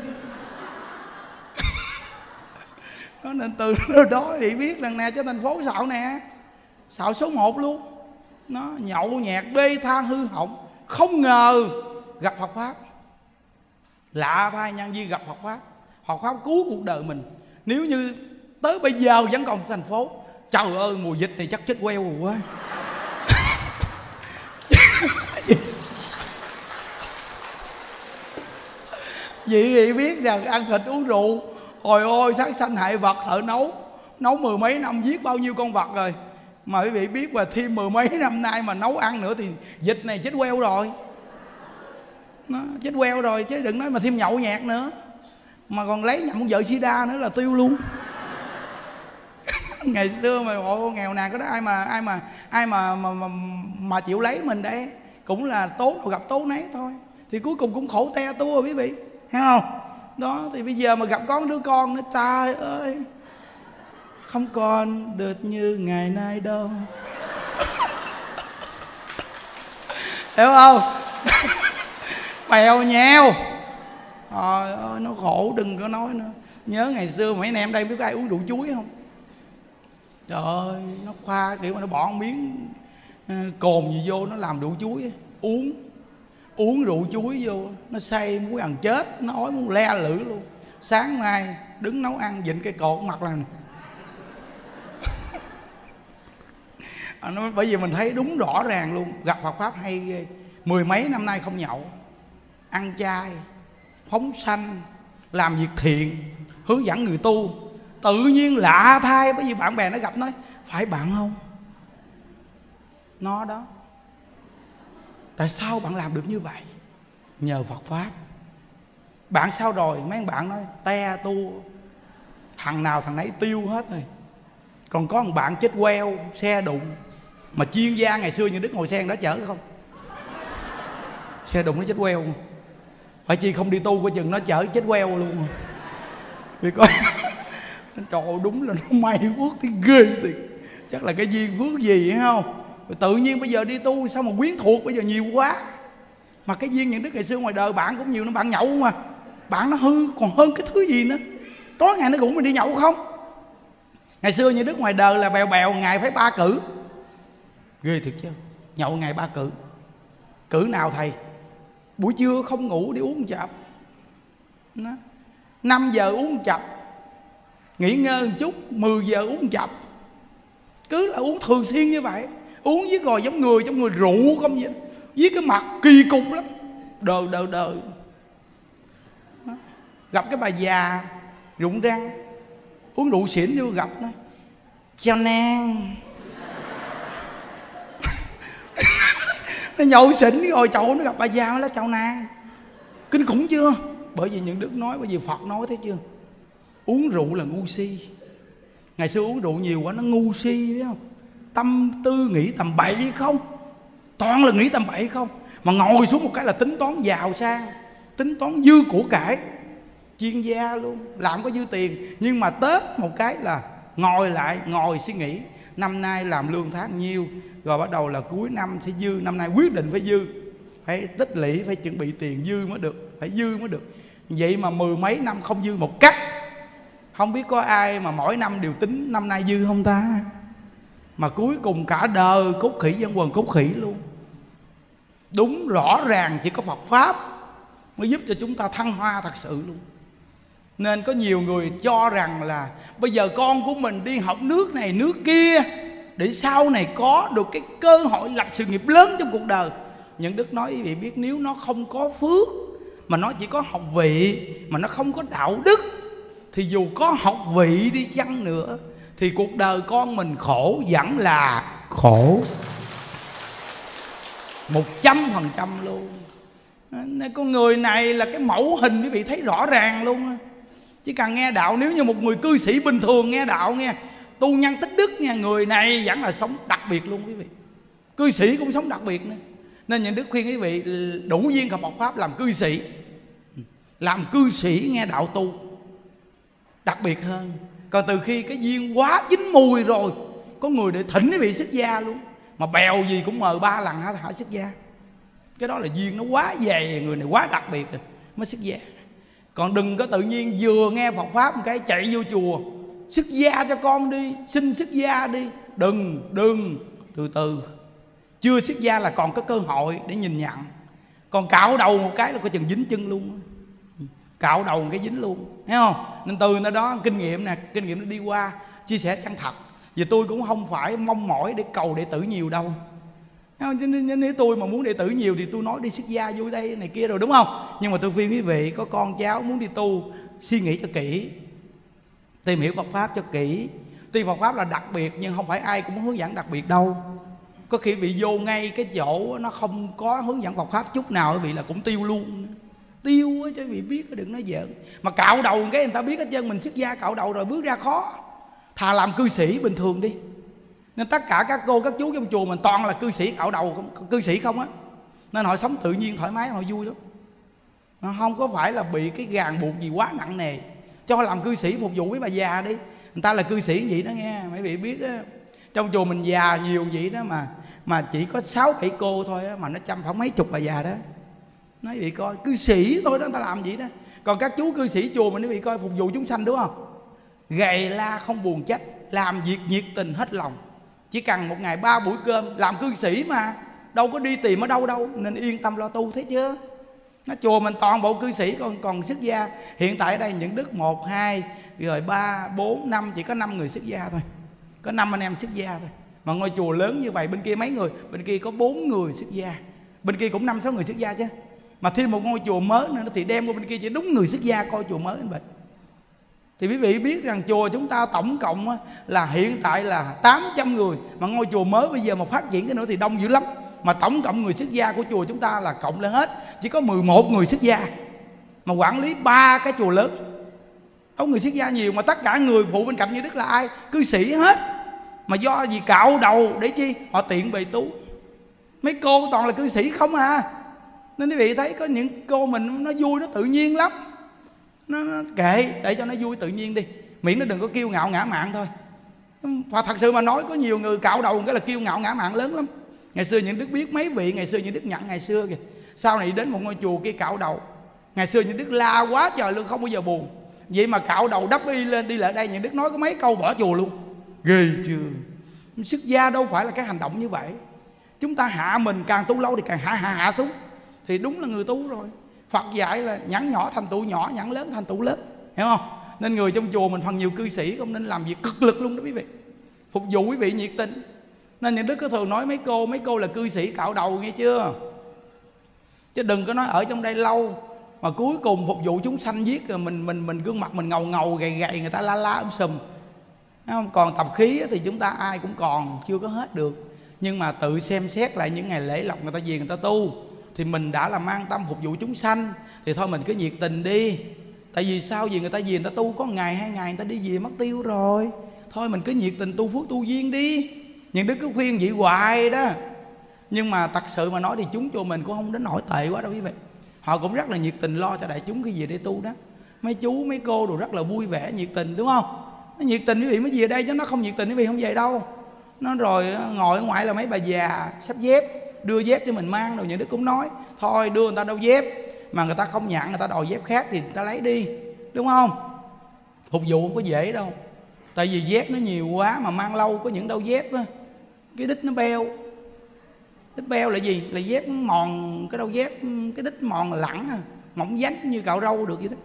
Nó nên từ đó thì biết lần nè cho thành phố xạo nè. Xạo số một luôn. Nó nhậu nhẹt bê tha hư hỏng. Không ngờ gặp Phật Pháp. Lạ thay, nhân viên gặp Phật Pháp. Phật Pháp cứu cuộc đời mình. Nếu như tới bây giờ vẫn còn thành phố, trời ơi mùa dịch thì chắc chết queo rồi quá. Vì vậy biết rằng ăn thịt uống rượu, hồi ôi sát sanh hại vật, thợ nấu nấu mười mấy năm giết bao nhiêu con vật rồi. Mà quý vị biết mà thêm mười mấy năm nay mà nấu ăn nữa thì dịch này chết queo rồi. Nó chết queo rồi, chứ đừng nói mà thêm nhậu nhẹt nữa. Mà còn lấy nhầm vợ sida nữa là tiêu luôn. Ngày xưa mà ôi, nghèo nàn có đó ai mà ai mà ai mà mà, mà mà chịu lấy mình đấy, cũng là tố nào gặp tố nấy thôi. Thì cuối cùng cũng khổ te tua quý vị, thấy không? Đó thì bây giờ mà gặp con đứa con nữa, trời ơi, không còn được như ngày nay đâu. Hiểu không? Bèo nheo. Trời ơi nó khổ đừng có nói nữa. Nhớ ngày xưa mấy anh em đây biết có ai uống rượu chuối không? Trời ơi nó khoa kiểu mà nó bỏ một miếng cồn gì vô nó làm rượu chuối uống. Uống rượu chuối vô nó say muốn ăn chết, nó ói muốn le lử luôn. Sáng mai đứng nấu ăn vịn cây cột mặt là à, nó, bởi vì mình thấy đúng rõ ràng luôn. Gặp Phật Pháp hay ghê. Mười mấy năm nay không nhậu, ăn chay, phóng sanh, làm việc thiện, hướng dẫn người tu. Tự nhiên lạ thay, bởi vì bạn bè nó gặp nói phải bạn không? Nó đó. Tại sao bạn làm được như vậy? Nhờ Phật Pháp. Bạn sao rồi? Mấy anh bạn nói te tu, thằng nào thằng nấy tiêu hết rồi. Còn có một bạn chết queo, xe đụng. Mà chuyên gia ngày xưa như Đức Ngồi Sen đó chở không? Xe đụng nó chết queo. Phải chi không đi tu coi chừng nó chở chết queo luôn. Vì coi trời ơi, đúng là nó may phước thì ghê thì. Chắc là cái duyên phước gì hay không? Rồi tự nhiên bây giờ đi tu sao mà quyến thuộc bây giờ nhiều quá. Mà cái duyên những Đức ngày xưa ngoài đời bạn cũng nhiều, nó bạn nhậu mà. Bạn nó hư còn hơn cái thứ gì nữa. Tối ngày nó cũng mình đi nhậu không? Ngày xưa như Đức ngoài đời là bèo bèo ngày phải ba cử. Ghê thiệt chứ. Nhậu ngày ba cử. Cử nào thầy? Buổi trưa không ngủ đi uống chập. Năm giờ uống chập, nghỉ ngơi một chút, mười giờ uống chập. Cứ là uống thường xuyên như vậy. Uống với rồi giống người, trong người rượu không vậy. Với cái mặt kỳ cục lắm. Đờ đờ đờ. Gặp cái bà già rụng răng, uống rượu xỉn vô gặp nó chào nàng. Nó nhậu xỉn rồi chậu nó gặp bà già nó chào nàng. Kinh khủng chưa? Bởi vì những Đức nói, bởi vì Phật nói thấy chưa? Uống rượu là ngu si. Ngày xưa uống rượu nhiều quá nó ngu si, biết không? Tâm tư nghĩ tầm bậy không? Toàn là nghĩ tầm bậy không? Mà ngồi xuống một cái là tính toán giàu sang, tính toán dư của cải. Chuyên gia luôn, làm có dư tiền. Nhưng mà Tết một cái là ngồi lại, ngồi suy nghĩ năm nay làm lương tháng nhiêu, rồi bắt đầu là cuối năm sẽ dư. Năm nay quyết định phải dư, phải tích lũy, phải chuẩn bị tiền dư mới được, phải dư mới được. Vậy mà mười mấy năm không dư một cắt. Không biết có ai mà mỗi năm đều tính năm nay dư không ta? Mà cuối cùng cả đời cốt khỉ dân quần cốt khỉ luôn. Đúng rõ ràng chỉ có Phật Pháp mới giúp cho chúng ta thăng hoa thật sự luôn. Nên có nhiều người cho rằng là bây giờ con của mình đi học nước này nước kia để sau này có được cái cơ hội lập sự nghiệp lớn trong cuộc đời. Những Đức nói quý vị biết, nếu nó không có phước, mà nó chỉ có học vị, mà nó không có đạo đức, thì dù có học vị đi chăng nữa thì cuộc đời con mình khổ vẫn là khổ. Một trăm phần trăm luôn. Nên con người này là cái mẫu hình quý vị thấy rõ ràng luôn. Chỉ cần nghe đạo, nếu như một người cư sĩ bình thường nghe đạo, nghe tu nhân tích đức nha, người này vẫn là sống đặc biệt luôn quý vị. Cư sĩ cũng sống đặc biệt nữa. Nên những Đức khuyên quý vị đủ duyên gặp Phật Pháp làm cư sĩ. Làm cư sĩ nghe đạo tu đặc biệt hơn. Còn từ khi cái duyên quá chín mùi rồi, có người để thỉnh quý vị xuất gia luôn. Mà bèo gì cũng mời ba lần hả, hả xuất gia. Cái đó là duyên nó quá dày, người này quá đặc biệt rồi mới xuất gia. Còn đừng có tự nhiên vừa nghe Phật Pháp một cái chạy vô chùa xuất gia cho con đi, xin xuất gia đi. Đừng, đừng, từ từ. Chưa xuất gia là còn có cơ hội để nhìn nhận. Còn cạo đầu một cái là có chừng dính chân luôn. Cạo đầu một cái dính luôn, thấy không? Nên từ nơi đó kinh nghiệm nè, kinh nghiệm nó đi qua chia sẻ chân thật. Vì tôi cũng không phải mong mỏi để cầu đệ tử nhiều đâu. Nếu tôi mà muốn đệ tử nhiều thì tôi nói đi xuất gia vô đây này kia rồi, đúng không? Nhưng mà tôi khuyên quý vị có con cháu muốn đi tu, suy nghĩ cho kỹ, tìm hiểu Phật Pháp cho kỹ. Tuy Phật Pháp là đặc biệt nhưng không phải ai cũng hướng dẫn đặc biệt đâu. Có khi bị vô ngay cái chỗ nó không có hướng dẫn Phật Pháp chút nào, quý vị là cũng tiêu luôn. Tiêu á chứ quý vị biết, đừng nói giỡn. Mà cạo đầu cái người ta biết hết trơn, mình xuất gia cạo đầu rồi bước ra khó. Thà làm cư sĩ bình thường đi. Nên tất cả các cô các chú trong chùa mình toàn là cư sĩ cạo đầu không, cư sĩ không á. Nên họ sống tự nhiên thoải mái, họ vui lắm. Họ không có phải là bị cái ràng buộc gì quá nặng nề. Cho làm cư sĩ phục vụ với bà già đi. Người ta là cư sĩ vậy đó nghe, mấy vị biết á. Trong chùa mình già nhiều vậy đó mà mà chỉ có sáu bảy cô thôi á, mà nó chăm khoảng mấy chục bà già đó. Nói vị coi, cư sĩ thôi đó, người ta làm vậy đó. Còn các chú cư sĩ chùa mình, quý vị coi, phục vụ chúng sanh đúng không? Gầy la không buồn trách, làm việc nhiệt tình hết lòng. Chỉ cần một ngày ba buổi cơm, làm cư sĩ mà đâu có đi tìm ở đâu đâu, nên yên tâm lo tu, thấy chưa? Nó chùa mình toàn bộ cư sĩ, còn còn xuất gia. Hiện tại ở đây những Đức một, hai, rồi ba, bốn, năm, chỉ có năm người xuất gia thôi. Có năm anh em xuất gia thôi. Mà ngôi chùa lớn như vậy, bên kia mấy người, bên kia có bốn người xuất gia, bên kia cũng năm sáu người xuất gia chứ. mà thêm một ngôi chùa mới nữa thì đem qua bên kia chỉ đúng người xuất gia coi chùa mới anh vậy. Thì quý vị biết rằng chùa chúng ta tổng cộng là hiện tại là tám trăm người, mà ngôi chùa mới bây giờ mà phát triển cái nữa thì đông dữ lắm. Mà tổng cộng người xuất gia của chùa chúng ta là cộng lên hết chỉ có mười một người xuất gia, mà quản lý ba cái chùa lớn. Đâu người xuất gia nhiều, mà tất cả người phụ bên cạnh Như Đức là ai? Cư sĩ hết. Mà do gì cạo đầu để chi? Họ tiện bề tu. Mấy cô toàn là cư sĩ không à. Nên quý vị thấy có những cô mình nó vui, nó tự nhiên lắm. Nó, nó kệ, để cho nó vui tự nhiên đi, miễn nó đừng có kiêu ngạo ngã mạn thôi. Và thật sự mà nói có nhiều người cạo đầu cái là kiêu ngạo ngã mạn lớn lắm. Ngày xưa Những Đức biết mấy vị ngày xưa Những Đức nhận ngày xưa kìa, sau này đến một ngôi chùa kia cạo đầu. Ngày xưa Những Đức la quá trời luôn, không bao giờ buồn. Vậy mà cạo đầu đắp y lên đi lại đây, Những Đức nói có mấy câu bỏ chùa luôn. Ghê chưa? Xuất gia đâu phải là cái hành động như vậy. Chúng ta hạ mình, càng tu lâu thì càng hạ hạ hạ xuống, thì đúng là người tu rồi. Phật dạy là nhẫn nhỏ thành tựu nhỏ, nhẫn lớn thành tựu lớn, hiểu không? Nên người trong chùa mình phần nhiều cư sĩ không nên làm việc cực lực luôn đó quý vị, phục vụ quý vị nhiệt tình. Nên Những Đức có thường nói mấy cô, mấy cô là cư sĩ cạo đầu nghe chưa? Chứ đừng có nói ở trong đây lâu mà cuối cùng phục vụ chúng sanh giết rồi mình mình mình gương mặt mình ngầu ngầu gầy gầy, người ta la la um sùm. Không? Còn tập khí thì chúng ta ai cũng còn chưa có hết được. Nhưng mà tự xem xét lại những ngày lễ lộc người ta về người ta tu, thì mình đã là mang tâm phục vụ chúng sanh thì thôi mình cứ nhiệt tình đi. Tại vì sao? Vì người ta về người ta tu có ngày hai ngày người ta đi về mất tiêu rồi. Thôi mình cứ nhiệt tình tu phước tu duyên đi. Những đứa cứ khuyên vậy hoài đó. Nhưng mà thật sự mà nói thì chúng chùa mình cũng không đến nổi tệ quá đâu quý vị. Họ cũng rất là nhiệt tình lo cho đại chúng khi về đây tu đó. Mấy chú mấy cô đều rất là vui vẻ nhiệt tình, đúng không? Nó nhiệt tình quý vị mới về đây, chứ nó không nhiệt tình quý vị không về đâu. Nó rồi ngồi ở ngoài là mấy bà già sắp dép, đưa dép cho mình mang rồi. Những đứa cũng nói thôi đưa người ta đâu dép, mà người ta không nhận, người ta đòi dép khác thì người ta lấy đi, đúng không? Phục vụ không có dễ đâu. Tại vì dép nó nhiều quá mà mang lâu, có những đôi dép á, cái đít nó beo. Đít beo là gì? Là dép mòn, cái đôi dép cái đít mòn lẳng à, mỏng dánh như cạo râu được vậy đó.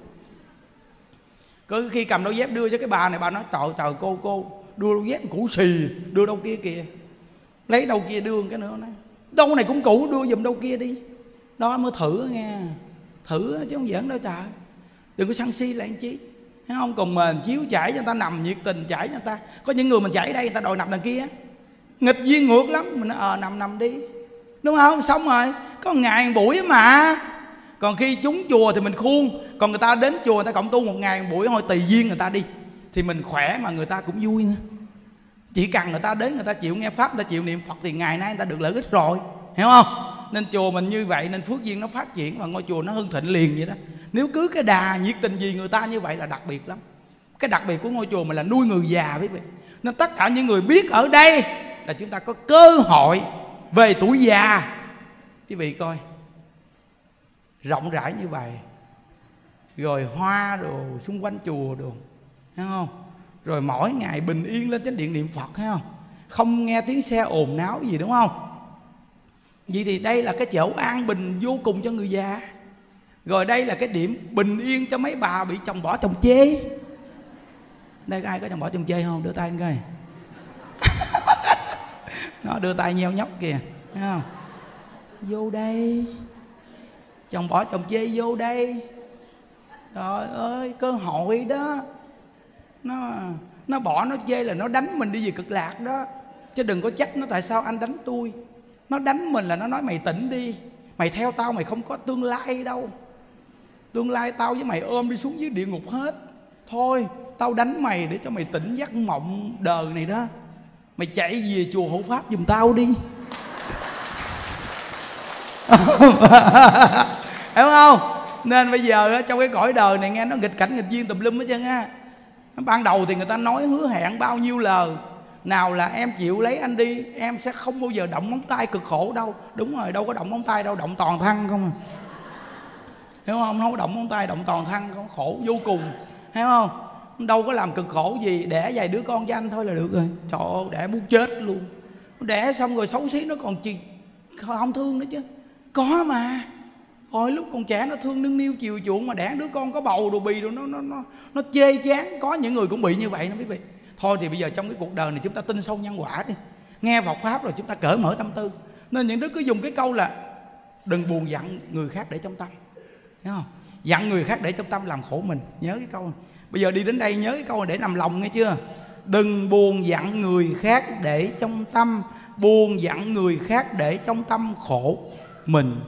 Có khi cầm đôi dép đưa cho cái bà này, bà nói trời trời cô cô đưa đôi dép cũ xì, đưa đâu kia kìa, lấy đâu kia đưa cái nữa này, đâu này cũng cũ đưa giùm đâu kia đi. Đó mới thử nghe, thử chứ không giỡn đâu trời. Đừng có sân si lại anh chí, thấy không? Còn mình chiếu chảy cho người ta nằm nhiệt tình chảy cho người ta. Có những người mình chảy đây người ta đòi nằm đằng kia, nghịch duyên ngược lắm. Mình nói ờ nằm nằm đi, đúng không? Xong rồi có ngày buổi mà. Còn khi chúng chùa thì mình khuôn, còn người ta đến chùa người ta cộng tu một ngày một buổi thôi, tùy duyên người ta đi, thì mình khỏe mà người ta cũng vui nữa. Chỉ cần người ta đến người ta chịu nghe pháp, người ta chịu niệm Phật thì ngày nay người ta được lợi ích rồi, hiểu không? Nên chùa mình như vậy nên phước duyên nó phát triển và ngôi chùa nó hưng thịnh liền vậy đó. Nếu cứ cái đà nhiệt tình vì người ta như vậy là đặc biệt lắm. Cái đặc biệt của ngôi chùa mình là nuôi người già quý vị. Nên tất cả những người biết ở đây là chúng ta có cơ hội về tuổi già. Quý vị coi rộng rãi như vậy, rồi hoa đồ xung quanh chùa đồ, thấy không? Rồi mỗi ngày bình yên lên chánh điện niệm Phật, thấy không? Không nghe tiếng xe ồn náo gì, đúng không? Vậy thì đây là cái chỗ an bình vô cùng cho người già. Rồi đây là cái điểm bình yên cho mấy bà bị chồng bỏ chồng chê. Đây có ai có chồng bỏ chồng chê không? Đưa tay anh coi. Nó đưa tay nheo nhóc kìa, thấy không? Vô đây, chồng bỏ chồng chê vô đây. Trời ơi, cơ hội đó. Nó nó bỏ nó chê là nó đánh mình đi về cực lạc đó. Chứ đừng có trách nó tại sao anh đánh tôi. Nó đánh mình là nó nói mày tỉnh đi, mày theo tao mày không có tương lai đâu. Tương lai tao với mày ôm đi xuống dưới địa ngục hết. Thôi tao đánh mày để cho mày tỉnh giấc mộng đời này đó. Mày chạy về chùa hộ pháp giùm tao đi. Hiểu không? Nên bây giờ trong cái cõi đời này nghe nó nghịch cảnh nghịch duyên tùm lum hết trơn á. Ban đầu thì người ta nói hứa hẹn bao nhiêu lời, nào là em chịu lấy anh đi em sẽ không bao giờ động móng tay cực khổ đâu. Đúng rồi, đâu có động móng tay đâu, động toàn thân không à. Hiểu không? Không có động móng tay, động toàn thân không, khổ vô cùng. Hiểu không? Đâu có làm cực khổ gì, đẻ vài đứa con cho anh thôi là được rồi. Trời ơi, đẻ muốn chết luôn. Đẻ xong rồi xấu xí nó còn chi không thương nữa chứ. Có mà. Hồi lúc còn trẻ nó thương nâng niu chiều chuộng, mà đẻ đứa con có bầu đồ bì rồi nó nó nó nó chê chán. Có những người cũng bị như vậy đó quý vị. Thôi thì bây giờ trong cái cuộc đời này chúng ta tin sâu nhân quả đi, nghe Phật pháp rồi chúng ta cởi mở tâm tư. Nên những đứa cứ dùng cái câu là Đừng buồn giận người khác để trong tâm, thấy không? Giận người khác để trong tâm làm khổ mình. Nhớ cái câu này. Bây giờ đi đến đây nhớ cái câu này để nằm lòng, nghe chưa? Đừng buồn giận người khác để trong tâm, buồn giận người khác để trong tâm khổ mình.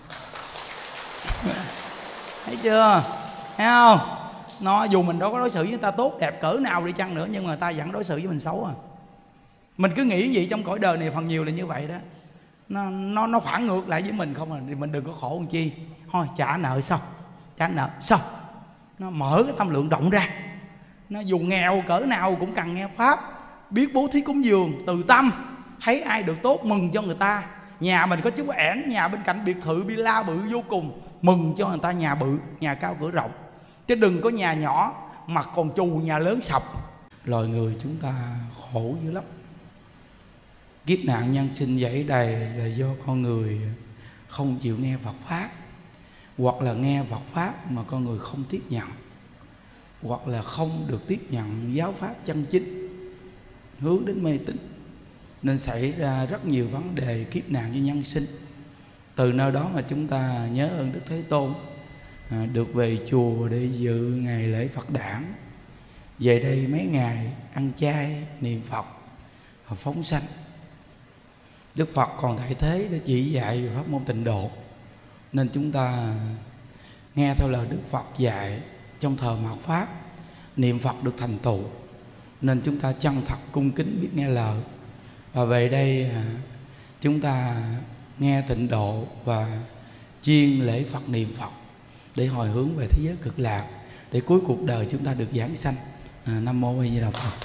Thấy chưa? Thấy không? Nó dù mình đâu có đối xử với người ta tốt đẹp cỡ nào đi chăng nữa, nhưng mà người ta vẫn đối xử với mình xấu à. Mình cứ nghĩ gì trong cõi đời này phần nhiều là như vậy đó. Nó nó nó phản ngược lại với mình không à, thì mình đừng có khổ làm chi. Thôi trả nợ xong, trả nợ xong. Nó mở cái tâm lượng rộng ra. Nó dù nghèo cỡ nào cũng cần nghe pháp, biết bố thí cúng dường từ tâm. Thấy ai được tốt mừng cho người ta. Nhà mình có chút ẻn, nhà bên cạnh biệt thự villa bự vô cùng, mừng cho người ta nhà bự, nhà cao cửa rộng. Chứ đừng có nhà nhỏ mà còn chù nhà lớn sập. Loài người chúng ta khổ dữ lắm. Kiếp nạn nhân sinh dẫy đầy là do con người không chịu nghe Phật Pháp, hoặc là nghe Phật Pháp mà con người không tiếp nhận, hoặc là không được tiếp nhận giáo Pháp chân chính, hướng đến mê tín, nên xảy ra rất nhiều vấn đề kiếp nạn cho nhân sinh. Từ nơi đó mà chúng ta nhớ ơn Đức Thế Tôn, à, được về chùa để dự ngày lễ Phật đản, về đây mấy ngày ăn chay niệm Phật và phóng sanh. Đức Phật còn tại thế để chỉ dạy về pháp môn tịnh độ, nên chúng ta nghe theo lời Đức Phật dạy trong thờ mạt Pháp, niệm Phật được thành tựu, nên chúng ta chân thật cung kính biết nghe lời. Và về đây chúng ta nghe tịnh độ và chuyên lễ Phật niệm Phật để hồi hướng về thế giới cực lạc, để cuối cuộc đời chúng ta được giảng sanh. à, Nam mô A Di Đà Phật.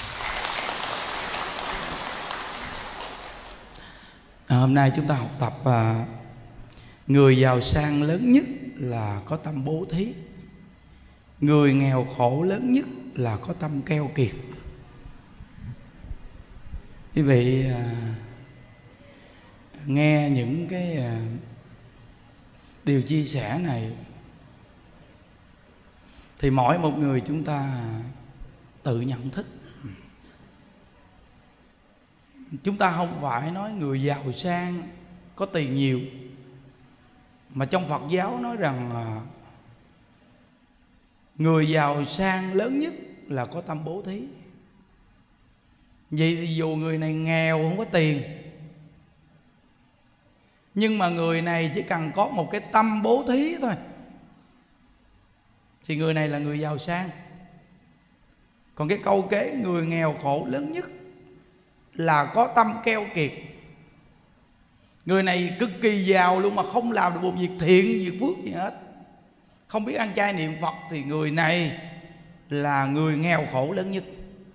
à, Hôm nay chúng ta học tập à, người giàu sang lớn nhất là có tâm bố thí, người nghèo khổ lớn nhất là có tâm keo kiệt. Quý vị à, nghe những cái à, điều chia sẻ này thì mỗi một người chúng ta tự nhận thức. Chúng ta không phải nói người giàu sang có tiền nhiều, mà trong Phật giáo nói rằng là người giàu sang lớn nhất là có tâm bố thí. Vậy thì dù người này nghèo không có tiền, nhưng mà người này chỉ cần có một cái tâm bố thí thôi thì người này là người giàu sang. Còn cái câu kế người nghèo khổ lớn nhất là có tâm keo kiệt. Người này cực kỳ giàu luôn mà không làm được một việc thiện, việc phước gì hết, không biết ăn chay niệm Phật, thì người này là người nghèo khổ lớn nhất.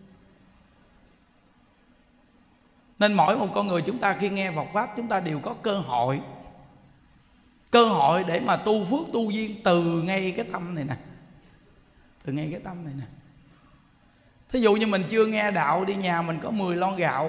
Nên mỗi một con người chúng ta khi nghe Phật Pháp, chúng ta đều có cơ hội Cơ hội để mà tu phước tu duyên từ ngay cái tâm này nè, từ ngay cái tâm này nè. Thí dụ như mình chưa nghe đạo, đi nhà mình có mười lon gạo,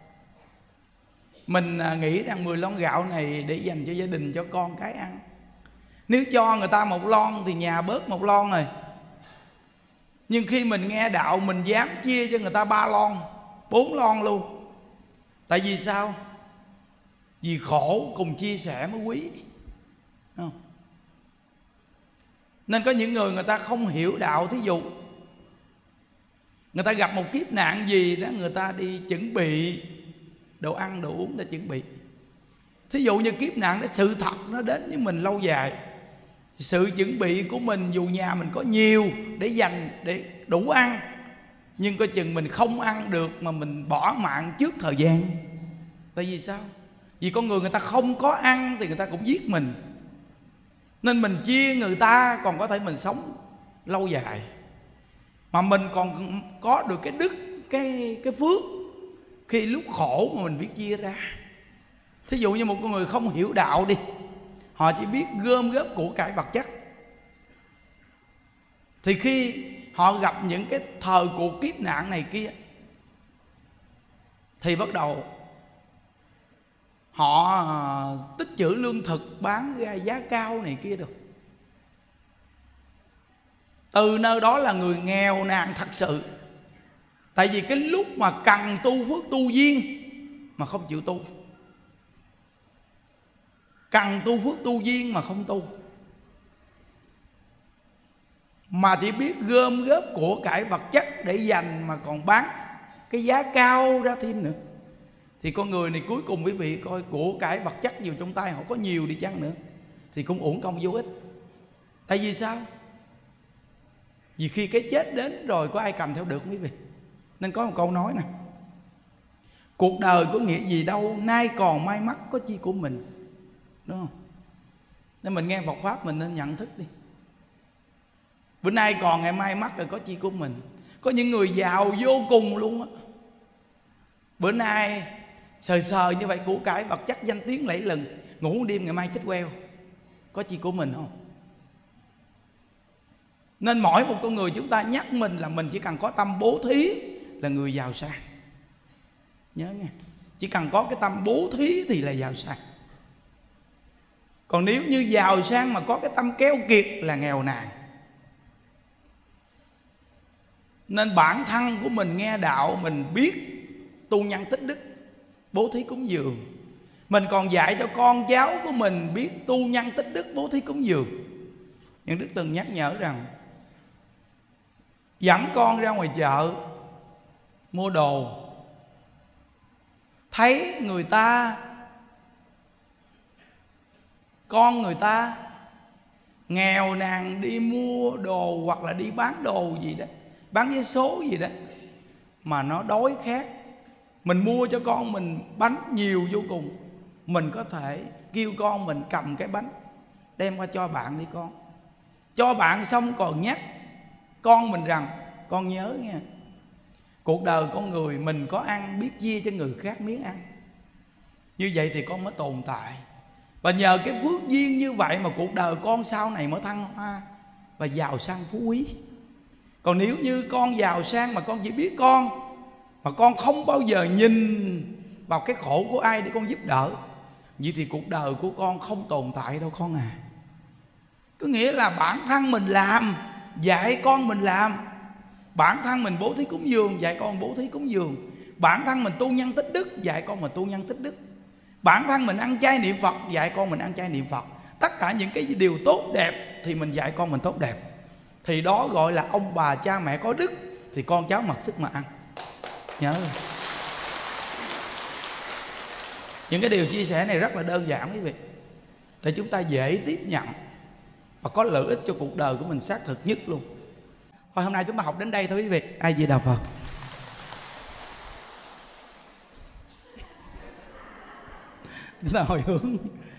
mình nghĩ rằng mười lon gạo này để dành cho gia đình, cho con cái ăn. Nếu cho người ta một lon thì nhà bớt một lon rồi. Nhưng khi mình nghe đạo, mình dám chia cho người ta ba lon, bốn lon luôn. Tại vì sao? Vì khổ cùng chia sẻ mới quý, không? Nên có những người người ta không hiểu đạo. Thí dụ người ta gặp một kiếp nạn gì đó, người ta đi chuẩn bị đồ ăn đồ uống để chuẩn bị. Thí dụ như kiếp nạn đó sự thật nó đến với mình lâu dài, sự chuẩn bị của mình dù nhà mình có nhiều để dành để đủ ăn, nhưng coi chừng mình không ăn được mà mình bỏ mạng trước thời gian. Tại vì sao? Vì con người người ta không có ăn thì người ta cũng giết mình. Nên mình chia người ta còn có thể mình sống lâu dài, mà mình còn có được cái đức, cái, cái phước khi lúc khổ mà mình biết chia ra. Thí dụ như một con người không hiểu đạo đi, họ chỉ biết gom góp của cải vật chất, thì khi họ gặp những cái thời cuộc kiếp nạn này kia thì bắt đầu họ tích trữ lương thực bán ra giá cao này kia được. Từ nơi đó là người nghèo nàn thật sự. Tại vì cái lúc mà cần tu phước tu duyên mà không chịu tu. cần tu phước tu duyên mà không tu, mà chỉ biết gom góp của cải vật chất để dành, mà còn bán cái giá cao ra thêm nữa, thì con người này cuối cùng quý vị coi, của cải vật chất nhiều trong tay họ có nhiều đi chăng nữa thì cũng uổng công vô ích. Tại vì sao? Vì khi cái chết đến rồi có ai cầm theo được quý vị. Nên có một câu nói nè: cuộc đời có nghĩa gì đâu, nay còn may mắn có chi của mình. Đúng không? Nên mình nghe Phật Pháp mình nên nhận thức đi. Bữa nay còn ngày mai mất rồi có chi của mình. Có những người giàu vô cùng luôn á, bữa nay sờ sờ như vậy, của cải vật chất danh tiếng lẫy lừng, ngủ một đêm ngày mai chết queo, có chi của mình không? Nên mỗi một con người chúng ta nhắc mình là mình chỉ cần có tâm bố thí là người giàu sang. Nhớ nghe, chỉ cần có cái tâm bố thí thì là giàu sang. Còn nếu như giàu sang mà có cái tâm keo kiệt là nghèo nàn. Nên bản thân của mình nghe đạo, mình biết tu nhân tích đức, bố thí cúng dường. Mình còn dạy cho con cháu của mình biết tu nhân tích đức, bố thí cúng dường. Nhưng Đức từng nhắc nhở rằng dẫn con ra ngoài chợ mua đồ, thấy người ta, con người ta nghèo nàn đi mua đồ hoặc là đi bán đồ gì đó, bán vé số gì đó, mà nó đói khát, mình mua cho con mình bánh nhiều vô cùng, mình có thể kêu con mình cầm cái bánh đem qua cho bạn đi con. Cho bạn xong còn nhắc con mình rằng con nhớ nha, cuộc đời con người mình có ăn biết chia cho người khác miếng ăn. Như vậy thì con mới tồn tại. Và nhờ cái phước duyên như vậy mà cuộc đời con sau này mới thăng hoa và giàu sang phú quý. Còn nếu như con giàu sang mà con chỉ biết con, mà con không bao giờ nhìn vào cái khổ của ai để con giúp đỡ, vậy thì cuộc đời của con không tồn tại đâu con à. Có nghĩa là bản thân mình làm, dạy con mình làm. Bản thân mình bố thí cúng dường, dạy con bố thí cúng dường. Bản thân mình tu nhân tích đức, dạy con mình tu nhân tích đức. Bản thân mình ăn chay niệm Phật, dạy con mình ăn chay niệm Phật. Tất cả những cái điều tốt đẹp thì mình dạy con mình tốt đẹp. Thì đó gọi là ông bà cha mẹ có đức, thì con cháu mặc sức mà ăn. Nhớ. Những cái điều chia sẻ này rất là đơn giản quý vị, để chúng ta dễ tiếp nhận và có lợi ích cho cuộc đời của mình xác thực nhất luôn. Thôi hôm nay chúng ta học đến đây thôi quý vị. Ai Di Đà Phật. Chúng ta hồi hướng.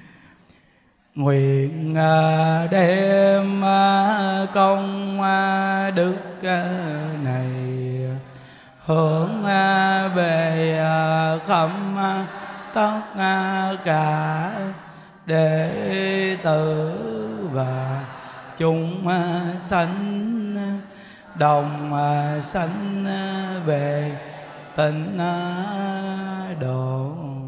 Nguyện đem công đức này hướng về khắp tất cả đệ tử và chúng sanh đồng sanh về tịnh độ.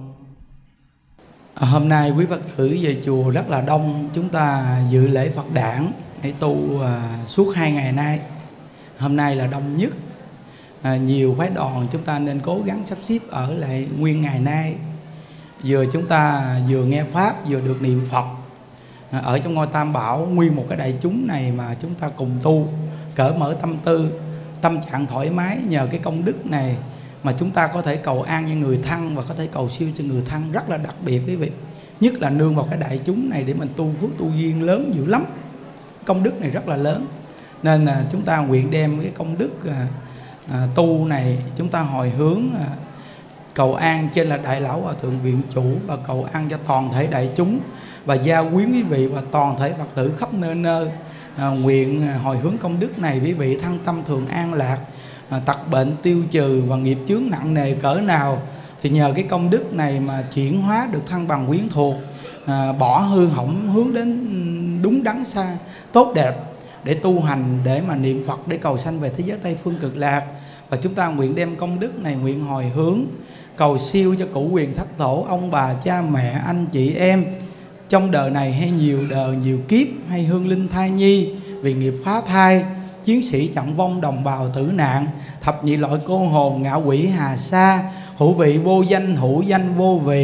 À, hôm nay quý Phật tử về chùa rất là đông, chúng ta dự lễ Phật đản để tu à, suốt hai ngày nay. Hôm nay là đông nhất. À, nhiều phái đoàn chúng ta nên cố gắng sắp xếp ở lại nguyên ngày nay. Vừa chúng ta vừa nghe Pháp, vừa được niệm Phật. À, ở trong ngôi Tam Bảo, nguyên một cái đại chúng này mà chúng ta cùng tu, cởi mở tâm tư, tâm trạng thoải mái. Nhờ cái công đức này mà chúng ta có thể cầu an cho người thân và có thể cầu siêu cho người thân rất là đặc biệt quý vị. Nhất là nương vào cái đại chúng này để mình tu phước tu duyên lớn dữ lắm. Công đức này rất là lớn. Nên à, chúng ta nguyện đem cái công đức à, à, tu này chúng ta hồi hướng à, cầu an trên là Đại Lão Hòa Thượng Viện Chủ, và cầu an cho toàn thể đại chúng và gia quyến quý vị và toàn thể Phật tử khắp nơi nơi. À, nguyện à, hồi hướng công đức này quý vị thân tâm thường an lạc, à, tật bệnh tiêu trừ, và nghiệp chướng nặng nề cỡ nào thì nhờ cái công đức này mà chuyển hóa được thân bằng quyến thuộc, à, bỏ hư hỏng hướng đến đúng đắn xa tốt đẹp để tu hành, để mà niệm Phật, để cầu sanh về thế giới Tây Phương Cực Lạc. Và chúng ta nguyện đem công đức này nguyện hồi hướng cầu siêu cho cụ quyền thất tổ, ông bà cha mẹ anh chị em trong đời này hay nhiều đời nhiều kiếp, hay hương linh thai nhi vì nghiệp phá thai, chiến sĩ trận vong, đồng bào tử nạn, thập nhị loại cô hồn, ngạ quỷ hà sa, hữu vị vô danh, hữu danh vô vị,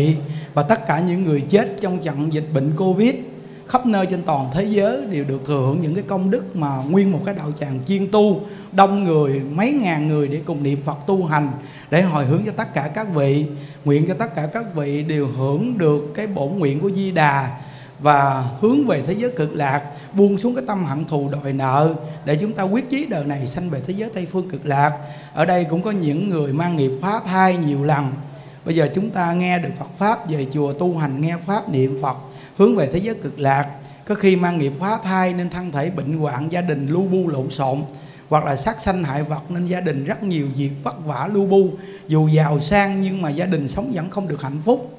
Và tất cả những người chết trong trận dịch bệnh Covid khắp nơi trên toàn thế giới đều được thừa hưởng những cái công đức mà nguyên một cái đạo tràng chuyên tu, đông người, mấy ngàn người để cùng niệm Phật tu hành, để hồi hướng cho tất cả các vị. Nguyện cho tất cả các vị đều hưởng được cái bổn nguyện của Di Đà và hướng về thế giới cực lạc, buông xuống cái tâm hận thù đòi nợ, để chúng ta quyết chí đời này sanh về thế giới Tây Phương cực lạc. Ở đây cũng có những người mang nghiệp phá thai nhiều lần. Bây giờ chúng ta nghe được Phật Pháp, về chùa tu hành nghe Pháp niệm Phật, hướng về thế giới cực lạc. Có khi mang nghiệp phá thai nên thân thể bệnh hoạn, gia đình lu bu lộn xộn, hoặc là sát sanh hại vật nên gia đình rất nhiều việc vất vả lu bu. Dù giàu sang nhưng mà gia đình sống vẫn không được hạnh phúc.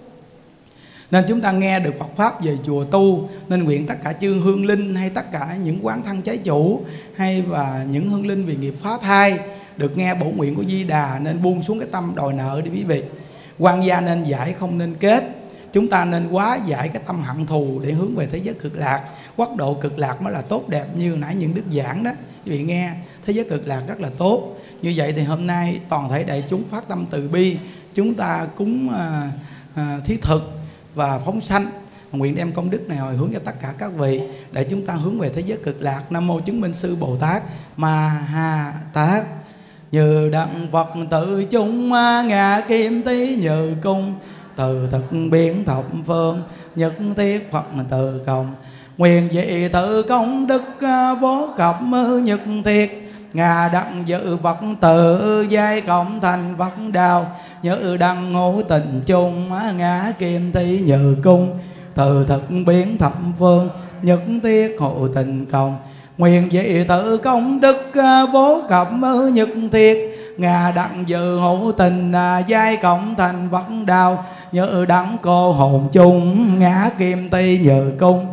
Nên chúng ta nghe được Phật Pháp về chùa tu, nên nguyện tất cả chư hương linh hay tất cả những quán thân trái chủ hay và những hương linh vì nghiệp phá thai được nghe bổn nguyện của Di Đà, nên buông xuống cái tâm đòi nợ đi quý vị. Quan gia nên giải không nên kết. Chúng ta nên hóa giải cái tâm hận thù để hướng về thế giới cực lạc. Quốc độ cực lạc mới là tốt đẹp, như nãy những đức giảng đó quý vị nghe. Thế giới cực lạc rất là tốt. Như vậy thì hôm nay toàn thể đại chúng phát tâm từ bi, chúng ta cúng à, à, thiết thực và phóng sanh, nguyện đem công đức này hồi hướng cho tất cả các vị để chúng ta hướng về thế giới cực lạc. Nam mô chứng minh sư Bồ Tát Ma Ha Tát. Như đặng Phật tự chung ngạ kim tí như cung, từ thực biến thập phương nhất thiết Phật từ công. Nguyện dị tự công đức vô cập nhất thiết, ngà đặng dự Phật tự giai cộng thành Phật đạo. Như đăng ngũ tình chung ngã kim thi như cung, từ thực biến thập phương nhất thiết hộ tình công. Nguyện dị tự công đức vô cập nhất thiết, ngà đặng dự hữu tình giai cộng thành Phật đạo. Như đặng cô hồn chung ngã kim ti như cung,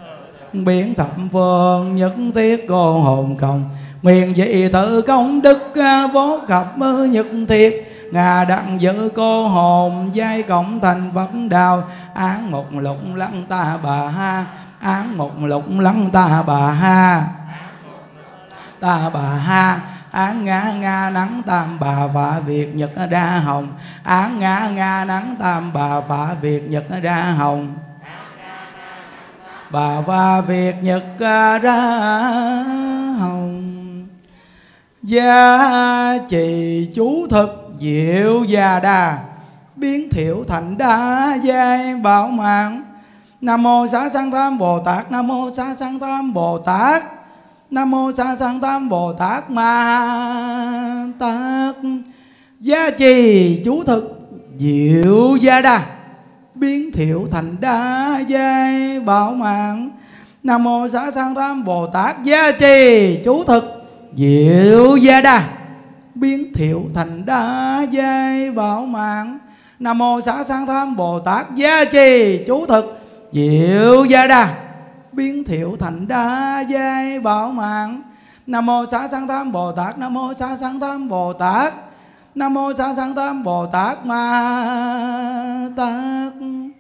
biến thập phương nhất thiết cô hồn cộng. Nguyện dị tự công đức vô cập nhất thiết, ngà đặng giữ cô hồn giai cộng thành Phật đạo. Án một lục lăng ta bà ha, án một lục lăng ta bà ha, ta bà ha. Án ngã nga nắng tam bà phạ việt nhật đa hồng, án ngã nga nắng tam bà phạ việt nhật đa hồng, bà phạ việt nhật đa hồng. Gia trì chú thực diệu Già Đà, biến thiểu thành đa giai bảo mạng. Nam mô Xá Sanh Tham Bồ Tát, Nam mô Xá Sanh Tham Bồ Tát, Nam mô Xá Sanh Tham Bồ Tát Ma Tát. Gia trì chú thực diệu Gia Đà, biến thiểu thành đa giai bảo mạng. Nam mô Xá Sanh Tham Bồ Tát. Gia trì chú thực diệu Gia Đà, biến thiểu thành đa giai bảo mạng. Nam mô Xá Sanh Tham Bồ Tát. Gia trì chú thực diệu Gia Đà, biến thiểu thành đa giai bảo mạng. Nam mô Xá Sanh Tham Bồ Tát, Nam mô Xá Sanh Tham Bồ Tát, Nam mô Xá Sanh Tham Bồ Tát Ma Tát.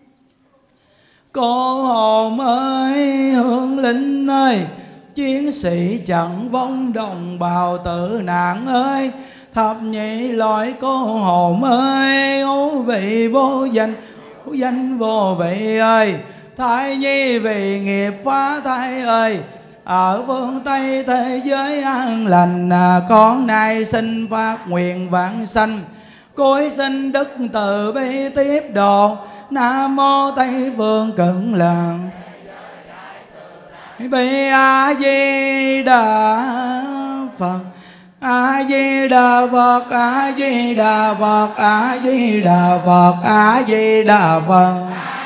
Cô hồn ơi, hương linh ơi, chiến sĩ trận vong đồng bào tử nạn ơi, thập nhị loại cô hồn ơi, ố vị vô danh, ố danh vô vị ơi, thai nhi vì nghiệp phá thai ơi, ở phương Tây thế giới an lành, con nay xin phát nguyện vãng sanh, cối xin đức từ bi tiếp độ. Nam mô Tây Phương Cực Lạc Bi A Di Đà Phật, A Di Đà Phật, A Di Đà Phật, A Di Đà Phật, A Di Đà Phật.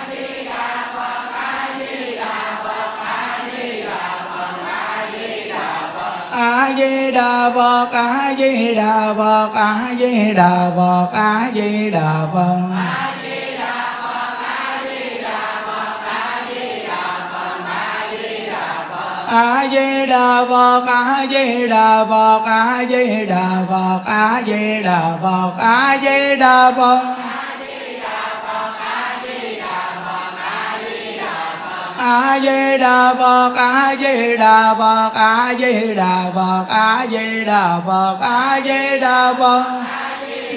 A Di Đà Phật, A Di Đà Phật, A Di Đà Phật, A Di Đà Phật. A Di Đà Phật, A Di Đà Phật, A Di Đà Phật, A Di Đà Phật, A Di Đà Phật. A Di Đà Phật, A Di Đà Phật, A Di Đà Phật, A Di Đà Phật, A Di Đà Phật.